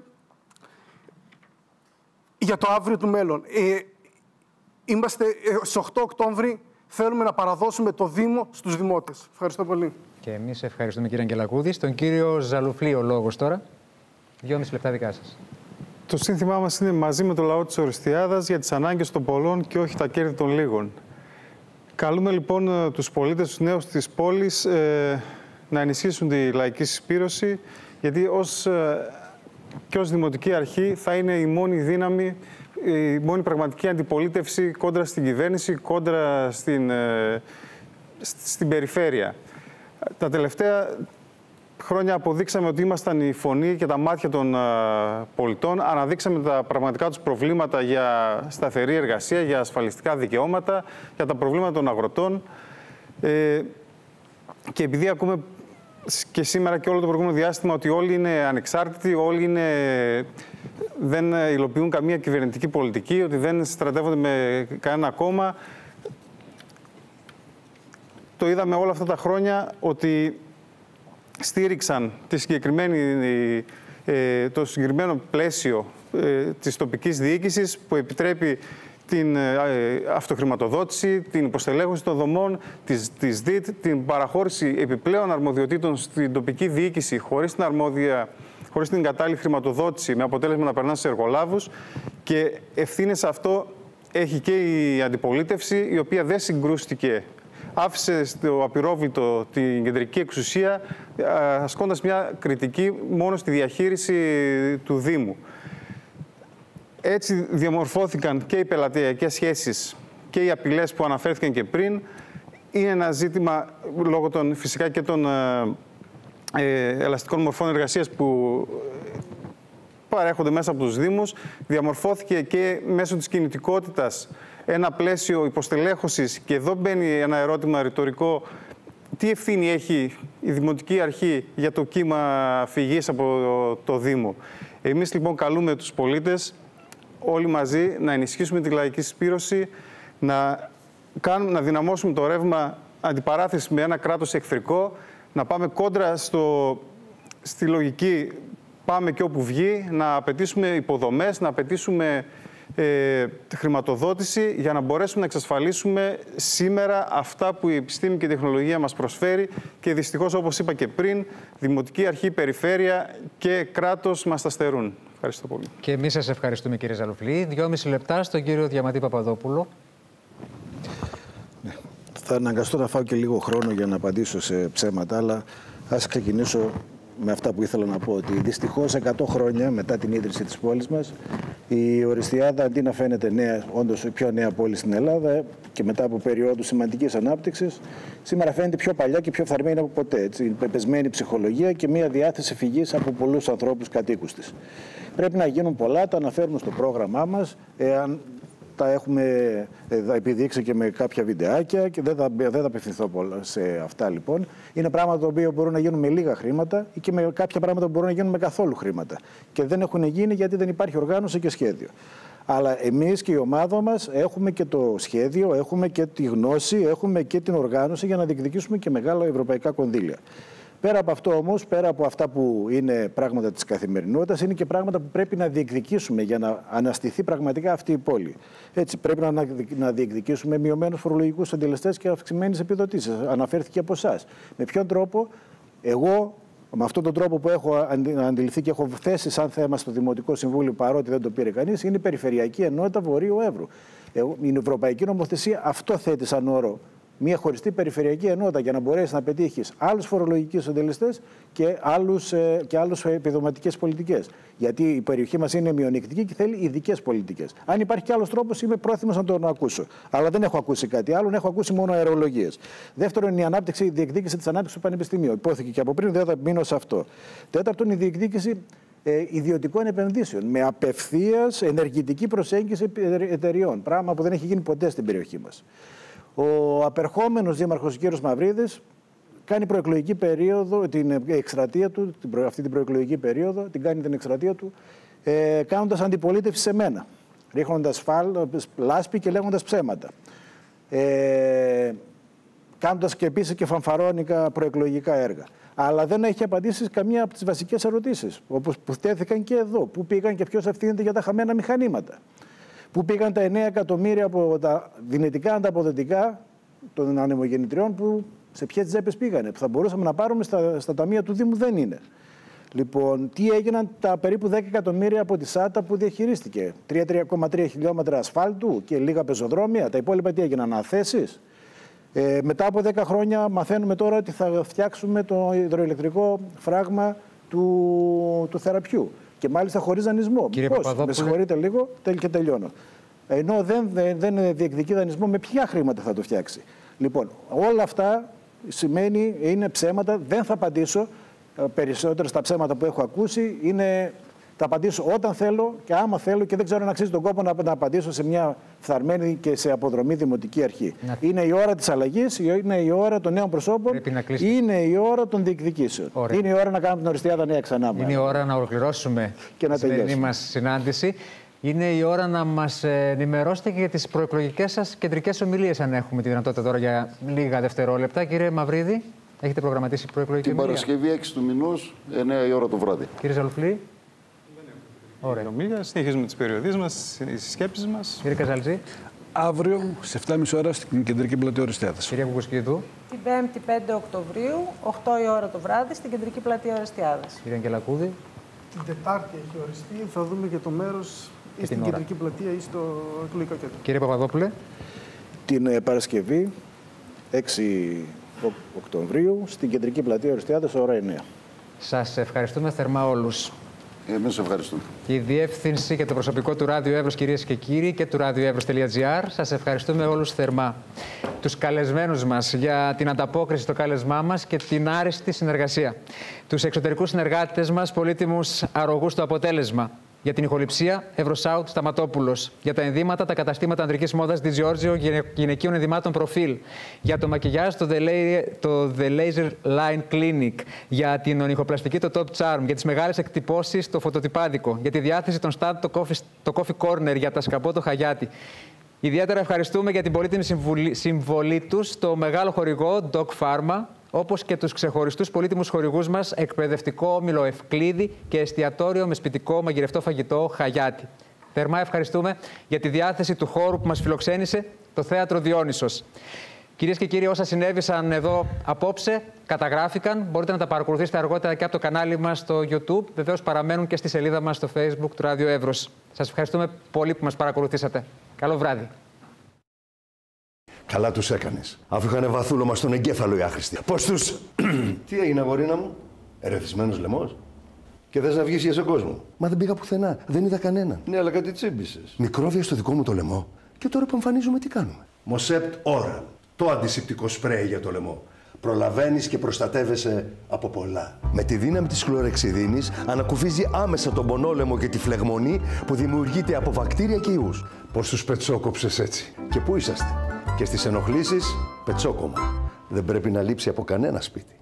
για το αύριο του μέλλον. Ε, είμαστε ε, στις οκτώ Οκτώβρη, θέλουμε να παραδώσουμε το Δήμο στους δημότες. Ευχαριστώ πολύ. Και εμείς ευχαριστούμε, κύριε Αγγελακούδη. Στον κύριο Ζαλουφλή ο λόγος τώρα. Δυόμιση λεπτά δικά σας. Το σύνθημά μας είναι μαζί με το λαό της Οριστιάδας για τις ανάγκες των πολλών και όχι τα κέρδη των λίγων. Καλούμε λοιπόν τους πολίτες, τους νέους της πόλης ε, να ενισχύσουν τη λαϊκή συσπήρωση, γιατί ως, ε, και ως Δημοτική Αρχή θα είναι η μόνη δύναμη, η μόνη πραγματική αντιπολίτευση κόντρα στην κυβέρνηση, κόντρα στην, ε, στην περιφέρεια. Τα τελευταία χρόνια αποδείξαμε ότι ήμασταν η φωνή και τα μάτια των α, πολιτών. Αναδείξαμε τα πραγματικά τους προβλήματα για σταθερή εργασία, για ασφαλιστικά δικαιώματα, για τα προβλήματα των αγροτών. Ε, και επειδή ακούμε και σήμερα και όλο το προηγούμενο διάστημα ότι όλοι είναι ανεξάρτητοι, όλοι είναι, δεν υλοποιούν καμία κυβερνητική πολιτική, ότι δεν στρατεύονται με κανένα κόμμα, το είδαμε όλα αυτά τα χρόνια ότι στήριξαν τη συγκεκριμένη, ε, το συγκεκριμένο πλαίσιο ε, της τοπικής διοίκησης που επιτρέπει την ε, αυτοχρηματοδότηση, την υποστελέχωση των δομών της, της ΔΙΤ, την παραχώρηση επιπλέον αρμοδιοτήτων στην τοπική διοίκηση χωρίς την αρμόδια, χωρίς την κατάλληλη χρηματοδότηση, με αποτέλεσμα να περνάνε σε εργολάβους, και ευθύνες αυτό έχει και η αντιπολίτευση, η οποία δεν συγκρούστηκε. Άφησε στο απειρόβλητο την κεντρική εξουσία, ασκώντας μια κριτική μόνο στη διαχείριση του Δήμου. Έτσι διαμορφώθηκαν και οι πελατειακές σχέσεις και οι απειλές που αναφέρθηκαν και πριν. Είναι ένα ζήτημα, λόγω των, φυσικά και των ε, ελαστικών μορφών εργασίας που παρέχονται μέσα από τους Δήμους, διαμορφώθηκε και μέσω της κινητικότητας ένα πλαίσιο υποστελέχωσης, και εδώ μπαίνει ένα ερώτημα ρητορικό: τι ευθύνη έχει η Δημοτική Αρχή για το κύμα φυγής από το, το Δήμο? Εμείς λοιπόν καλούμε τους πολίτες όλοι μαζί να ενισχύσουμε τη λαϊκή συσπήρωση, να, κάνουμε, να δυναμώσουμε το ρεύμα αντιπαράθεση με ένα κράτος εχθρικό, να πάμε κόντρα στο, στη λογική πάμε και όπου βγει, να απαιτήσουμε υποδομές, να απαιτήσουμε ε, χρηματοδότηση για να μπορέσουμε να εξασφαλίσουμε σήμερα αυτά που η επιστήμη και η τεχνολογία μας προσφέρει και δυστυχώς, όπως είπα και πριν, Δημοτική Αρχή, Περιφέρεια και κράτος μας τα στερούν. Ευχαριστώ πολύ. Και εμείς σας ευχαριστούμε, κύριε Ζαλουφλή. Δυόμιση λεπτά στον κύριο Διαμαντή Παπαδόπουλο. Ναι. Θα αναγκαστώ να φάω και λίγο χρόνο για να απαντήσω σε ψέματα, αλλά ας ξεκινήσω με αυτά που ήθελα να πω. Ότι δυστυχώς εκατό χρόνια μετά την ίδρυση της πόλης μας, η Οριστιάδα, αντί να φαίνεται νέα, όντως η πιο νέα πόλη στην Ελλάδα και μετά από περιόδους σημαντικής ανάπτυξης, σήμερα φαίνεται πιο παλιά και πιο φθαρμένη από ποτέ. Έτσι. Είναι πεπεσμένη ψυχολογία και μια διάθεση φυγής από πολλούς ανθρώπους κατοίκους της. Πρέπει να γίνουν πολλά, τα αναφέρουμε στο πρόγραμμά μας. Εάν τα έχουμε επιδείξει και με κάποια βιντεάκια και δεν θα, δεν θα απευθυνθώ πολλά σε αυτά λοιπόν. Είναι πράγματα τα οποία μπορούν να γίνουν με λίγα χρήματα ή και με κάποια πράγματα που μπορούν να γίνουν με καθόλου χρήματα. Και δεν έχουν γίνει γιατί δεν υπάρχει οργάνωση και σχέδιο. Αλλά εμείς και η ομάδα μας έχουμε και το σχέδιο, έχουμε και τη γνώση, έχουμε και την οργάνωση για να διεκδικήσουμε και μεγάλα ευρωπαϊκά κονδύλια. Πέρα από αυτό όμως, πέρα από αυτά που είναι πράγματα της καθημερινότητας, είναι και πράγματα που πρέπει να διεκδικήσουμε για να αναστηθεί πραγματικά αυτή η πόλη. Έτσι, πρέπει να διεκδικήσουμε μειωμένους φορολογικούς συντελεστές και αυξημένες επιδοτήσεις. Αναφέρθηκε από εσάς. Με ποιον τρόπο, εγώ, με αυτόν τον τρόπο που έχω αντιληφθεί και έχω θέσει σαν θέμα στο Δημοτικό Συμβούλιο, παρότι δεν το πήρε κανείς, είναι η Περιφερειακή Ενότητα Βορείου Εύρου. Η Ευρωπαϊκή Νομοθεσία αυτό θέτει σαν όρο. Μια χωριστή περιφερειακή ενότητα για να μπορέσει να πετύχει άλλους φορολογικούς συντελεστές και, άλλους, και άλλους επιδοματικές πολιτικές. Γιατί η περιοχή μας είναι μειονεκτική και θέλει ειδικές πολιτικές. Αν υπάρχει κι άλλος τρόπος, είμαι πρόθυμος να τον ακούσω. Αλλά δεν έχω ακούσει κάτι άλλο, έχω ακούσει μόνο αερολογίες. Δεύτερον, η ανάπτυξη, η διεκδίκηση της ανάπτυξης του Πανεπιστημίου. Υπόθηκε και από πριν, δεν θα μείνω σε αυτό. Τέταρτον, η διεκδίκηση ε, ιδιωτικών επενδύσεων με απευθείας ενεργητική προσέγγιση εταιριών. Πράγμα που δεν έχει γίνει ποτέ στην περιοχή μας. Ο απερχόμενος δήμαρχος κ. Μαυρίδης κάνει προεκλογική περίοδο, την εκστρατεία του, την, αυτή την προεκλογική περίοδο, την κάνει την εκστρατεία του, ε, κάνοντας αντιπολίτευση σε μένα, ρίχνοντας φάλ, λάσπη και λέγοντας ψέματα. Ε, κάνοντας και επίσης και φανφαρώνικα προεκλογικά έργα. Αλλά δεν έχει απαντήσει καμία από τις βασικές ερωτήσεις, όπως που τέθηκαν και εδώ. Πού πήγαν και ποιος ευθύνεται για τα χαμένα μηχανήματα. Πού πήγαν τα εννέα εκατομμύρια από τα δυνητικά ανταποδοτικά των ανεμογεννητριών, που σε ποιες τσέπες πήγανε, που θα μπορούσαμε να πάρουμε στα, στα ταμεία του Δήμου, δεν είναι. Λοιπόν, τι έγιναν τα περίπου δέκα εκατομμύρια από τη ΣΑΤΑ που διαχειρίστηκε. τρία κόμμα τρία χιλιόμετρα ασφάλτου και λίγα πεζοδρόμια. Τα υπόλοιπα τι έγιναν, αναθέσεις. Ε, μετά από δέκα χρόνια μαθαίνουμε τώρα ότι θα φτιάξουμε το υδροηλεκτρικό φράγμα του, του Θεραπιού. Και μάλιστα χωρίς δανεισμό. Πώς, με συγχωρείτε λίγο και τελειώνω. Ενώ δεν, δεν, δεν διεκδικεί δανεισμό, με ποια χρήματα θα το φτιάξει. Λοιπόν, όλα αυτά σημαίνει, είναι ψέματα, δεν θα απαντήσω. Περισσότερο στα ψέματα που έχω ακούσει είναι, θα απαντήσω όταν θέλω και άμα θέλω, και δεν ξέρω αν αξίζει τον κόπο να, να απαντήσω σε μια φθαρμένη και σε αποδρομή δημοτική αρχή. Να... Είναι η ώρα της αλλαγής, είναι η ώρα των νέων προσώπων, είναι η ώρα των διεκδικήσεων. Ωραία. Είναι η ώρα να κάνουμε την Οριστιάδα νέα ξανά. Είναι η ώρα να ολοκληρώσουμε τη σημερινή μας συνάντηση. Είναι η ώρα να μας ενημερώσετε και για τις προεκλογικές σας κεντρικές ομιλίες, αν έχουμε τη δυνατότητα τώρα για λίγα δευτερόλεπτα. Κύριε Μαυρίδη, έχετε προγραμματίσει προεκλογική ομιλία? Την Παρασκευή έξι του μηνός, εννέα η ώρα το βράδυ. Κύριε Ζαλουφλή. Ωραία. Ομίλια, συνεχίζουμε τις περιοδίες μας, τις συσκέψεις μας. Κύριε Καζαλτζή. Αύριο στις επτά και μισή ώρα στην Κεντρική Πλατεία Οριστιάδας. Κυρία Κουκουσκίδου. Την Πέμπτη πέντε Οκτωβρίου, οκτώ η ώρα το βράδυ, στην Κεντρική Πλατεία Οριστιάδας. Κύριε Αγγελακούδη. Την Τετάρτη έχει οριστεί, θα δούμε και το μέρος ή στην ώρα. Κεντρική Πλατεία ή στο εκλογικό κέντρο. Κύριε Παπαδόπουλε. Την Παρασκευή έξι Οκτωβρίου στην Κεντρική Πλατεία Οριστιάδας, ώρα εννέα. Σας ευχαριστούμε θερμά όλους. Εμείς ευχαριστούμε. Και η διεύθυνση και το προσωπικό του Ράδιο Εύρος, κυρίες και κύριοι, και του radioevros τελεία gr, σας ευχαριστούμε όλους θερμά. Τους καλεσμένους μας για την ανταπόκριση στο κάλεσμά μας και την άριστη συνεργασία. Τους εξωτερικούς συνεργάτες μας, πολύτιμους αρρωγούς στο αποτέλεσμα. Για την ηχοληψία, Ευρωσάουτ Σταματόπουλος. Για τα ενδύματα, τα καταστήματα ανδρικής μόδας Di Giorgio γυναικείων ενδυμάτων προφίλ. Για το μακιγιάζ, το The Laser Line Clinic. Για την ονυχοπλαστική, το Top Charm. Για τις μεγάλες εκτυπώσεις, το φωτοτυπάδικο. Για τη διάθεση των stand, το Coffee, το coffee Corner. Για τα σκαπό, το Χαγιάτι. Ιδιαίτερα ευχαριστούμε για την πολύτιμη συμβολή τους στο μεγάλο χορηγό Doc Pharma, όπως και τους ξεχωριστούς πολύτιμους χορηγούς μας, εκπαιδευτικό όμιλο Ευκλήδη και εστιατόριο με σπιτικό μαγειρευτό φαγητό Χαγιάτη. Θερμά ευχαριστούμε για τη διάθεση του χώρου που μας φιλοξένησε, το Θέατρο Διόνυσος. Κυρίες και κύριοι, όσα συνέβησαν εδώ απόψε καταγράφηκαν. Μπορείτε να τα παρακολουθήσετε αργότερα και από το κανάλι μας στο YouTube. Βεβαίως παραμένουν και στη σελίδα μας στο Facebook του Ράδιο Εύρος. Σας ευχαριστούμε πολύ που μας παρακολουθήσατε. Καλό βράδυ. Καλά τους έκανες. Αφού είχαν βαθούλωμα στον εγκέφαλο οι άχρηστοι. Πώς τους... Τι έγινε, αγορίνα μου? Ερεθισμένος λαιμός. Και θες να βγεις για στον κόσμο? Μα δεν πήγα πουθενά. Δεν είδα κανέναν. Ναι, αλλά κάτι τσίμπησες. Μικρόβια στο δικό μου το λαιμό. Και τώρα που εμφανίζουμε τι κάνουμε? Μοσέπτ Oral. Το αντισηπτικό σπρέι για το λαιμό. Προλαβαίνεις και προστατεύεσαι από πολλά. Με τη δύναμη της χλωρεξιδίνης ανακουφίζει άμεσα τον πονόλαιμο και τη φλεγμονή που δημιουργείται από βακτήρια και ιούς. Πώς τους πετσόκοψες έτσι? Και πού είσαστε? Και στις ενοχλήσεις, πετσόκομα. Δεν πρέπει να λείψει από κανένα σπίτι.